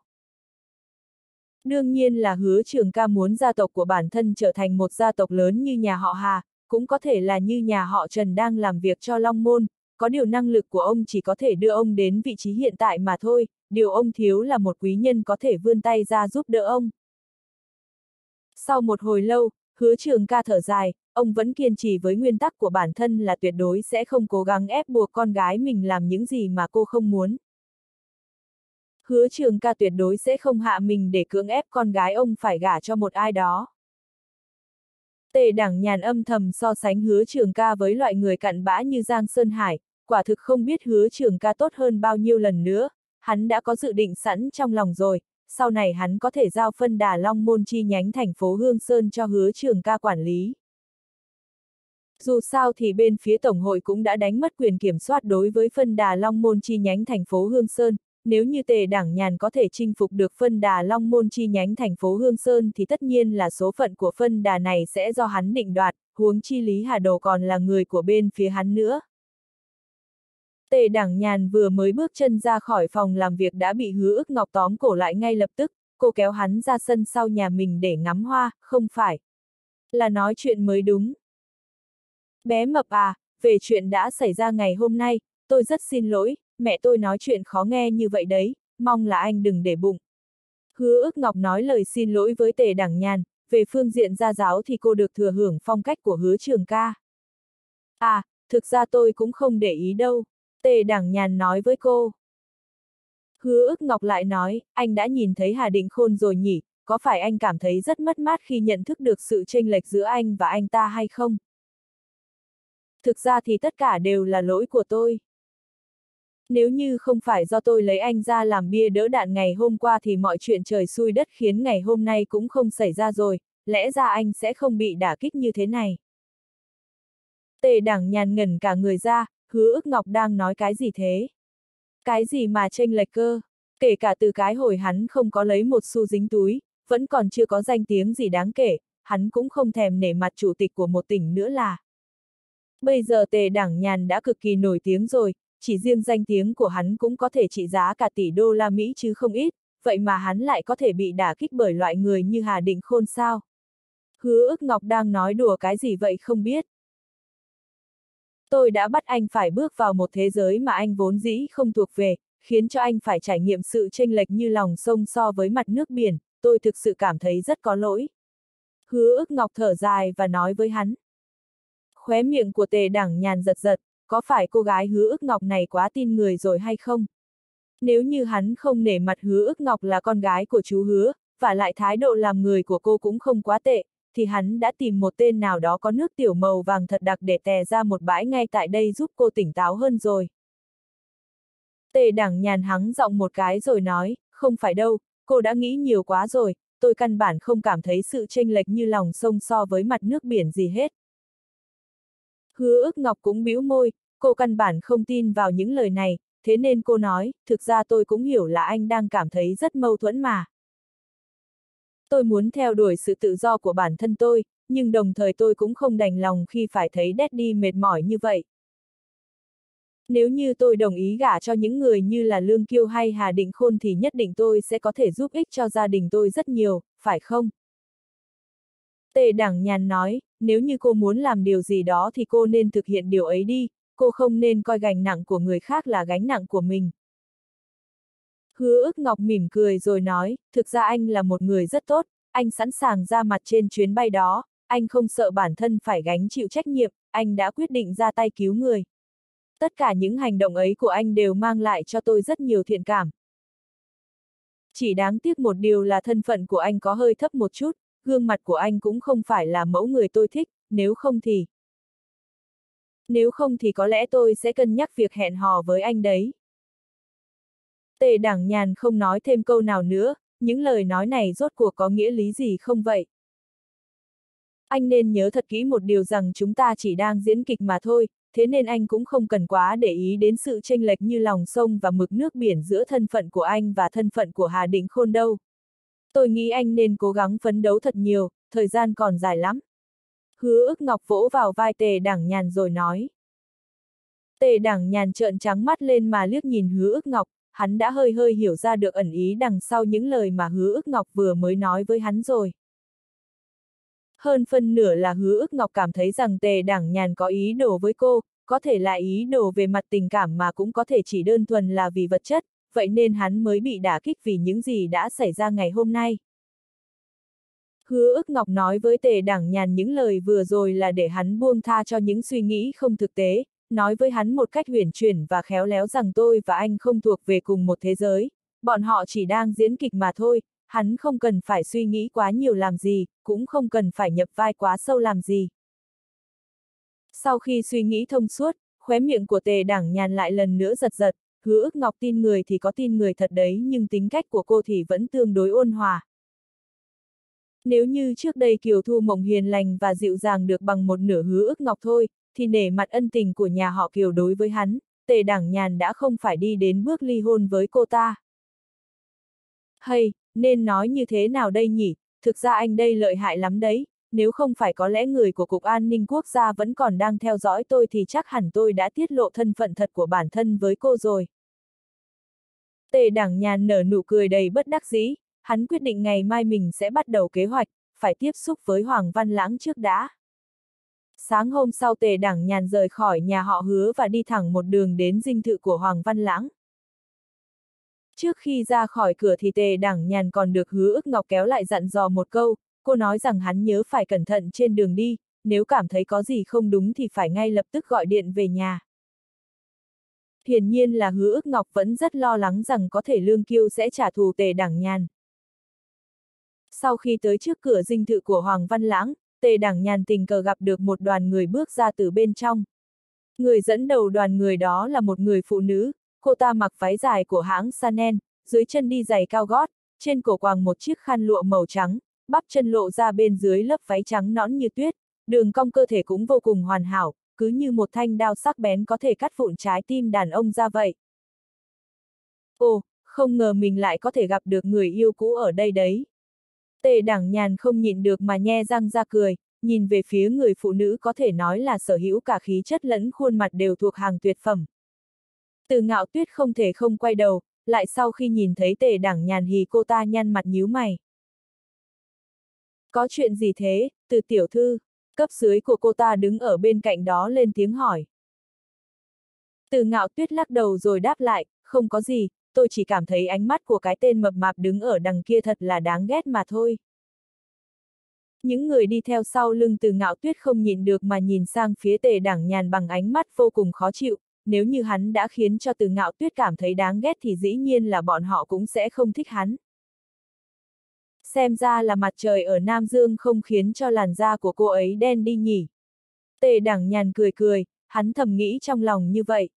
Đương nhiên là Hứa Trường Ca muốn gia tộc của bản thân trở thành một gia tộc lớn như nhà họ Hà, cũng có thể là như nhà họ Trần đang làm việc cho Long Môn, có điều năng lực của ông chỉ có thể đưa ông đến vị trí hiện tại mà thôi, điều ông thiếu là một quý nhân có thể vươn tay ra giúp đỡ ông. Sau một hồi lâu, Hứa Trường Ca thở dài, ông vẫn kiên trì với nguyên tắc của bản thân là tuyệt đối sẽ không cố gắng ép buộc con gái mình làm những gì mà cô không muốn. Hứa Trường Ca tuyệt đối sẽ không hạ mình để cưỡng ép con gái ông phải gả cho một ai đó. Tề Đảng Nhàn âm thầm so sánh Hứa Trường Ca với loại người cặn bã như Giang Sơn Hải, quả thực không biết Hứa Trường Ca tốt hơn bao nhiêu lần nữa, hắn đã có dự định sẵn trong lòng rồi, sau này hắn có thể giao phân đà Long Môn chi nhánh thành phố Hương Sơn cho Hứa Trường Ca quản lý. Dù sao thì bên phía Tổng hội cũng đã đánh mất quyền kiểm soát đối với phân đà Long Môn chi nhánh thành phố Hương Sơn, nếu như Tề Đảng Nhàn có thể chinh phục được phân đà Long Môn chi nhánh thành phố Hương Sơn thì tất nhiên là số phận của phân đà này sẽ do hắn định đoạt, huống chi Lý Hà Đồ còn là người của bên phía hắn nữa. Tề Đảng Nhàn vừa mới bước chân ra khỏi phòng làm việc đã bị Hứa Ức Ngọc tóm cổ lại ngay lập tức, cô kéo hắn ra sân sau nhà mình để ngắm hoa, không phải là nói chuyện mới đúng. Bé mập à, về chuyện đã xảy ra ngày hôm nay, tôi rất xin lỗi, mẹ tôi nói chuyện khó nghe như vậy đấy, mong là anh đừng để bụng. Hứa Ức Ngọc nói lời xin lỗi với Tề Đảng Nhàn, về phương diện gia giáo thì cô được thừa hưởng phong cách của Hứa Trường Ca. À, thực ra tôi cũng không để ý đâu, Tề Đảng Nhàn nói với cô. Hứa Ức Ngọc lại nói, anh đã nhìn thấy Hà Định Khôn rồi nhỉ, có phải anh cảm thấy rất mất mát khi nhận thức được sự chênh lệch giữa anh và anh ta hay không? Thực ra thì tất cả đều là lỗi của tôi. Nếu như không phải do tôi lấy anh ra làm bia đỡ đạn ngày hôm qua thì mọi chuyện trời xui đất khiến ngày hôm nay cũng không xảy ra rồi, lẽ ra anh sẽ không bị đả kích như thế này. Tề Đảng Nhàn ngẩn cả người ra, Hứa Ức Ngọc đang nói cái gì thế? Cái gì mà chênh lệch cơ? Kể cả từ cái hồi hắn không có lấy một xu dính túi, vẫn còn chưa có danh tiếng gì đáng kể, hắn cũng không thèm nể mặt chủ tịch của một tỉnh nữa là. Bây giờ Tề Đảng Nhàn đã cực kỳ nổi tiếng rồi, chỉ riêng danh tiếng của hắn cũng có thể trị giá cả tỷ đô la Mỹ chứ không ít, vậy mà hắn lại có thể bị đả kích bởi loại người như Hà Định Khôn sao? Hứa Ức Ngọc đang nói đùa cái gì vậy không biết. Tôi đã bắt anh phải bước vào một thế giới mà anh vốn dĩ không thuộc về, khiến cho anh phải trải nghiệm sự chênh lệch như lòng sông so với mặt nước biển, tôi thực sự cảm thấy rất có lỗi. Hứa Ức Ngọc thở dài và nói với hắn. Khóe miệng của Tề Đảng Nhàn giật giật, có phải cô gái Hứa Ức Ngọc này quá tin người rồi hay không? Nếu như hắn không nể mặt Hứa Ức Ngọc là con gái của chú Hứa, và lại thái độ làm người của cô cũng không quá tệ, thì hắn đã tìm một tên nào đó có nước tiểu màu vàng thật đặc để tè ra một bãi ngay tại đây giúp cô tỉnh táo hơn rồi. Tề Đảng Nhàn hắng giọng một cái rồi nói, không phải đâu, cô đã nghĩ nhiều quá rồi, tôi căn bản không cảm thấy sự chênh lệch như lòng sông so với mặt nước biển gì hết. Hứa Ức Ngọc cũng bĩu môi, cô căn bản không tin vào những lời này, thế nên cô nói, thực ra tôi cũng hiểu là anh đang cảm thấy rất mâu thuẫn mà. Tôi muốn theo đuổi sự tự do của bản thân tôi, nhưng đồng thời tôi cũng không đành lòng khi phải thấy Daddy mệt mỏi như vậy. Nếu như tôi đồng ý gả cho những người như là Lương Kiêu hay Hà Định Khôn thì nhất định tôi sẽ có thể giúp ích cho gia đình tôi rất nhiều, phải không? Tề Đảng Nhàn nói, nếu như cô muốn làm điều gì đó thì cô nên thực hiện điều ấy đi, cô không nên coi gánh nặng của người khác là gánh nặng của mình. Hứa Ức Ngọc mỉm cười rồi nói, thực ra anh là một người rất tốt, anh sẵn sàng ra mặt trên chuyến bay đó, anh không sợ bản thân phải gánh chịu trách nhiệm, anh đã quyết định ra tay cứu người. Tất cả những hành động ấy của anh đều mang lại cho tôi rất nhiều thiện cảm. Chỉ đáng tiếc một điều là thân phận của anh có hơi thấp một chút, gương mặt của anh cũng không phải là mẫu người tôi thích, nếu không thì... Nếu không thì có lẽ tôi sẽ cân nhắc việc hẹn hò với anh đấy. Tề Đảng Nhàn không nói thêm câu nào nữa, những lời nói này rốt cuộc có nghĩa lý gì không vậy? Anh nên nhớ thật kỹ một điều rằng chúng ta chỉ đang diễn kịch mà thôi, thế nên anh cũng không cần quá để ý đến sự chênh lệch như lòng sông và mực nước biển giữa thân phận của anh và thân phận của Hà Định Khôn đâu. Tôi nghĩ anh nên cố gắng phấn đấu thật nhiều, thời gian còn dài lắm. Hứa Ức Ngọc vỗ vào vai Tề Đảng Nhàn rồi nói. Tề Đảng Nhàn trợn trắng mắt lên mà liếc nhìn Hứa Ức Ngọc, hắn đã hơi hơi hiểu ra được ẩn ý đằng sau những lời mà Hứa Ức Ngọc vừa mới nói với hắn rồi. Hơn phân nửa là Hứa Ức Ngọc cảm thấy rằng Tề Đảng Nhàn có ý đồ với cô, có thể là ý đồ về mặt tình cảm mà cũng có thể chỉ đơn thuần là vì vật chất, vậy nên hắn mới bị đả kích vì những gì đã xảy ra ngày hôm nay. Hứa Ức Ngọc nói với Tề Đảng Nhàn những lời vừa rồi là để hắn buông tha cho những suy nghĩ không thực tế, nói với hắn một cách huyền chuyển và khéo léo rằng tôi và anh không thuộc về cùng một thế giới, bọn họ chỉ đang diễn kịch mà thôi, hắn không cần phải suy nghĩ quá nhiều làm gì, cũng không cần phải nhập vai quá sâu làm gì. Sau khi suy nghĩ thông suốt, khóe miệng của Tề Đảng Nhàn lại lần nữa giật giật, Hứa Ức Ngọc tin người thì có tin người thật đấy nhưng tính cách của cô thì vẫn tương đối ôn hòa. Nếu như trước đây Kiều Thu Mộng hiền lành và dịu dàng được bằng một nửa Hứa Ức Ngọc thôi, thì nể mặt ân tình của nhà họ Kiều đối với hắn, Tề Đảng Nhàn đã không phải đi đến bước ly hôn với cô ta. Hay, nên nói như thế nào đây nhỉ, thực ra anh đây lợi hại lắm đấy, nếu không phải có lẽ người của Cục An ninh Quốc gia vẫn còn đang theo dõi tôi thì chắc hẳn tôi đã tiết lộ thân phận thật của bản thân với cô rồi. Tề Đảng Nhàn nở nụ cười đầy bất đắc dĩ, hắn quyết định ngày mai mình sẽ bắt đầu kế hoạch, phải tiếp xúc với Hoàng Văn Lãng trước đã. Sáng hôm sau Tề Đảng Nhàn rời khỏi nhà họ Hứa và đi thẳng một đường đến dinh thự của Hoàng Văn Lãng. Trước khi ra khỏi cửa thì Tề Đảng Nhàn còn được Hứa Ức Ngọc kéo lại dặn dò một câu, cô nói rằng hắn nhớ phải cẩn thận trên đường đi, nếu cảm thấy có gì không đúng thì phải ngay lập tức gọi điện về nhà. Hiển nhiên là Hứa Ức Ngọc vẫn rất lo lắng rằng có thể Lương Kiêu sẽ trả thù Tề Đảng Nhàn. Sau khi tới trước cửa dinh thự của Hoàng Văn Lãng, Tề Đảng Nhàn tình cờ gặp được một đoàn người bước ra từ bên trong. Người dẫn đầu đoàn người đó là một người phụ nữ, cô ta mặc váy dài của hãng Chanel, dưới chân đi giày cao gót, trên cổ quàng một chiếc khăn lụa màu trắng, bắp chân lộ ra bên dưới lớp váy trắng nõn như tuyết, đường cong cơ thể cũng vô cùng hoàn hảo, cứ như một thanh đao sắc bén có thể cắt vụn trái tim đàn ông ra vậy. Ồ, không ngờ mình lại có thể gặp được người yêu cũ ở đây đấy. Tề Đảng Nhàn không nhịn được mà nhe răng ra cười, nhìn về phía người phụ nữ có thể nói là sở hữu cả khí chất lẫn khuôn mặt đều thuộc hàng tuyệt phẩm. Từ Ngạo Tuyết không thể không quay đầu, lại sau khi nhìn thấy Tề Đảng Nhàn thì cô ta nhăn mặt nhíu mày. Có chuyện gì thế, Từ tiểu thư? Cấp dưới của cô ta đứng ở bên cạnh đó lên tiếng hỏi. Từ Ngạo Tuyết lắc đầu rồi đáp lại, không có gì, tôi chỉ cảm thấy ánh mắt của cái tên mập mạp đứng ở đằng kia thật là đáng ghét mà thôi. Những người đi theo sau lưng Từ Ngạo Tuyết không nhịn được mà nhìn sang phía Tề Đảng Nhàn bằng ánh mắt vô cùng khó chịu, nếu như hắn đã khiến cho Từ Ngạo Tuyết cảm thấy đáng ghét thì dĩ nhiên là bọn họ cũng sẽ không thích hắn. Xem ra là mặt trời ở Nam Dương không khiến cho làn da của cô ấy đen đi nhỉ. Tề Đảng Nhàn cười cười, hắn thầm nghĩ trong lòng như vậy.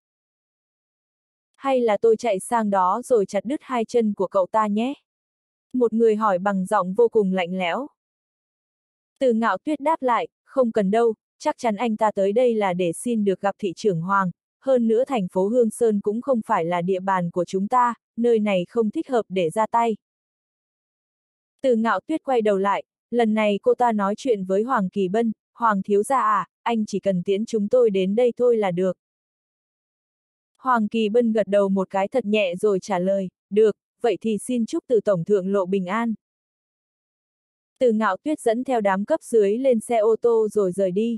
Hay là tôi chạy sang đó rồi chặt đứt hai chân của cậu ta nhé? Một người hỏi bằng giọng vô cùng lạnh lẽo. Từ Ngạo Tuyết đáp lại, không cần đâu, chắc chắn anh ta tới đây là để xin được gặp thị trưởng Hoàng, hơn nữa thành phố Hương Sơn cũng không phải là địa bàn của chúng ta, nơi này không thích hợp để ra tay. Từ Ngạo Tuyết quay đầu lại, lần này cô ta nói chuyện với Hoàng Kỳ Bân, Hoàng thiếu gia à, anh chỉ cần tiễn chúng tôi đến đây thôi là được. Hoàng Kỳ Bân gật đầu một cái thật nhẹ rồi trả lời, được, vậy thì xin chúc Từ tổng thượng lộ bình an. Từ Ngạo Tuyết dẫn theo đám cấp dưới lên xe ô tô rồi rời đi.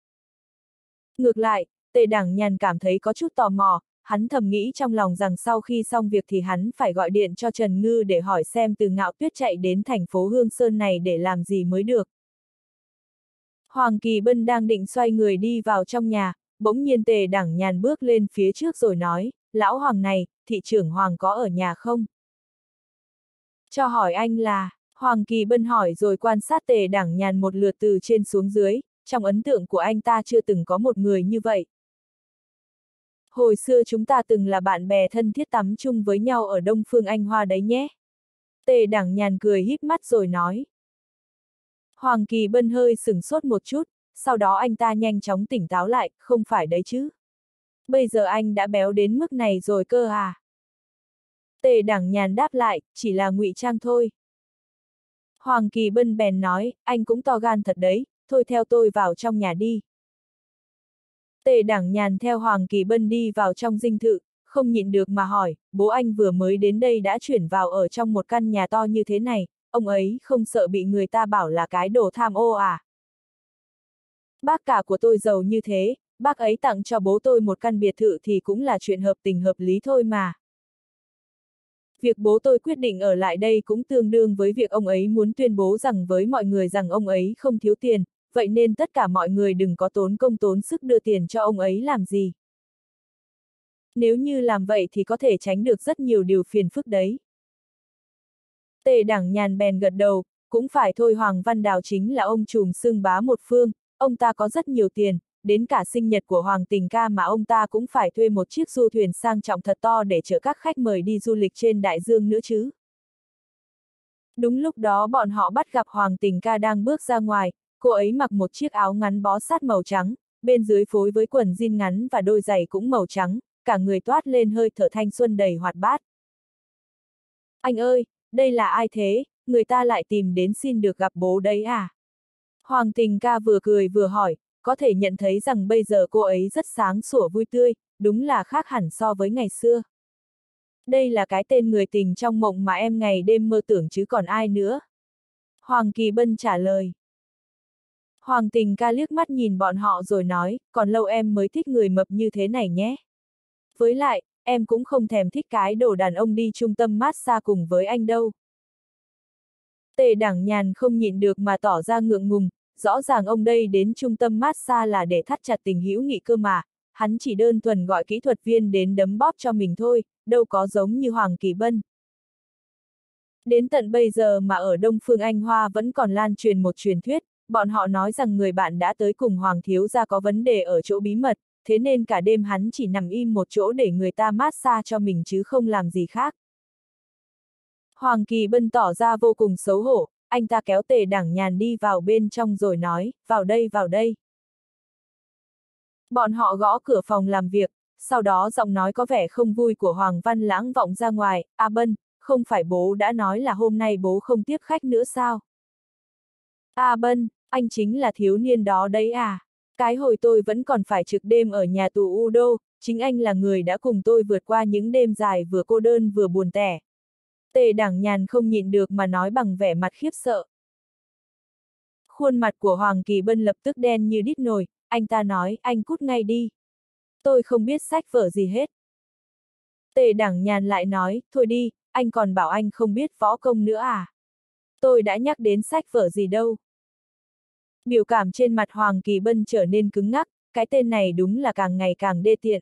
Ngược lại, Tề Đảng Nhàn cảm thấy có chút tò mò, hắn thầm nghĩ trong lòng rằng sau khi xong việc thì hắn phải gọi điện cho Trần Ngư để hỏi xem Từ Ngạo Tuyết chạy đến thành phố Hương Sơn này để làm gì mới được. Hoàng Kỳ Bân đang định xoay người đi vào trong nhà, bỗng nhiên Tề Đảng Nhàn bước lên phía trước rồi nói, lão Hoàng này, thị trưởng Hoàng có ở nhà không? Cho hỏi anh là, Hoàng Kỳ Bân hỏi rồi quan sát Tề Đảng Nhàn một lượt từ trên xuống dưới, trong ấn tượng của anh ta chưa từng có một người như vậy. Hồi xưa chúng ta từng là bạn bè thân thiết tắm chung với nhau ở Đông Phương Anh Hoa đấy nhé. Tề Đảng Nhàn cười híp mắt rồi nói. Hoàng Kỳ Bân hơi sửng sốt một chút, sau đó anh ta nhanh chóng tỉnh táo lại, không phải đấy chứ. Bây giờ anh đã béo đến mức này rồi cơ à? Tề Đảng Nhàn đáp lại, chỉ là ngụy trang thôi. Hoàng Kỳ Bân bèn nói, anh cũng to gan thật đấy, thôi theo tôi vào trong nhà đi. Tề Đảng Nhàn theo Hoàng Kỳ Bân đi vào trong dinh thự, không nhịn được mà hỏi, bố anh vừa mới đến đây đã chuyển vào ở trong một căn nhà to như thế này, ông ấy không sợ bị người ta bảo là cái đồ tham ô à? Bác cả của tôi giàu như thế, bác ấy tặng cho bố tôi một căn biệt thự thì cũng là chuyện hợp tình hợp lý thôi mà. Việc bố tôi quyết định ở lại đây cũng tương đương với việc ông ấy muốn tuyên bố rằng với mọi người rằng ông ấy không thiếu tiền, vậy nên tất cả mọi người đừng có tốn công tốn sức đưa tiền cho ông ấy làm gì. Nếu như làm vậy thì có thể tránh được rất nhiều điều phiền phức đấy. Tề Đảng Nhàn bèn gật đầu, cũng phải thôi, Hoàng Văn Đào chính là ông trùm xưng bá một phương, ông ta có rất nhiều tiền, đến cả sinh nhật của Hoàng Tình Ca mà ông ta cũng phải thuê một chiếc du thuyền sang trọng thật to để chở các khách mời đi du lịch trên đại dương nữa chứ. Đúng lúc đó bọn họ bắt gặp Hoàng Tình Ca đang bước ra ngoài, cô ấy mặc một chiếc áo ngắn bó sát màu trắng, bên dưới phối với quần jean ngắn và đôi giày cũng màu trắng, cả người toát lên hơi thở thanh xuân đầy hoạt bát. Anh ơi, đây là ai thế, người ta lại tìm đến xin được gặp bố đấy à? Hoàng Tình Ca vừa cười vừa hỏi, có thể nhận thấy rằng bây giờ cô ấy rất sáng sủa vui tươi, đúng là khác hẳn so với ngày xưa. Đây là cái tên người tình trong mộng mà em ngày đêm mơ tưởng chứ còn ai nữa. Hoàng Kỳ Bân trả lời. Hoàng Tình Ca liếc mắt nhìn bọn họ rồi nói, còn lâu em mới thích người mập như thế này nhé. Với lại, em cũng không thèm thích cái đồ đàn ông đi trung tâm massage cùng với anh đâu. Tề Đảng Nhàn không nhịn được mà tỏ ra ngượng ngùng, rõ ràng ông đây đến trung tâm massage là để thắt chặt tình hữu nghị cơ mà, hắn chỉ đơn thuần gọi kỹ thuật viên đến đấm bóp cho mình thôi, đâu có giống như Hoàng Kỳ Bân. Đến tận bây giờ mà ở Đông Phương Anh Hoa vẫn còn lan truyền một truyền thuyết, bọn họ nói rằng người bạn đã tới cùng Hoàng thiếu gia có vấn đề ở chỗ bí mật, thế nên cả đêm hắn chỉ nằm im một chỗ để người ta massage cho mình chứ không làm gì khác. Hoàng Kỳ Bân tỏ ra vô cùng xấu hổ, anh ta kéo Tề Đảng Nhàn đi vào bên trong rồi nói, vào đây vào đây. Bọn họ gõ cửa phòng làm việc, sau đó giọng nói có vẻ không vui của Hoàng Văn Lãng vọng ra ngoài, A Bân, không phải bố đã nói là hôm nay bố không tiếp khách nữa sao? A Bân, anh chính là thiếu niên đó đấy à? Cái hồi tôi vẫn còn phải trực đêm ở nhà tù U Đô, chính anh là người đã cùng tôi vượt qua những đêm dài vừa cô đơn vừa buồn tẻ. Tề Đảng Nhàn không nhịn được mà nói bằng vẻ mặt khiếp sợ. Khuôn mặt của Hoàng Kỳ Bân lập tức đen như đít nồi, anh ta nói, anh cút ngay đi. Tôi không biết sách vở gì hết. Tề Đảng Nhàn lại nói, thôi đi, anh còn bảo anh không biết võ công nữa à? Tôi đã nhắc đến sách vở gì đâu. Biểu cảm trên mặt Hoàng Kỳ Bân trở nên cứng ngắc, cái tên này đúng là càng ngày càng đê tiện.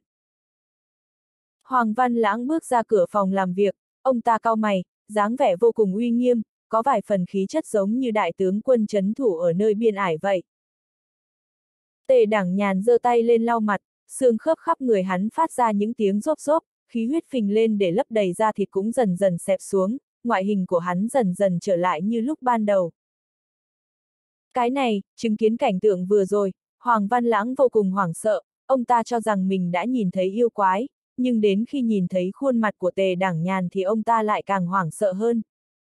Hoàng Văn Lãng bước ra cửa phòng làm việc, ông ta cau mày, dáng vẻ vô cùng uy nghiêm, có vài phần khí chất giống như đại tướng quân trấn thủ ở nơi biên ải vậy. Tề Đảng Nhàn giơ tay lên lau mặt, xương khớp khắp người hắn phát ra những tiếng rốp rốp, khí huyết phình lên để lấp đầy da thịt cũng dần dần xẹp xuống, ngoại hình của hắn dần dần trở lại như lúc ban đầu. Cái này, chứng kiến cảnh tượng vừa rồi, Hoàng Văn Lãng vô cùng hoảng sợ, ông ta cho rằng mình đã nhìn thấy yêu quái, nhưng đến khi nhìn thấy khuôn mặt của Tề Đảng Nhàn thì ông ta lại càng hoảng sợ hơn.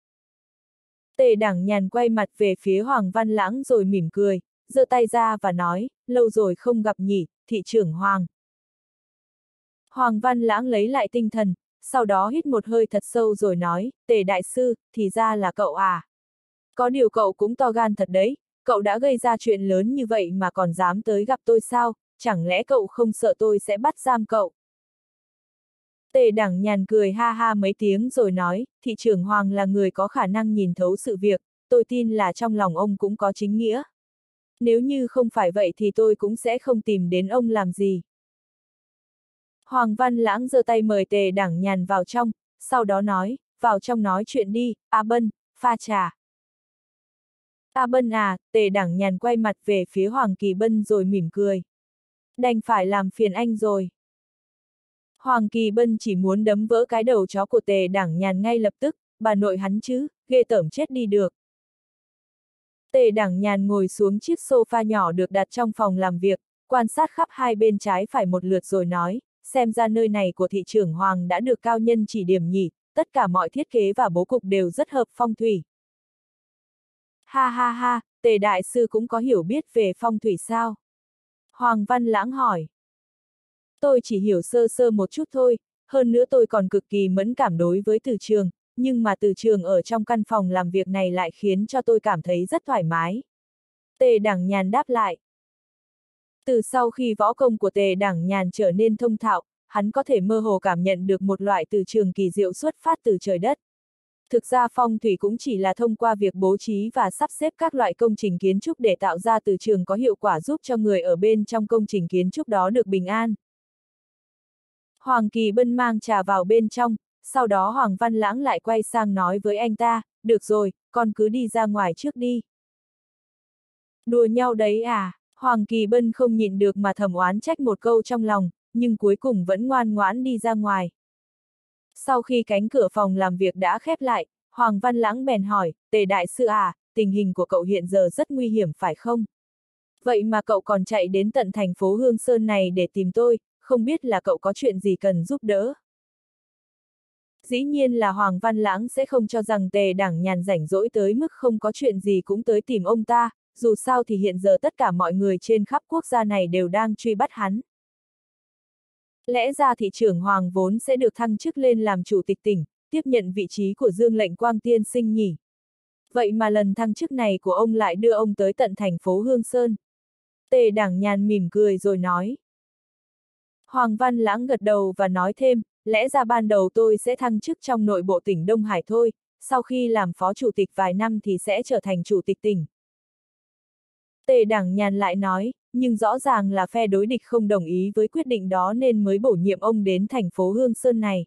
Tề Đảng Nhàn quay mặt về phía Hoàng Văn Lãng rồi mỉm cười, giơ tay ra và nói, lâu rồi không gặp nhỉ, thị trưởng Hoàng. Hoàng Văn Lãng lấy lại tinh thần, sau đó hít một hơi thật sâu rồi nói, Tề đại sư, thì ra là cậu à. Có điều cậu cũng to gan thật đấy, cậu đã gây ra chuyện lớn như vậy mà còn dám tới gặp tôi sao, chẳng lẽ cậu không sợ tôi sẽ bắt giam cậu? Tề Đảng Nhàn cười ha ha mấy tiếng rồi nói, thị trưởng Hoàng là người có khả năng nhìn thấu sự việc, tôi tin là trong lòng ông cũng có chính nghĩa. Nếu như không phải vậy thì tôi cũng sẽ không tìm đến ông làm gì. Hoàng Văn Lãng giơ tay mời Tề Đảng Nhàn vào trong, sau đó nói, vào trong nói chuyện đi, A Bân, pha trà. A Bân à, Tề Đảng Nhàn quay mặt về phía Hoàng Kỳ Bân rồi mỉm cười. Đành phải làm phiền anh rồi. Hoàng Kỳ Bân chỉ muốn đấm vỡ cái đầu chó của Tề Đảng Nhàn ngay lập tức, bà nội hắn chứ, ghê tởm chết đi được. Tề Đảng Nhàn ngồi xuống chiếc sofa nhỏ được đặt trong phòng làm việc, quan sát khắp hai bên trái phải một lượt rồi nói, xem ra nơi này của thị trưởng Hoàng đã được cao nhân chỉ điểm nhỉ, tất cả mọi thiết kế và bố cục đều rất hợp phong thủy. Ha ha ha, Tề đại sư cũng có hiểu biết về phong thủy sao? Hoàng Văn Lãng hỏi. Tôi chỉ hiểu sơ sơ một chút thôi, hơn nữa tôi còn cực kỳ mẫn cảm đối với từ trường, nhưng mà từ trường ở trong căn phòng làm việc này lại khiến cho tôi cảm thấy rất thoải mái. Tề Đảng Nhàn đáp lại. Từ sau khi võ công của Tề Đảng Nhàn trở nên thông thạo, hắn có thể mơ hồ cảm nhận được một loại từ trường kỳ diệu xuất phát từ trời đất. Thực ra phong thủy cũng chỉ là thông qua việc bố trí và sắp xếp các loại công trình kiến trúc để tạo ra từ trường có hiệu quả giúp cho người ở bên trong công trình kiến trúc đó được bình an. Hoàng Kỳ Bân mang trà vào bên trong, sau đó Hoàng Văn Lãng lại quay sang nói với anh ta, được rồi, con cứ đi ra ngoài trước đi. Đùa nhau đấy à, Hoàng Kỳ Bân không nhịn được mà thầm oán trách một câu trong lòng, nhưng cuối cùng vẫn ngoan ngoãn đi ra ngoài. Sau khi cánh cửa phòng làm việc đã khép lại, Hoàng Văn Lãng bèn hỏi, Tề đại sư à, tình hình của cậu hiện giờ rất nguy hiểm phải không? Vậy mà cậu còn chạy đến tận thành phố Hương Sơn này để tìm tôi, không biết là cậu có chuyện gì cần giúp đỡ. Dĩ nhiên là Hoàng Văn Lãng sẽ không cho rằng Tề Đảng Nhàn rảnh rỗi tới mức không có chuyện gì cũng tới tìm ông ta, dù sao thì hiện giờ tất cả mọi người trên khắp quốc gia này đều đang truy bắt hắn. Lẽ ra thị trưởng Hoàng vốn sẽ được thăng chức lên làm chủ tịch tỉnh, tiếp nhận vị trí của Dương Lệnh Quang tiên sinh nhỉ. Vậy mà lần thăng chức này của ông lại đưa ông tới tận thành phố Hương Sơn. Tề Đảng Nhàn mỉm cười rồi nói. Hoàng Văn Lãng gật đầu và nói thêm, lẽ ra ban đầu tôi sẽ thăng chức trong nội bộ tỉnh Đông Hải thôi, sau khi làm phó chủ tịch vài năm thì sẽ trở thành chủ tịch tỉnh. Tề Đảng Nhàn lại nói, nhưng rõ ràng là phe đối địch không đồng ý với quyết định đó nên mới bổ nhiệm ông đến thành phố Hương Sơn này.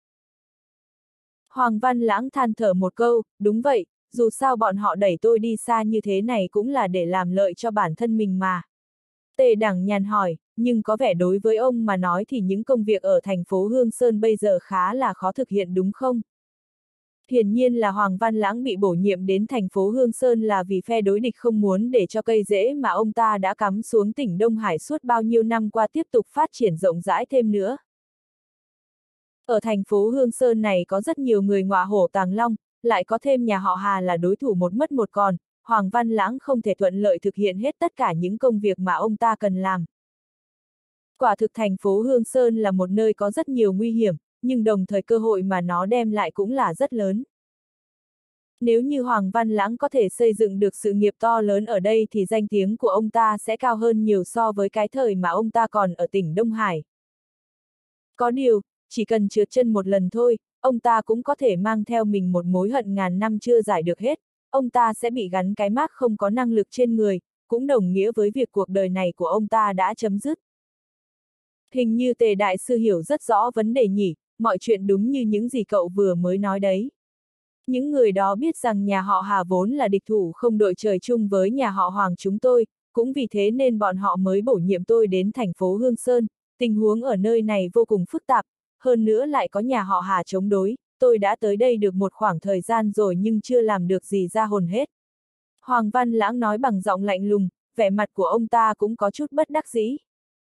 Hoàng Văn Lãng than thở một câu, đúng vậy, dù sao bọn họ đẩy tôi đi xa như thế này cũng là để làm lợi cho bản thân mình mà. Tề Đảng Nhàn hỏi, nhưng có vẻ đối với ông mà nói thì những công việc ở thành phố Hương Sơn bây giờ khá là khó thực hiện đúng không? Hiển nhiên là Hoàng Văn Lãng bị bổ nhiệm đến thành phố Hương Sơn là vì phe đối địch không muốn để cho cây rễ mà ông ta đã cắm xuống tỉnh Đông Hải suốt bao nhiêu năm qua tiếp tục phát triển rộng rãi thêm nữa. Ở thành phố Hương Sơn này có rất nhiều người ngọa hổ tàng long, lại có thêm nhà họ Hà là đối thủ một mất một còn, Hoàng Văn Lãng không thể thuận lợi thực hiện hết tất cả những công việc mà ông ta cần làm. Quả thực thành phố Hương Sơn là một nơi có rất nhiều nguy hiểm, nhưng đồng thời cơ hội mà nó đem lại cũng là rất lớn. Nếu như Hoàng Văn Lãng có thể xây dựng được sự nghiệp to lớn ở đây thì danh tiếng của ông ta sẽ cao hơn nhiều so với cái thời mà ông ta còn ở tỉnh Đông Hải. Có điều, chỉ cần trượt chân một lần thôi, ông ta cũng có thể mang theo mình một mối hận ngàn năm chưa giải được hết, ông ta sẽ bị gắn cái mác không có năng lực trên người, cũng đồng nghĩa với việc cuộc đời này của ông ta đã chấm dứt. Hình như Tề Đại Sư hiểu rất rõ vấn đề nhỉ, mọi chuyện đúng như những gì cậu vừa mới nói đấy. Những người đó biết rằng nhà họ Hà vốn là địch thủ không đội trời chung với nhà họ Hoàng chúng tôi, cũng vì thế nên bọn họ mới bổ nhiệm tôi đến thành phố Hương Sơn, tình huống ở nơi này vô cùng phức tạp, hơn nữa lại có nhà họ Hà chống đối, tôi đã tới đây được một khoảng thời gian rồi nhưng chưa làm được gì ra hồn hết. Hoàng Văn Lãng nói bằng giọng lạnh lùng, vẻ mặt của ông ta cũng có chút bất đắc dĩ.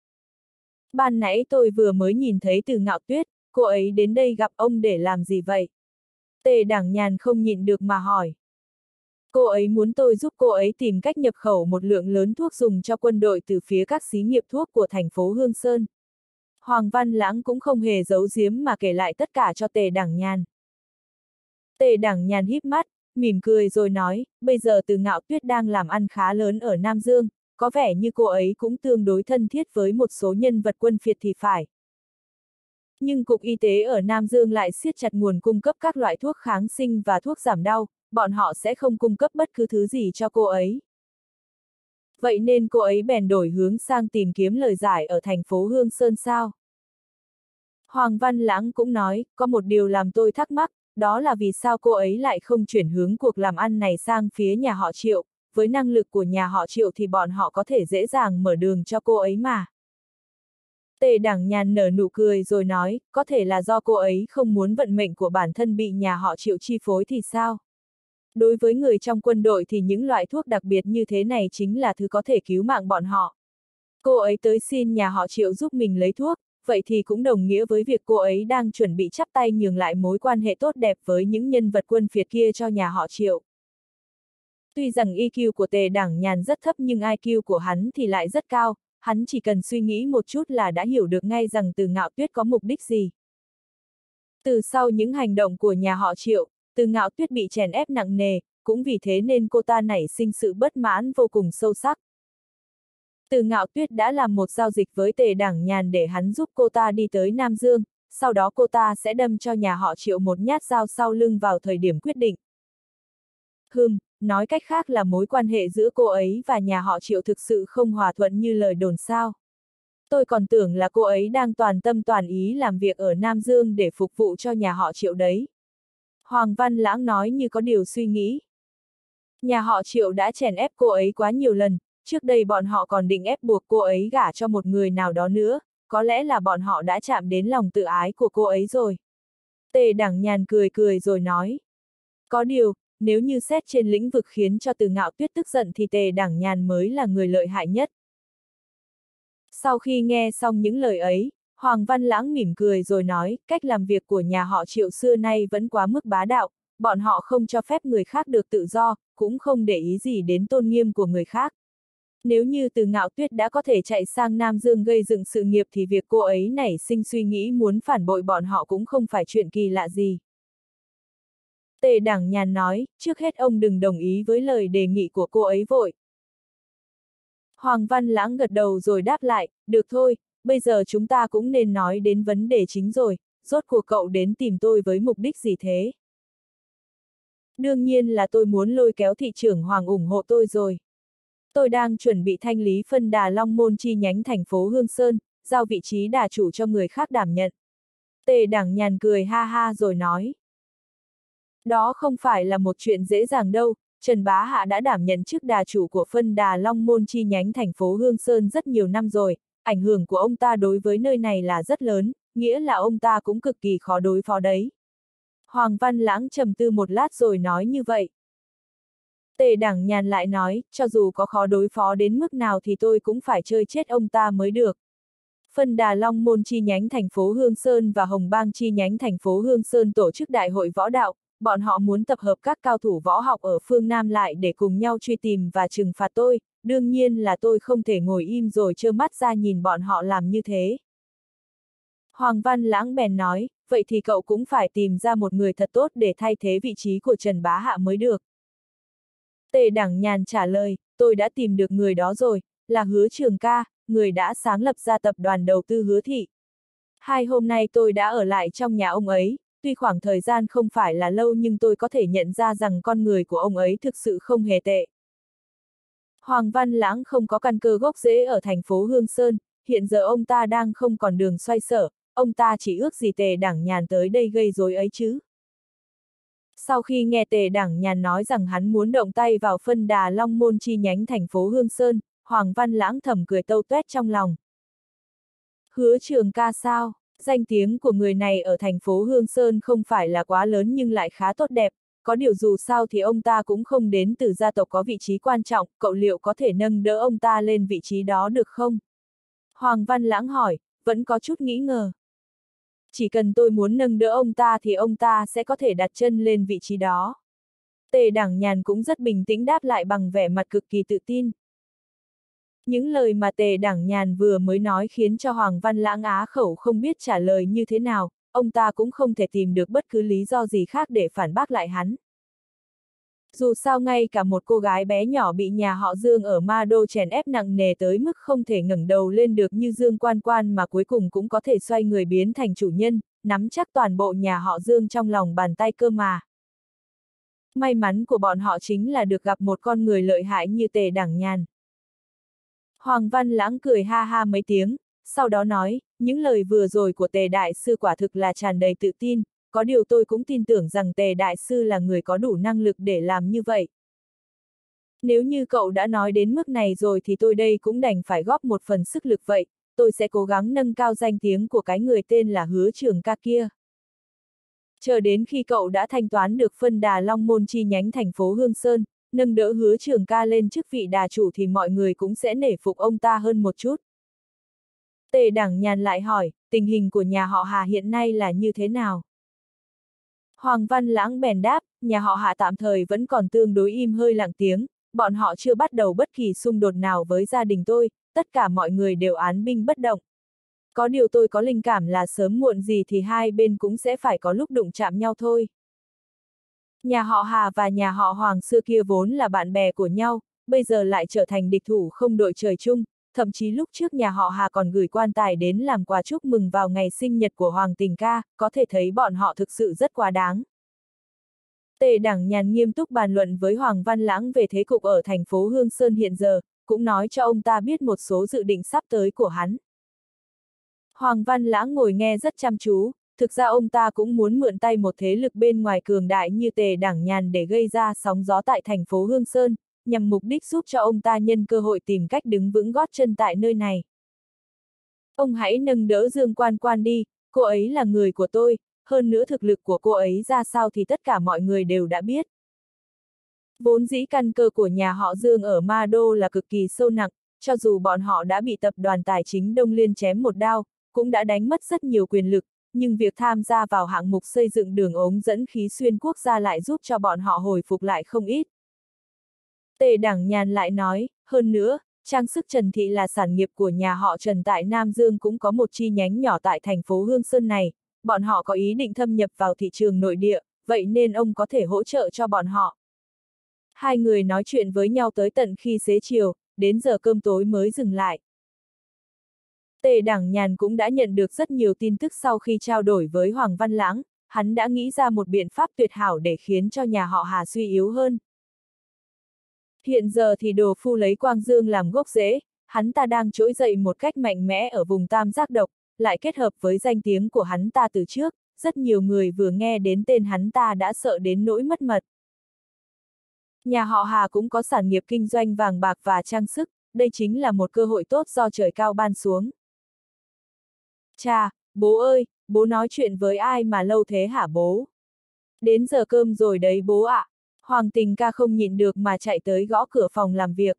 Ban nãy tôi vừa mới nhìn thấy Từ Ngạo Tuyết, cô ấy đến đây gặp ông để làm gì vậy? Tề Đảng Nhàn không nhịn được mà hỏi. Cô ấy muốn tôi giúp cô ấy tìm cách nhập khẩu một lượng lớn thuốc dùng cho quân đội từ phía các xí nghiệp thuốc của thành phố Hương Sơn. Hoàng Văn Lãng cũng không hề giấu giếm mà kể lại tất cả cho Tề Đảng Nhàn. Tề Đảng Nhàn híp mắt, mỉm cười rồi nói, bây giờ Từ Ngạo Tuyết đang làm ăn khá lớn ở Nam Dương, có vẻ như cô ấy cũng tương đối thân thiết với một số nhân vật quân phiệt thì phải. Nhưng Cục Y tế ở Nam Dương lại siết chặt nguồn cung cấp các loại thuốc kháng sinh và thuốc giảm đau, bọn họ sẽ không cung cấp bất cứ thứ gì cho cô ấy. Vậy nên cô ấy bèn đổi hướng sang tìm kiếm lời giải ở thành phố Hương Sơn sao? Hoàng Văn Lãng cũng nói, có một điều làm tôi thắc mắc, đó là vì sao cô ấy lại không chuyển hướng cuộc làm ăn này sang phía nhà họ Triệu, với năng lực của nhà họ Triệu thì bọn họ có thể dễ dàng mở đường cho cô ấy mà. Tề Đảng Nhàn nở nụ cười rồi nói, có thể là do cô ấy không muốn vận mệnh của bản thân bị nhà họ Triệu chi phối thì sao? Đối với người trong quân đội thì những loại thuốc đặc biệt như thế này chính là thứ có thể cứu mạng bọn họ. Cô ấy tới xin nhà họ Triệu giúp mình lấy thuốc, vậy thì cũng đồng nghĩa với việc cô ấy đang chuẩn bị chắp tay nhường lại mối quan hệ tốt đẹp với những nhân vật quân phiệt kia cho nhà họ Triệu. Tuy rằng i kiu của Tề Đảng Nhàn rất thấp nhưng i kiu của hắn thì lại rất cao, hắn chỉ cần suy nghĩ một chút là đã hiểu được ngay rằng Từ Ngạo Tuyết có mục đích gì. Từ sau những hành động của nhà họ Triệu, Từ Ngạo Tuyết bị chèn ép nặng nề, cũng vì thế nên cô ta nảy sinh sự bất mãn vô cùng sâu sắc. Từ Ngạo Tuyết đã làm một giao dịch với Tề Đảng Nhàn để hắn giúp cô ta đi tới Nam Dương, sau đó cô ta sẽ đâm cho nhà họ Triệu một nhát dao sau lưng vào thời điểm quyết định. Hừm, nói cách khác là mối quan hệ giữa cô ấy và nhà họ Triệu thực sự không hòa thuận như lời đồn sao. Tôi còn tưởng là cô ấy đang toàn tâm toàn ý làm việc ở Nam Dương để phục vụ cho nhà họ Triệu đấy. Hoàng Văn Lãng nói như có điều suy nghĩ. Nhà họ Triệu đã chèn ép cô ấy quá nhiều lần, trước đây bọn họ còn định ép buộc cô ấy gả cho một người nào đó nữa, có lẽ là bọn họ đã chạm đến lòng tự ái của cô ấy rồi. Tề Đảng Nhàn cười cười rồi nói. Có điều, nếu như xét trên lĩnh vực khiến cho Từ Ngạo Tuyết tức giận thì Tề Đảng Nhàn mới là người lợi hại nhất. Sau khi nghe xong những lời ấy, Hoàng Văn Lãng mỉm cười rồi nói, cách làm việc của nhà họ Triệu xưa nay vẫn quá mức bá đạo, bọn họ không cho phép người khác được tự do, cũng không để ý gì đến tôn nghiêm của người khác. Nếu như Từ Ngạo Tuyết đã có thể chạy sang Nam Dương gây dựng sự nghiệp thì việc cô ấy nảy sinh suy nghĩ muốn phản bội bọn họ cũng không phải chuyện kỳ lạ gì. Tề Đảng Nhàn nói, trước hết ông đừng đồng ý với lời đề nghị của cô ấy vội. Hoàng Văn Lãng gật đầu rồi đáp lại, được thôi, bây giờ chúng ta cũng nên nói đến vấn đề chính rồi, rốt cuộc cậu đến tìm tôi với mục đích gì thế? Đương nhiên là tôi muốn lôi kéo thị trưởng Hoàng ủng hộ tôi rồi. Tôi đang chuẩn bị thanh lý phân đà Long Môn chi nhánh thành phố Hương Sơn, giao vị trí đà chủ cho người khác đảm nhận. Tề Đảng Nhàn cười ha ha rồi nói. Đó không phải là một chuyện dễ dàng đâu, Trần Bá Hạ đã đảm nhận chức đà chủ của phân đà Long Môn chi nhánh thành phố Hương Sơn rất nhiều năm rồi, ảnh hưởng của ông ta đối với nơi này là rất lớn, nghĩa là ông ta cũng cực kỳ khó đối phó đấy. Hoàng Văn Lãng trầm tư một lát rồi nói như vậy. Tề Đảng Nhàn lại nói, cho dù có khó đối phó đến mức nào thì tôi cũng phải chơi chết ông ta mới được. Phân đà Long Môn chi nhánh thành phố Hương Sơn và Hồng Bang chi nhánh thành phố Hương Sơn tổ chức đại hội võ đạo, bọn họ muốn tập hợp các cao thủ võ học ở phương Nam lại để cùng nhau truy tìm và trừng phạt tôi, đương nhiên là tôi không thể ngồi im rồi trơ mắt ra nhìn bọn họ làm như thế. Hoàng Văn Lãng bèn nói, vậy thì cậu cũng phải tìm ra một người thật tốt để thay thế vị trí của Trần Bá Hạ mới được. Tề Đẳng Nhàn trả lời, tôi đã tìm được người đó rồi, là Hứa Trường Ca, người đã sáng lập ra tập đoàn đầu tư Hứa Thị. Hai hôm nay tôi đã ở lại trong nhà ông ấy, tuy khoảng thời gian không phải là lâu nhưng tôi có thể nhận ra rằng con người của ông ấy thực sự không hề tệ. Hoàng Văn Lãng không có căn cơ gốc rễ ở thành phố Hương Sơn, hiện giờ ông ta đang không còn đường xoay sở, ông ta chỉ ước gì Tề Đẳng Nhàn tới đây gây rối ấy chứ. Sau khi nghe Tề Đẳng Nhàn nói rằng hắn muốn động tay vào phân đà Long Môn chi nhánh thành phố Hương Sơn, Hoàng Văn Lãng thầm cười tâu tuét trong lòng. Hứa Trường Ca sao? Danh tiếng của người này ở thành phố Hương Sơn không phải là quá lớn nhưng lại khá tốt đẹp, có điều dù sao thì ông ta cũng không đến từ gia tộc có vị trí quan trọng, cậu liệu có thể nâng đỡ ông ta lên vị trí đó được không? Hoàng Văn Lãng hỏi, vẫn có chút nghĩ ngờ. Chỉ cần tôi muốn nâng đỡ ông ta thì ông ta sẽ có thể đặt chân lên vị trí đó. Tề Đẳng Nhàn cũng rất bình tĩnh đáp lại bằng vẻ mặt cực kỳ tự tin. Những lời mà Tề Đẳng Nhàn vừa mới nói khiến cho Hoàng Văn Lãng á khẩu không biết trả lời như thế nào, ông ta cũng không thể tìm được bất cứ lý do gì khác để phản bác lại hắn. Dù sao ngay cả một cô gái bé nhỏ bị nhà họ Dương ở Ma Đô chèn ép nặng nề tới mức không thể ngẩng đầu lên được như Dương Quan Quan mà cuối cùng cũng có thể xoay người biến thành chủ nhân, nắm chắc toàn bộ nhà họ Dương trong lòng bàn tay cơ mà. May mắn của bọn họ chính là được gặp một con người lợi hại như Tề Đẳng Nhàn. Hoàng Văn Lãng cười ha ha mấy tiếng, sau đó nói, những lời vừa rồi của Tề Đại Sư quả thực là tràn đầy tự tin, có điều tôi cũng tin tưởng rằng Tề Đại Sư là người có đủ năng lực để làm như vậy. Nếu như cậu đã nói đến mức này rồi thì tôi đây cũng đành phải góp một phần sức lực vậy, tôi sẽ cố gắng nâng cao danh tiếng của cái người tên là Hứa Trường Ca kia. Chờ đến khi cậu đã thanh toán được phân đà Long Môn chi nhánh thành phố Hương Sơn, nâng đỡ Hứa Trường Ca lên chức vị đà chủ thì mọi người cũng sẽ nể phục ông ta hơn một chút. Tề Đẳng Nhàn lại hỏi, tình hình của nhà họ Hà hiện nay là như thế nào? Hoàng Văn Lãng bèn đáp, nhà họ Hà tạm thời vẫn còn tương đối im hơi lặng tiếng, bọn họ chưa bắt đầu bất kỳ xung đột nào với gia đình tôi, tất cả mọi người đều án binh bất động. Có điều tôi có linh cảm là sớm muộn gì thì hai bên cũng sẽ phải có lúc đụng chạm nhau thôi. Nhà họ Hà và nhà họ Hoàng xưa kia vốn là bạn bè của nhau, bây giờ lại trở thành địch thủ không đội trời chung, thậm chí lúc trước nhà họ Hà còn gửi quan tài đến làm quà chúc mừng vào ngày sinh nhật của Hoàng Tình Ca, có thể thấy bọn họ thực sự rất quá đáng. Tề Đẳng Nhàn nghiêm túc bàn luận với Hoàng Văn Lãng về thế cục ở thành phố Hương Sơn hiện giờ, cũng nói cho ông ta biết một số dự định sắp tới của hắn. Hoàng Văn Lãng ngồi nghe rất chăm chú, thực ra ông ta cũng muốn mượn tay một thế lực bên ngoài cường đại như Tề Đẳng Nhàn để gây ra sóng gió tại thành phố Hương Sơn, nhằm mục đích giúp cho ông ta nhân cơ hội tìm cách đứng vững gót chân tại nơi này. Ông hãy nâng đỡ Dương Quan Quan đi, cô ấy là người của tôi, hơn nữa thực lực của cô ấy ra sao thì tất cả mọi người đều đã biết. Vốn dĩ căn cơ của nhà họ Dương ở Ma Đô là cực kỳ sâu nặng, cho dù bọn họ đã bị tập đoàn tài chính Đông Liên chém một đao, cũng đã đánh mất rất nhiều quyền lực, nhưng việc tham gia vào hạng mục xây dựng đường ống dẫn khí xuyên quốc gia lại giúp cho bọn họ hồi phục lại không ít. Tề Đẳng Nhàn lại nói, hơn nữa, trang sức Trần Thị là sản nghiệp của nhà họ Trần tại Nam Dương cũng có một chi nhánh nhỏ tại thành phố Hương Sơn này, bọn họ có ý định thâm nhập vào thị trường nội địa, vậy nên ông có thể hỗ trợ cho bọn họ. Hai người nói chuyện với nhau tới tận khi xế chiều, đến giờ cơm tối mới dừng lại. Tề Đẳng Nhàn cũng đã nhận được rất nhiều tin tức sau khi trao đổi với Hoàng Văn Lãng, hắn đã nghĩ ra một biện pháp tuyệt hảo để khiến cho nhà họ Hà suy yếu hơn. Hiện giờ thì Đồ Phu lấy Quang Dương làm gốc rễ, hắn ta đang trỗi dậy một cách mạnh mẽ ở vùng Tam Giác Độc, lại kết hợp với danh tiếng của hắn ta từ trước, rất nhiều người vừa nghe đến tên hắn ta đã sợ đến nỗi mất mật. Nhà họ Hà cũng có sản nghiệp kinh doanh vàng bạc và trang sức, đây chính là một cơ hội tốt do trời cao ban xuống. Chà, bố ơi, bố nói chuyện với ai mà lâu thế hả bố? Đến giờ cơm rồi đấy bố ạ. À. Hoàng Tình Ca không nhịn được mà chạy tới gõ cửa phòng làm việc.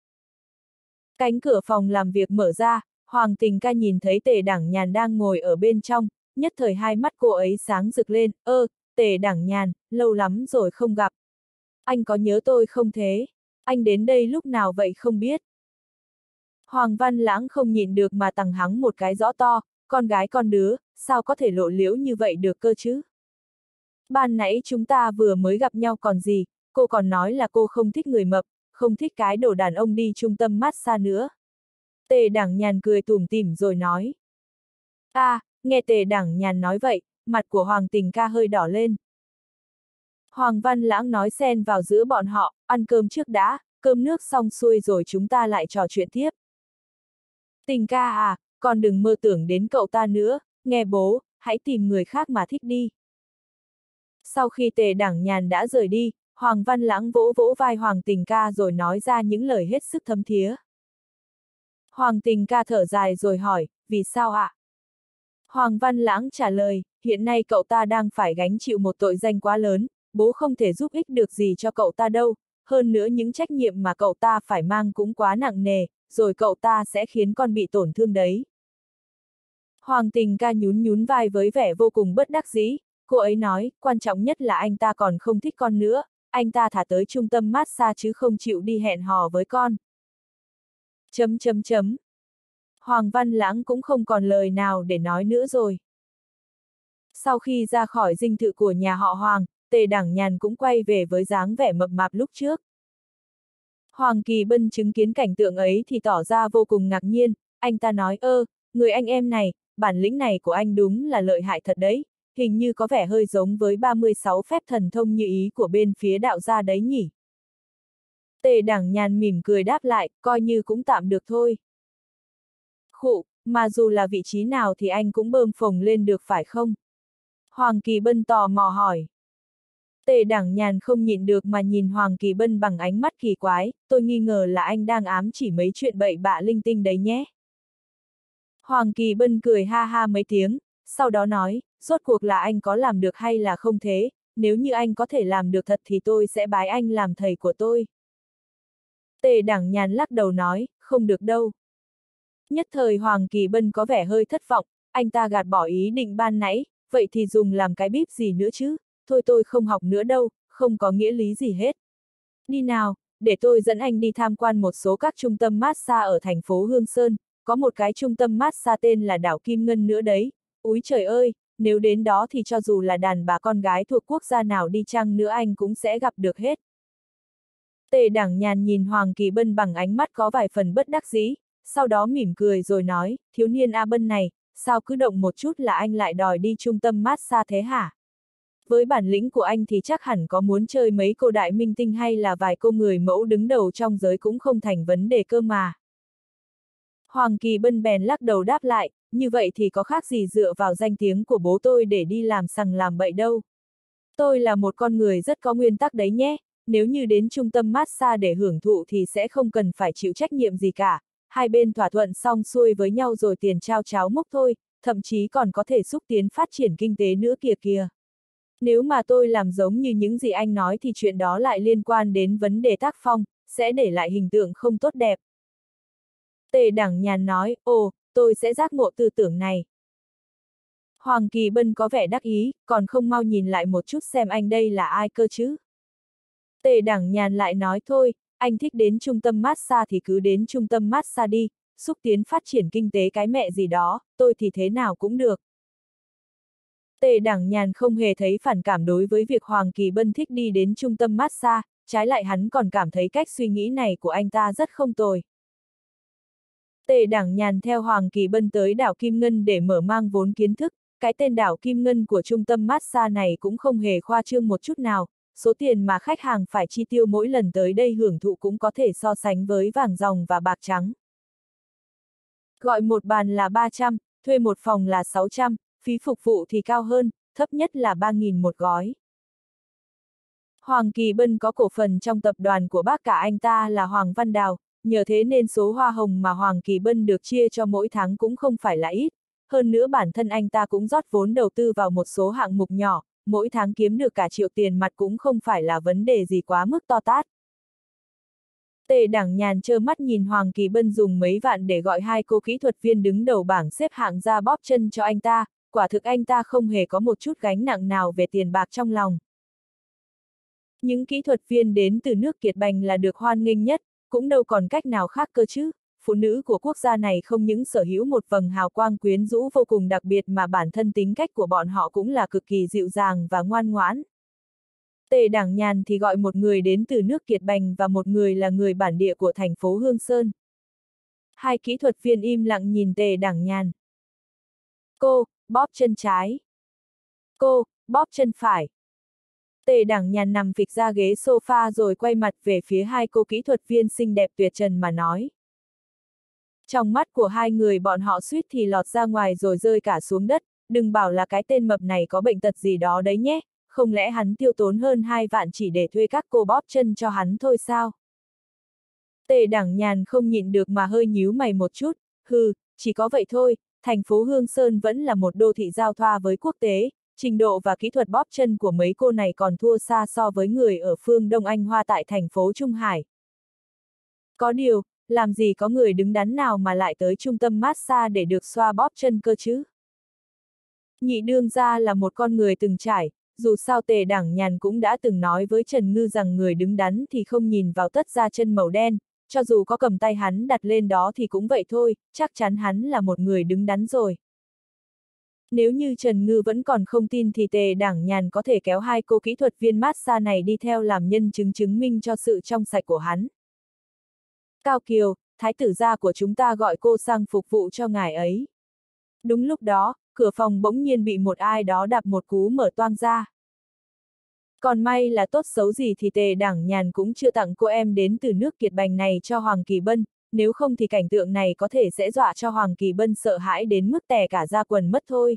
Cánh cửa phòng làm việc mở ra, Hoàng Tình Ca nhìn thấy Tề Đẳng Nhàn đang ngồi ở bên trong, nhất thời hai mắt cô ấy sáng rực lên, ơ, Tề Đảng Nhàn, lâu lắm rồi không gặp. Anh có nhớ tôi không thế? Anh đến đây lúc nào vậy không biết. Hoàng Văn Lãng không nhịn được mà tằng hắng một cái rõ to, con gái con đứa, sao có thể lộ liễu như vậy được cơ chứ? Ban nãy chúng ta vừa mới gặp nhau còn gì, cô còn nói là cô không thích người mập, không thích cái đồ đàn ông đi trung tâm massage nữa. Tề Đảng Nhàn cười tủm tỉm rồi nói. À, nghe Tề Đảng Nhàn nói vậy, mặt của Hoàng Tình Ca hơi đỏ lên. Hoàng Văn Lãng nói xen vào giữa bọn họ, ăn cơm trước đã, cơm nước xong xuôi rồi chúng ta lại trò chuyện tiếp. Tình Ca à, con đừng mơ tưởng đến cậu ta nữa, nghe bố, hãy tìm người khác mà thích đi. Sau khi Tề Đảng Nhàn đã rời đi, Hoàng Văn Lãng vỗ vỗ vai Hoàng Tình Ca rồi nói ra những lời hết sức thấm thía. Hoàng Tình Ca thở dài rồi hỏi, vì sao ạ? À? Hoàng Văn Lãng trả lời, hiện nay cậu ta đang phải gánh chịu một tội danh quá lớn, bố không thể giúp ích được gì cho cậu ta đâu, hơn nữa những trách nhiệm mà cậu ta phải mang cũng quá nặng nề, rồi cậu ta sẽ khiến con bị tổn thương đấy. Hoàng Tình Ca nhún nhún vai với vẻ vô cùng bất đắc dĩ, cô ấy nói, quan trọng nhất là anh ta còn không thích con nữa, anh ta thả tới trung tâm massage chứ không chịu đi hẹn hò với con. Chấm chấm chấm. Hoàng Văn Lãng cũng không còn lời nào để nói nữa rồi. Sau khi ra khỏi dinh thự của nhà họ Hoàng, Tề Đảng Nhàn cũng quay về với dáng vẻ mập mạp lúc trước. Hoàng Kỳ Bân chứng kiến cảnh tượng ấy thì tỏ ra vô cùng ngạc nhiên, anh ta nói ơ, người anh em này, bản lĩnh này của anh đúng là lợi hại thật đấy, hình như có vẻ hơi giống với ba mươi sáu phép thần thông như ý của bên phía đạo gia đấy nhỉ. Tề Đảng Nhàn mỉm cười đáp lại, coi như cũng tạm được thôi. Khụ, mà dù là vị trí nào thì anh cũng bơm phồng lên được phải không? Hoàng Kỳ Bân tò mò hỏi. Tề Đảng Nhàn không nhịn được mà nhìn Hoàng Kỳ Bân bằng ánh mắt kỳ quái, tôi nghi ngờ là anh đang ám chỉ mấy chuyện bậy bạ linh tinh đấy nhé. Hoàng Kỳ Bân cười ha ha mấy tiếng, sau đó nói, rốt cuộc là anh có làm được hay là không thế, nếu như anh có thể làm được thật thì tôi sẽ bái anh làm thầy của tôi. Tề Đảng Nhàn lắc đầu nói, không được đâu. Nhất thời Hoàng Kỳ Bân có vẻ hơi thất vọng, anh ta gạt bỏ ý định ban nãy, vậy thì dùng làm cái bíp gì nữa chứ, thôi tôi không học nữa đâu, không có nghĩa lý gì hết. Đi nào, để tôi dẫn anh đi tham quan một số các trung tâm massage ở thành phố Hương Sơn, có một cái trung tâm massage tên là đảo Kim Ngân nữa đấy, úi trời ơi, nếu đến đó thì cho dù là đàn bà con gái thuộc quốc gia nào đi chăng nữa anh cũng sẽ gặp được hết. Tề Đảng Nhàn nhìn Hoàng Kỳ Bân bằng ánh mắt có vài phần bất đắc dĩ, sau đó mỉm cười rồi nói, thiếu niên A Bân này, sao cứ động một chút là anh lại đòi đi trung tâm massage thế hả? Với bản lĩnh của anh thì chắc hẳn có muốn chơi mấy cô đại minh tinh hay là vài cô người mẫu đứng đầu trong giới cũng không thành vấn đề cơ mà. Hoàng Kỳ Bân bèn lắc đầu đáp lại, như vậy thì có khác gì dựa vào danh tiếng của bố tôi để đi làm sằng làm bậy đâu. Tôi là một con người rất có nguyên tắc đấy nhé, nếu như đến trung tâm massage để hưởng thụ thì sẽ không cần phải chịu trách nhiệm gì cả, hai bên thỏa thuận xong xuôi với nhau rồi tiền trao cháo múc thôi, thậm chí còn có thể xúc tiến phát triển kinh tế nữa kìa kìa. Nếu mà tôi làm giống như những gì anh nói thì chuyện đó lại liên quan đến vấn đề tác phong, sẽ để lại hình tượng không tốt đẹp. Tề Đảng Nhàn nói, ồ, tôi sẽ giác ngộ tư tưởng này. Hoàng Kỳ Bân có vẻ đắc ý, còn không mau nhìn lại một chút xem anh đây là ai cơ chứ. Tề Đảng Nhàn lại nói thôi, anh thích đến trung tâm massage thì cứ đến trung tâm massage đi, xúc tiến phát triển kinh tế cái mẹ gì đó, tôi thì thế nào cũng được. Tề Đảng Nhàn không hề thấy phản cảm đối với việc Hoàng Kỳ Bân thích đi đến trung tâm massage, trái lại hắn còn cảm thấy cách suy nghĩ này của anh ta rất không tồi. Tề Đảng Nhàn theo Hoàng Kỳ Bân tới đảo Kim Ngân để mở mang vốn kiến thức, cái tên đảo Kim Ngân của trung tâm massage này cũng không hề khoa trương một chút nào, số tiền mà khách hàng phải chi tiêu mỗi lần tới đây hưởng thụ cũng có thể so sánh với vàng ròng và bạc trắng. Gọi một bàn là ba trăm, thuê một phòng là sáu trăm, phí phục vụ thì cao hơn, thấp nhất là ba nghìn một gói. Hoàng Kỳ Bân có cổ phần trong tập đoàn của bác cả anh ta là Hoàng Văn Đào, nhờ thế nên số hoa hồng mà Hoàng Kỳ Bân được chia cho mỗi tháng cũng không phải là ít, hơn nữa bản thân anh ta cũng rót vốn đầu tư vào một số hạng mục nhỏ, mỗi tháng kiếm được cả triệu tiền mặt cũng không phải là vấn đề gì quá mức to tát. Tề Đảng Nhàn trơ mắt nhìn Hoàng Kỳ Bân dùng mấy vạn để gọi hai cô kỹ thuật viên đứng đầu bảng xếp hạng ra bóp chân cho anh ta, quả thực anh ta không hề có một chút gánh nặng nào về tiền bạc trong lòng. Những kỹ thuật viên đến từ nước Kiệt Bành là được hoan nghênh nhất, cũng đâu còn cách nào khác cơ chứ. Phụ nữ của quốc gia này không những sở hữu một vầng hào quang quyến rũ vô cùng đặc biệt mà bản thân tính cách của bọn họ cũng là cực kỳ dịu dàng và ngoan ngoãn. Tề Đảng Nhàn thì gọi một người đến từ nước Kiệt Bành và một người là người bản địa của thành phố Hương Sơn. Hai kỹ thuật viên im lặng nhìn Tề Đảng Nhàn. Cô, bóp chân trái. Cô, bóp chân phải. Tề Đảng Nhàn nằm phịch ra ghế sofa rồi quay mặt về phía hai cô kỹ thuật viên xinh đẹp tuyệt trần mà nói. Trong mắt của hai người bọn họ suýt thì lọt ra ngoài rồi rơi cả xuống đất, đừng bảo là cái tên mập này có bệnh tật gì đó đấy nhé, không lẽ hắn tiêu tốn hơn hai vạn chỉ để thuê các cô bóp chân cho hắn thôi sao? Tề Đảng Nhàn không nhịn được mà hơi nhíu mày một chút, hừ, chỉ có vậy thôi, thành phố Hương Sơn vẫn là một đô thị giao thoa với quốc tế, trình độ và kỹ thuật bóp chân của mấy cô này còn thua xa so với người ở phương Đông Anh Hoa tại thành phố Trung Hải. Có điều, làm gì có người đứng đắn nào mà lại tới trung tâm massage để được xoa bóp chân cơ chứ? Nhị đương gia là một con người từng trải, dù sao Tề Đảng Nhàn cũng đã từng nói với Trần Ngư rằng người đứng đắn thì không nhìn vào tất da chân màu đen, cho dù có cầm tay hắn đặt lên đó thì cũng vậy thôi, chắc chắn hắn là một người đứng đắn rồi. Nếu như Trần Ngư vẫn còn không tin thì Tề Đảng Nhàn có thể kéo hai cô kỹ thuật viên massage này đi theo làm nhân chứng chứng minh cho sự trong sạch của hắn. Cao Kiều, thái tử gia của chúng ta gọi cô sang phục vụ cho ngài ấy. Đúng lúc đó, cửa phòng bỗng nhiên bị một ai đó đạp một cú mở toang ra. Còn may là tốt xấu gì thì Tề Đảng Nhàn cũng chưa tặng cô em đến từ nước Kiệt Bành này cho Hoàng Kỳ Bân, nếu không thì cảnh tượng này có thể sẽ dọa cho Hoàng Kỳ Bân sợ hãi đến mức tè cả da quần mất thôi.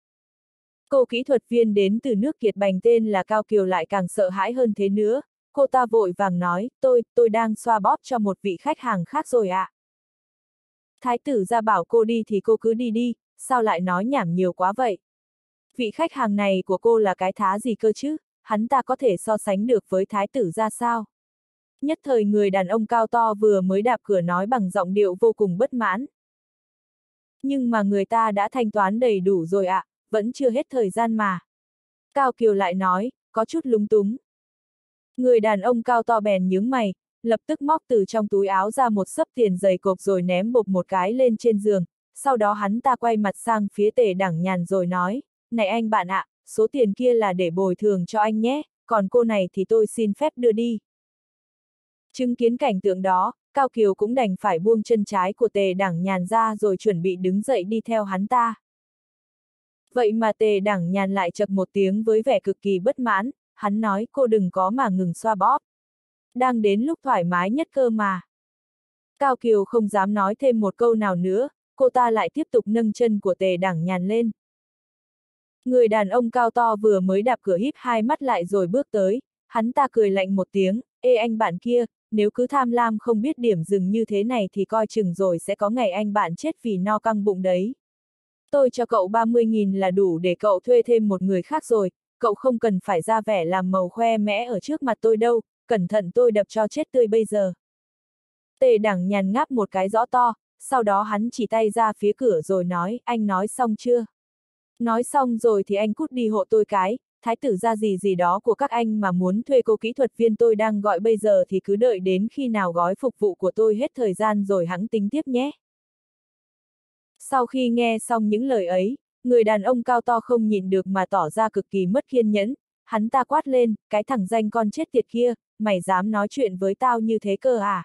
Cô kỹ thuật viên đến từ nước Kiệt Bành tên là Cao Kiều lại càng sợ hãi hơn thế nữa, cô ta vội vàng nói, tôi, tôi đang xoa bóp cho một vị khách hàng khác rồi ạ. À. Thái tử gia bảo cô đi thì cô cứ đi đi, sao lại nói nhảm nhiều quá vậy? Vị khách hàng này của cô là cái thá gì cơ chứ, hắn ta có thể so sánh được với thái tử gia sao? Nhất thời người đàn ông cao to vừa mới đạp cửa nói bằng giọng điệu vô cùng bất mãn. Nhưng mà người ta đã thanh toán đầy đủ rồi ạ, à, vẫn chưa hết thời gian mà. Cao Kiều lại nói, có chút lúng túng. Người đàn ông cao to bèn nhướng mày, lập tức móc từ trong túi áo ra một xấp tiền dày cộp rồi ném bộp một cái lên trên giường, sau đó hắn ta quay mặt sang phía Tề Đảng Nhàn rồi nói, này anh bạn ạ, số tiền kia là để bồi thường cho anh nhé, còn cô này thì tôi xin phép đưa đi. Chứng kiến cảnh tượng đó, Cao Kiều cũng đành phải buông chân trái của Tề Đảng Nhàn ra rồi chuẩn bị đứng dậy đi theo hắn ta. Vậy mà Tề Đảng Nhàn lại chậc một tiếng với vẻ cực kỳ bất mãn, hắn nói cô đừng có mà ngừng xoa bóp. Đang đến lúc thoải mái nhất cơ mà. Cao Kiều không dám nói thêm một câu nào nữa, cô ta lại tiếp tục nâng chân của Tề Đảng Nhàn lên. Người đàn ông cao to vừa mới đạp cửa híp hai mắt lại rồi bước tới, hắn ta cười lạnh một tiếng, ê anh bạn kia, nếu cứ tham lam không biết điểm dừng như thế này thì coi chừng rồi sẽ có ngày anh bạn chết vì no căng bụng đấy. Tôi cho cậu ba mươi nghìn là đủ để cậu thuê thêm một người khác rồi, cậu không cần phải ra vẻ làm màu khoe mẽ ở trước mặt tôi đâu, cẩn thận tôi đập cho chết tươi bây giờ. Tề Đảng Nhàn ngáp một cái rõ to, sau đó hắn chỉ tay ra phía cửa rồi nói, anh nói xong chưa? Nói xong rồi thì anh cút đi hộ tôi cái, thái tử gia gì gì đó của các anh mà muốn thuê cô kỹ thuật viên tôi đang gọi bây giờ thì cứ đợi đến khi nào gói phục vụ của tôi hết thời gian rồi hẵng tính tiếp nhé. Sau khi nghe xong những lời ấy, người đàn ông cao to không nhịn được mà tỏ ra cực kỳ mất kiên nhẫn, hắn ta quát lên, cái thằng danh con chết tiệt kia, mày dám nói chuyện với tao như thế cơ à?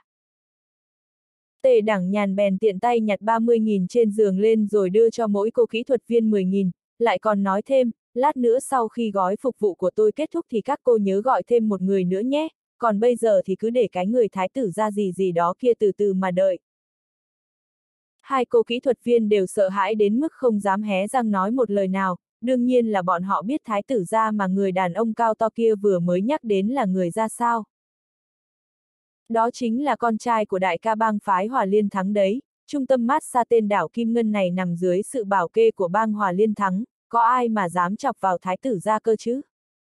Tề Đảng Nhàn bèn tiện tay nhặt ba mươi nghìn trên giường lên rồi đưa cho mỗi cô kỹ thuật viên mười nghìn, lại còn nói thêm, lát nữa sau khi gói phục vụ của tôi kết thúc thì các cô nhớ gọi thêm một người nữa nhé, còn bây giờ thì cứ để cái người thái tử ra gì gì đó kia từ từ mà đợi. Hai cô kỹ thuật viên đều sợ hãi đến mức không dám hé răng nói một lời nào, đương nhiên là bọn họ biết thái tử gia mà người đàn ông cao to kia vừa mới nhắc đến là người ra sao. Đó chính là con trai của đại ca bang phái Hòa Liên Thắng đấy, trung tâm massage tên đảo Kim Ngân này nằm dưới sự bảo kê của bang Hòa Liên Thắng, có ai mà dám chọc vào thái tử gia cơ chứ?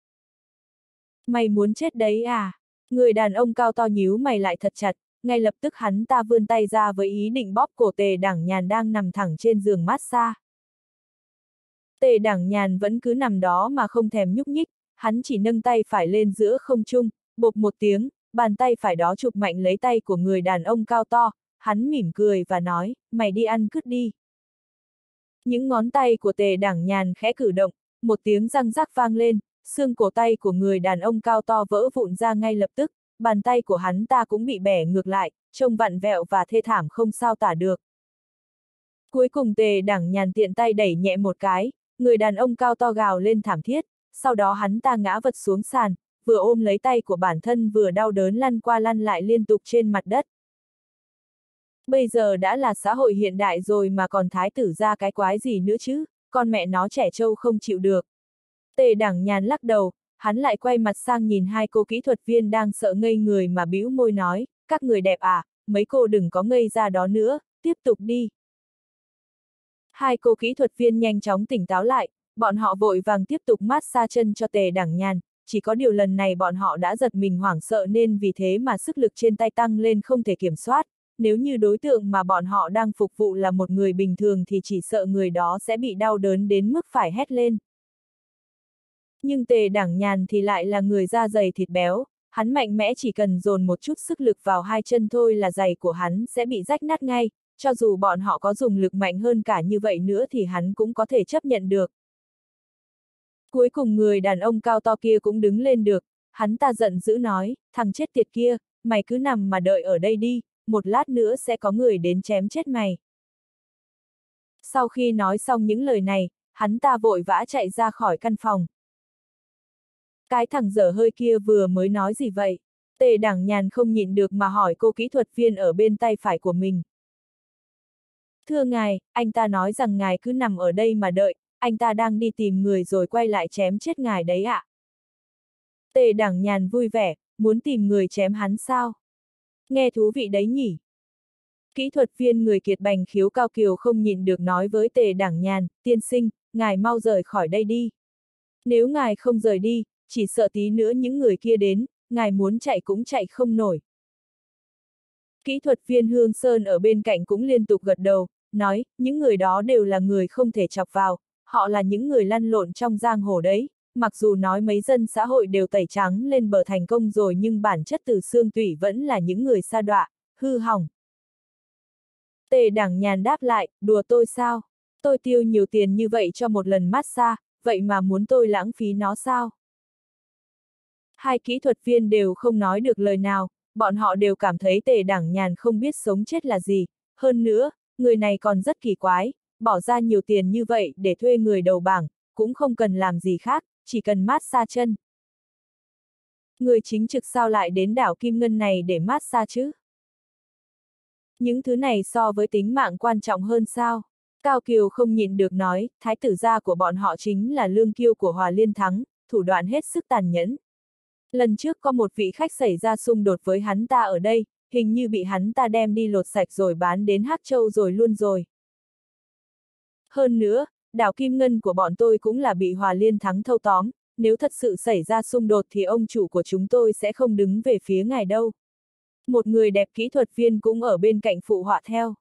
Mày muốn chết đấy à? Người đàn ông cao to nhíu mày lại thật chặt, ngay lập tức hắn ta vươn tay ra với ý định bóp cổ Tề Đảng Nhàn đang nằm thẳng trên giường massage. Tề Đảng Nhàn vẫn cứ nằm đó mà không thèm nhúc nhích, hắn chỉ nâng tay phải lên giữa không trung, bộp một tiếng, bàn tay phải đó chụp mạnh lấy tay của người đàn ông cao to, hắn mỉm cười và nói, mày đi ăn cứt đi. Những ngón tay của Tề Đảng Nhàn khẽ cử động, một tiếng răng rắc vang lên, xương cổ tay của người đàn ông cao to vỡ vụn ra ngay lập tức, bàn tay của hắn ta cũng bị bẻ ngược lại, trông vặn vẹo và thê thảm không sao tả được. Cuối cùng Tề Đảng Nhàn tiện tay đẩy nhẹ một cái, người đàn ông cao to gào lên thảm thiết, sau đó hắn ta ngã vật xuống sàn, vừa ôm lấy tay của bản thân vừa đau đớn lăn qua lăn lại liên tục trên mặt đất. Bây giờ đã là xã hội hiện đại rồi mà còn thái tử ra cái quái gì nữa chứ, con mẹ nó trẻ trâu không chịu được. Tề Đảng Nhàn lắc đầu, hắn lại quay mặt sang nhìn hai cô kỹ thuật viên đang sợ ngây người mà bĩu môi nói, các người đẹp à, mấy cô đừng có ngây ra đó nữa, tiếp tục đi. Hai cô kỹ thuật viên nhanh chóng tỉnh táo lại, bọn họ vội vàng tiếp tục massage chân cho Tề Đảng Nhàn, chỉ có điều lần này bọn họ đã giật mình hoảng sợ nên vì thế mà sức lực trên tay tăng lên không thể kiểm soát, nếu như đối tượng mà bọn họ đang phục vụ là một người bình thường thì chỉ sợ người đó sẽ bị đau đớn đến mức phải hét lên. Nhưng Tề Đảng Nhàn thì lại là người da dày thịt béo, hắn mạnh mẽ chỉ cần dồn một chút sức lực vào hai chân thôi là giày của hắn sẽ bị rách nát ngay, cho dù bọn họ có dùng lực mạnh hơn cả như vậy nữa thì hắn cũng có thể chấp nhận được. Cuối cùng người đàn ông cao to kia cũng đứng lên được, hắn ta giận dữ nói, thằng chết tiệt kia, mày cứ nằm mà đợi ở đây đi, một lát nữa sẽ có người đến chém chết mày. Sau khi nói xong những lời này, hắn ta vội vã chạy ra khỏi căn phòng. Cái thằng dở hơi kia vừa mới nói gì vậy? Tề Đảng Nhàn không nhịn được mà hỏi cô kỹ thuật viên ở bên tay phải của mình. Thưa ngài, anh ta nói rằng ngài cứ nằm ở đây mà đợi, anh ta đang đi tìm người rồi quay lại chém chết ngài đấy ạ. Tề Đảng Nhàn vui vẻ, muốn tìm người chém hắn sao? Nghe thú vị đấy nhỉ? Kỹ thuật viên người kiệt bành khiếu Cao Kiều không nhịn được nói với Tề Đảng Nhàn, tiên sinh, ngài mau rời khỏi đây đi. Nếu ngài không rời đi, chỉ sợ tí nữa những người kia đến, ngài muốn chạy cũng chạy không nổi. Kỹ thuật viên Hương Sơn ở bên cạnh cũng liên tục gật đầu, nói, những người đó đều là người không thể chọc vào, họ là những người lăn lộn trong giang hồ đấy, mặc dù nói mấy dân xã hội đều tẩy trắng lên bờ thành công rồi nhưng bản chất từ xương tủy vẫn là những người sa đọa, hư hỏng. Tề Đảng Nhàn đáp lại, đùa tôi sao? Tôi tiêu nhiều tiền như vậy cho một lần massage, vậy mà muốn tôi lãng phí nó sao? Hai kỹ thuật viên đều không nói được lời nào, bọn họ đều cảm thấy Tề Đảng Nhàn không biết sống chết là gì, hơn nữa, người này còn rất kỳ quái, bỏ ra nhiều tiền như vậy để thuê người đầu bảng, cũng không cần làm gì khác, chỉ cần massage chân. Người chính trực sao lại đến đảo Kim Ngân này để massage chứ? Những thứ này so với tính mạng quan trọng hơn sao? Cao Kiều không nhịn được nói, thái tử gia của bọn họ chính là Lương Kiêu của Hòa Liên Thắng, thủ đoạn hết sức tàn nhẫn. Lần trước có một vị khách xảy ra xung đột với hắn ta ở đây, hình như bị hắn ta đem đi lột sạch rồi bán đến Hắc Châu rồi luôn rồi. Hơn nữa, đảo Kim Ngân của bọn tôi cũng là bị Hòa Liên Thắng thâu tóm, nếu thật sự xảy ra xung đột thì ông chủ của chúng tôi sẽ không đứng về phía ngài đâu. Một người đẹp kỹ thuật viên cũng ở bên cạnh phụ họa theo.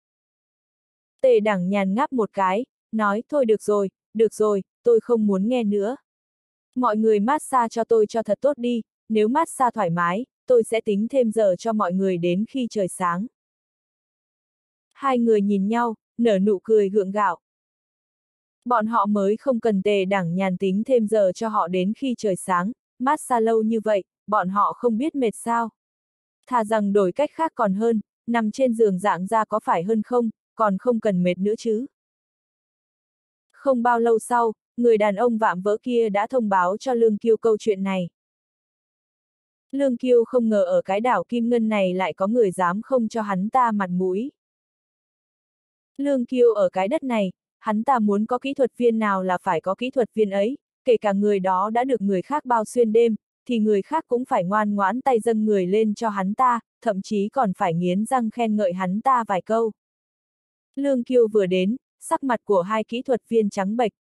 Tề Đảng Nhàn ngáp một cái, nói, thôi được rồi, được rồi, tôi không muốn nghe nữa. Mọi người massage cho tôi cho thật tốt đi, nếu massage thoải mái, tôi sẽ tính thêm giờ cho mọi người đến khi trời sáng. Hai người nhìn nhau, nở nụ cười gượng gạo. Bọn họ mới không cần Tề Đảng Nhàn tính thêm giờ cho họ đến khi trời sáng, massage lâu như vậy, bọn họ không biết mệt sao. Thà rằng đổi cách khác còn hơn, nằm trên giường dạng ra có phải hơn không, còn không cần mệt nữa chứ. Không bao lâu sau, người đàn ông vạm vỡ kia đã thông báo cho Lương Kiêu câu chuyện này. Lương Kiêu không ngờ ở cái đảo Kim Ngân này lại có người dám không cho hắn ta mặt mũi. Lương Kiêu ở cái đất này, hắn ta muốn có kỹ thuật viên nào là phải có kỹ thuật viên ấy, kể cả người đó đã được người khác bao xuyên đêm, thì người khác cũng phải ngoan ngoãn tay dâng người lên cho hắn ta, thậm chí còn phải nghiến răng khen ngợi hắn ta vài câu. Lương Kiêu vừa đến, sắc mặt của hai kỹ thuật viên trắng bệch.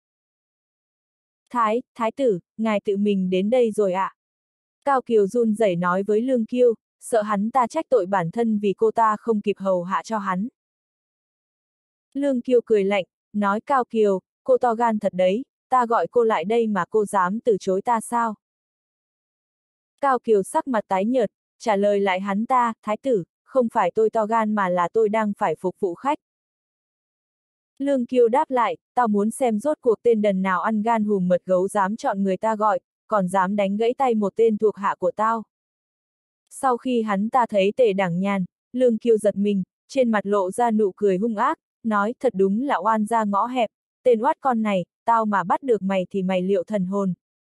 Thái, thái tử, ngài tự mình đến đây rồi ạ. À? Cao Kiều run rẩy nói với Lương Kiêu, sợ hắn ta trách tội bản thân vì cô ta không kịp hầu hạ cho hắn. Lương Kiêu cười lạnh, nói Cao Kiều, cô to gan thật đấy, ta gọi cô lại đây mà cô dám từ chối ta sao? Cao Kiều sắc mặt tái nhợt, trả lời lại hắn ta, thái tử, không phải tôi to gan mà là tôi đang phải phục vụ khách. Lương Kiêu đáp lại, tao muốn xem rốt cuộc tên đần nào ăn gan hùm mật gấu dám chọn người ta gọi, còn dám đánh gãy tay một tên thuộc hạ của tao. Sau khi hắn ta thấy Tề Đảng Nhàn, Lương Kiêu giật mình, trên mặt lộ ra nụ cười hung ác, nói thật đúng là oan ra ngõ hẹp, tên oát con này, tao mà bắt được mày thì mày liệu thần hồn.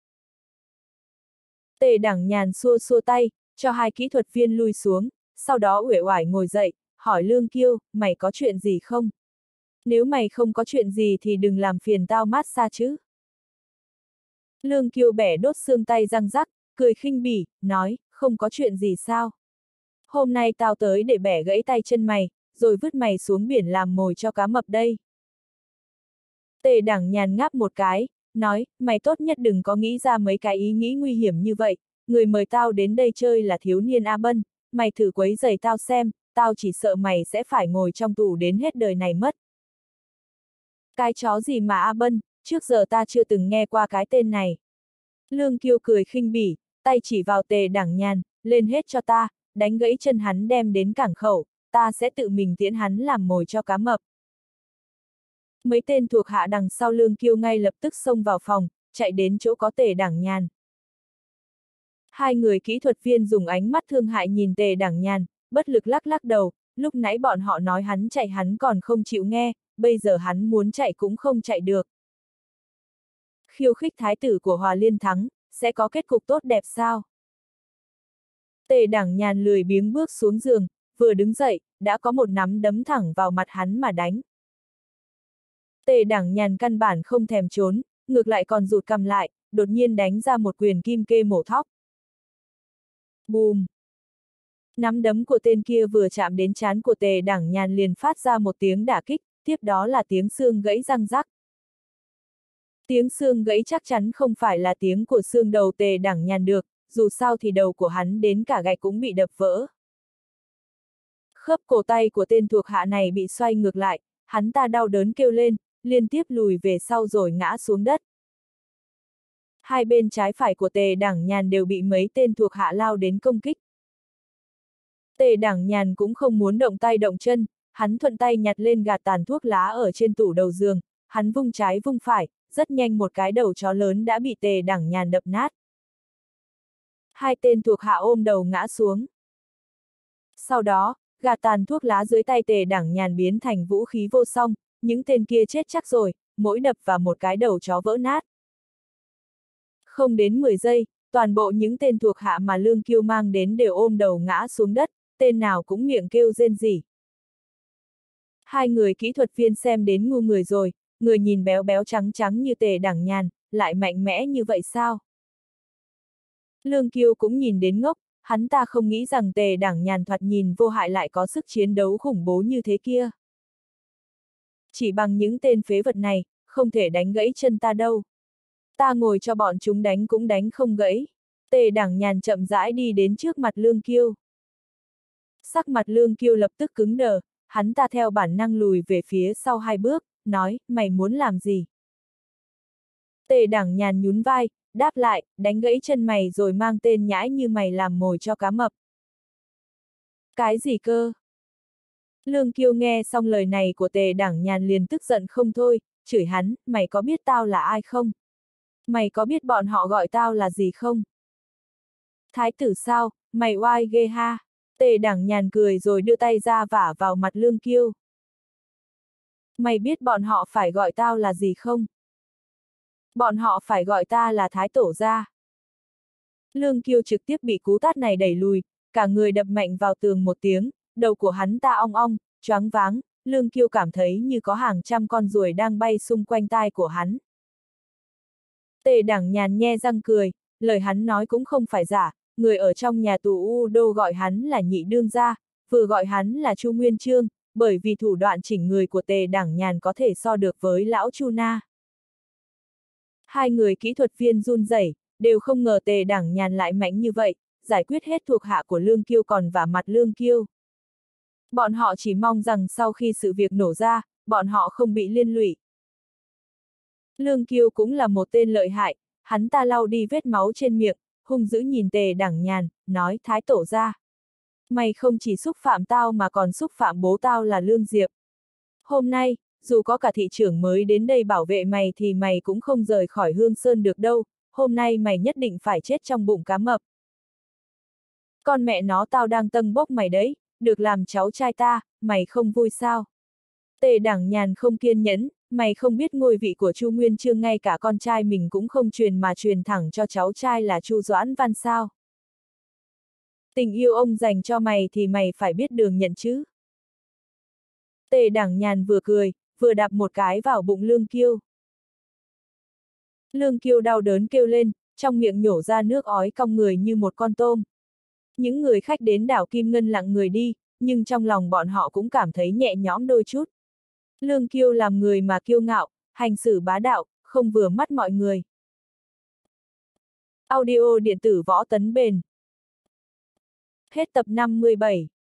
Tề Đảng Nhàn xua xua tay, cho hai kỹ thuật viên lui xuống, sau đó uể oải ngồi dậy, hỏi Lương Kiêu, mày có chuyện gì không? Nếu mày không có chuyện gì thì đừng làm phiền tao massage chứ. Lương Kiêu bẻ đốt xương tay răng rắc, cười khinh bỉ, nói, không có chuyện gì sao? Hôm nay tao tới để bẻ gãy tay chân mày, rồi vứt mày xuống biển làm mồi cho cá mập đây. Tề Đảng Nhàn ngáp một cái, nói, mày tốt nhất đừng có nghĩ ra mấy cái ý nghĩ nguy hiểm như vậy, người mời tao đến đây chơi là thiếu niên A Bân, mày thử quấy rầy tao xem, tao chỉ sợ mày sẽ phải ngồi trong tù đến hết đời này mất. Cái chó gì mà A Bân, trước giờ ta chưa từng nghe qua cái tên này. Lương Kiêu cười khinh bỉ, tay chỉ vào Tề Đảng Nhàn, lên hết cho ta, đánh gãy chân hắn đem đến cảng khẩu, ta sẽ tự mình tiễn hắn làm mồi cho cá mập. Mấy tên thuộc hạ đằng sau Lương Kiêu ngay lập tức xông vào phòng, chạy đến chỗ có Tề Đảng Nhàn. Hai người kỹ thuật viên dùng ánh mắt thương hại nhìn Tề Đảng Nhàn, bất lực lắc lắc đầu, lúc nãy bọn họ nói hắn chạy hắn còn không chịu nghe, bây giờ hắn muốn chạy cũng không chạy được. Khiêu khích thái tử của Hòa Liên thắng, sẽ có kết cục tốt đẹp sao? Tề Đảng Nhàn lười biếng bước xuống giường, vừa đứng dậy, đã có một nắm đấm thẳng vào mặt hắn mà đánh. Tề Đảng Nhàn căn bản không thèm trốn, ngược lại còn rụt cằm lại, đột nhiên đánh ra một quyền kim kê mổ thóc. Bùm! Nắm đấm của tên kia vừa chạm đến trán của Tề Đảng Nhàn liền phát ra một tiếng đả kích, tiếp đó là tiếng xương gãy răng rắc. Tiếng xương gãy chắc chắn không phải là tiếng của xương đầu Tề Đảng Nhàn được, dù sao thì đầu của hắn đến cả gạch cũng bị đập vỡ. Khớp cổ tay của tên thuộc hạ này bị xoay ngược lại, hắn ta đau đớn kêu lên, liên tiếp lùi về sau rồi ngã xuống đất. Hai bên trái phải của Tề Đảng Nhàn đều bị mấy tên thuộc hạ lao đến công kích. Tề Đảng Nhàn cũng không muốn động tay động chân, hắn thuận tay nhặt lên gạt tàn thuốc lá ở trên tủ đầu giường, hắn vung trái vung phải, rất nhanh một cái đầu chó lớn đã bị Tề Đảng Nhàn đập nát. Hai tên thuộc hạ ôm đầu ngã xuống. Sau đó, gạt tàn thuốc lá dưới tay Tề Đảng Nhàn biến thành vũ khí vô song, những tên kia chết chắc rồi, mỗi đập vào một cái đầu chó vỡ nát. Không đến mười giây, toàn bộ những tên thuộc hạ mà Lương Kiêu mang đến đều ôm đầu ngã xuống đất, tên nào cũng miệng kêu rên rỉ. Hai người kỹ thuật viên xem đến ngu người rồi, người nhìn béo béo trắng trắng như Tề Đảng Nhàn, lại mạnh mẽ như vậy sao? Lương Kiêu cũng nhìn đến ngốc, hắn ta không nghĩ rằng Tề Đảng Nhàn thoạt nhìn vô hại lại có sức chiến đấu khủng bố như thế kia. Chỉ bằng những tên phế vật này, không thể đánh gãy chân ta đâu. Ta ngồi cho bọn chúng đánh cũng đánh không gãy. Tề Đảng Nhàn chậm rãi đi đến trước mặt Lương Kiêu. Sắc mặt Lương Kiêu lập tức cứng đờ, hắn ta theo bản năng lùi về phía sau hai bước, nói, mày muốn làm gì? Tề Đảng Nhàn nhún vai, đáp lại, đánh gãy chân mày rồi mang tên nhãi như mày làm mồi cho cá mập. Cái gì cơ? Lương Kiêu nghe xong lời này của Tề Đảng Nhàn liền tức giận không thôi, chửi hắn, mày có biết tao là ai không? Mày có biết bọn họ gọi tao là gì không? Thái tử sao, mày oai ghê ha. Tề Đảng Nhàn cười rồi đưa tay ra vả vào mặt Lương Kiêu. Mày biết bọn họ phải gọi tao là gì không? Bọn họ phải gọi ta là Thái Tổ gia. Lương Kiêu trực tiếp bị cú tát này đẩy lùi, cả người đập mạnh vào tường một tiếng, đầu của hắn ta ong ong, choáng váng, Lương Kiêu cảm thấy như có hàng trăm con ruồi đang bay xung quanh tai của hắn. Tề Đảng Nhàn nhe răng cười, lời hắn nói cũng không phải giả, người ở trong nhà tù U Đô gọi hắn là nhị đương gia, vừa gọi hắn là Chu Nguyên Chương, bởi vì thủ đoạn chỉnh người của Tề Đảng Nhàn có thể so được với lão Chu Na. Hai người kỹ thuật viên run rẩy, đều không ngờ Tề Đảng Nhàn lại mạnh như vậy, giải quyết hết thuộc hạ của Lương Kiêu còn vả mặt Lương Kiêu. Bọn họ chỉ mong rằng sau khi sự việc nổ ra, bọn họ không bị liên lụy. Lương Kiêu cũng là một tên lợi hại, hắn ta lau đi vết máu trên miệng, hung dữ nhìn Tề Đẳng Nhàn, nói Thái tổ ra. Mày không chỉ xúc phạm tao mà còn xúc phạm bố tao là Lương Diệp. Hôm nay, dù có cả thị trưởng mới đến đây bảo vệ mày thì mày cũng không rời khỏi Hương Sơn được đâu, hôm nay mày nhất định phải chết trong bụng cá mập. Con mẹ nó tao đang tâng bốc mày đấy, được làm cháu trai ta, mày không vui sao? Tề Đẳng Nhàn không kiên nhẫn, mày không biết ngôi vị của Chu Nguyên Chương ngay cả con trai mình cũng không truyền mà truyền thẳng cho cháu trai là Chu Doãn Văn sao? Tình yêu ông dành cho mày thì mày phải biết đường nhận chứ. Tề Đẳng Nhàn vừa cười, vừa đạp một cái vào bụng Lương Kiêu. Lương Kiêu đau đớn kêu lên, trong miệng nhổ ra nước ói cong người như một con tôm. Những người khách đến đảo Kim Ngân lặng người đi, nhưng trong lòng bọn họ cũng cảm thấy nhẹ nhõm đôi chút. Lương Kiêu làm người mà kiêu ngạo, hành xử bá đạo, không vừa mắt mọi người. Audio điện tử Võ Tấn Bền. Hết tập năm mươi bảy.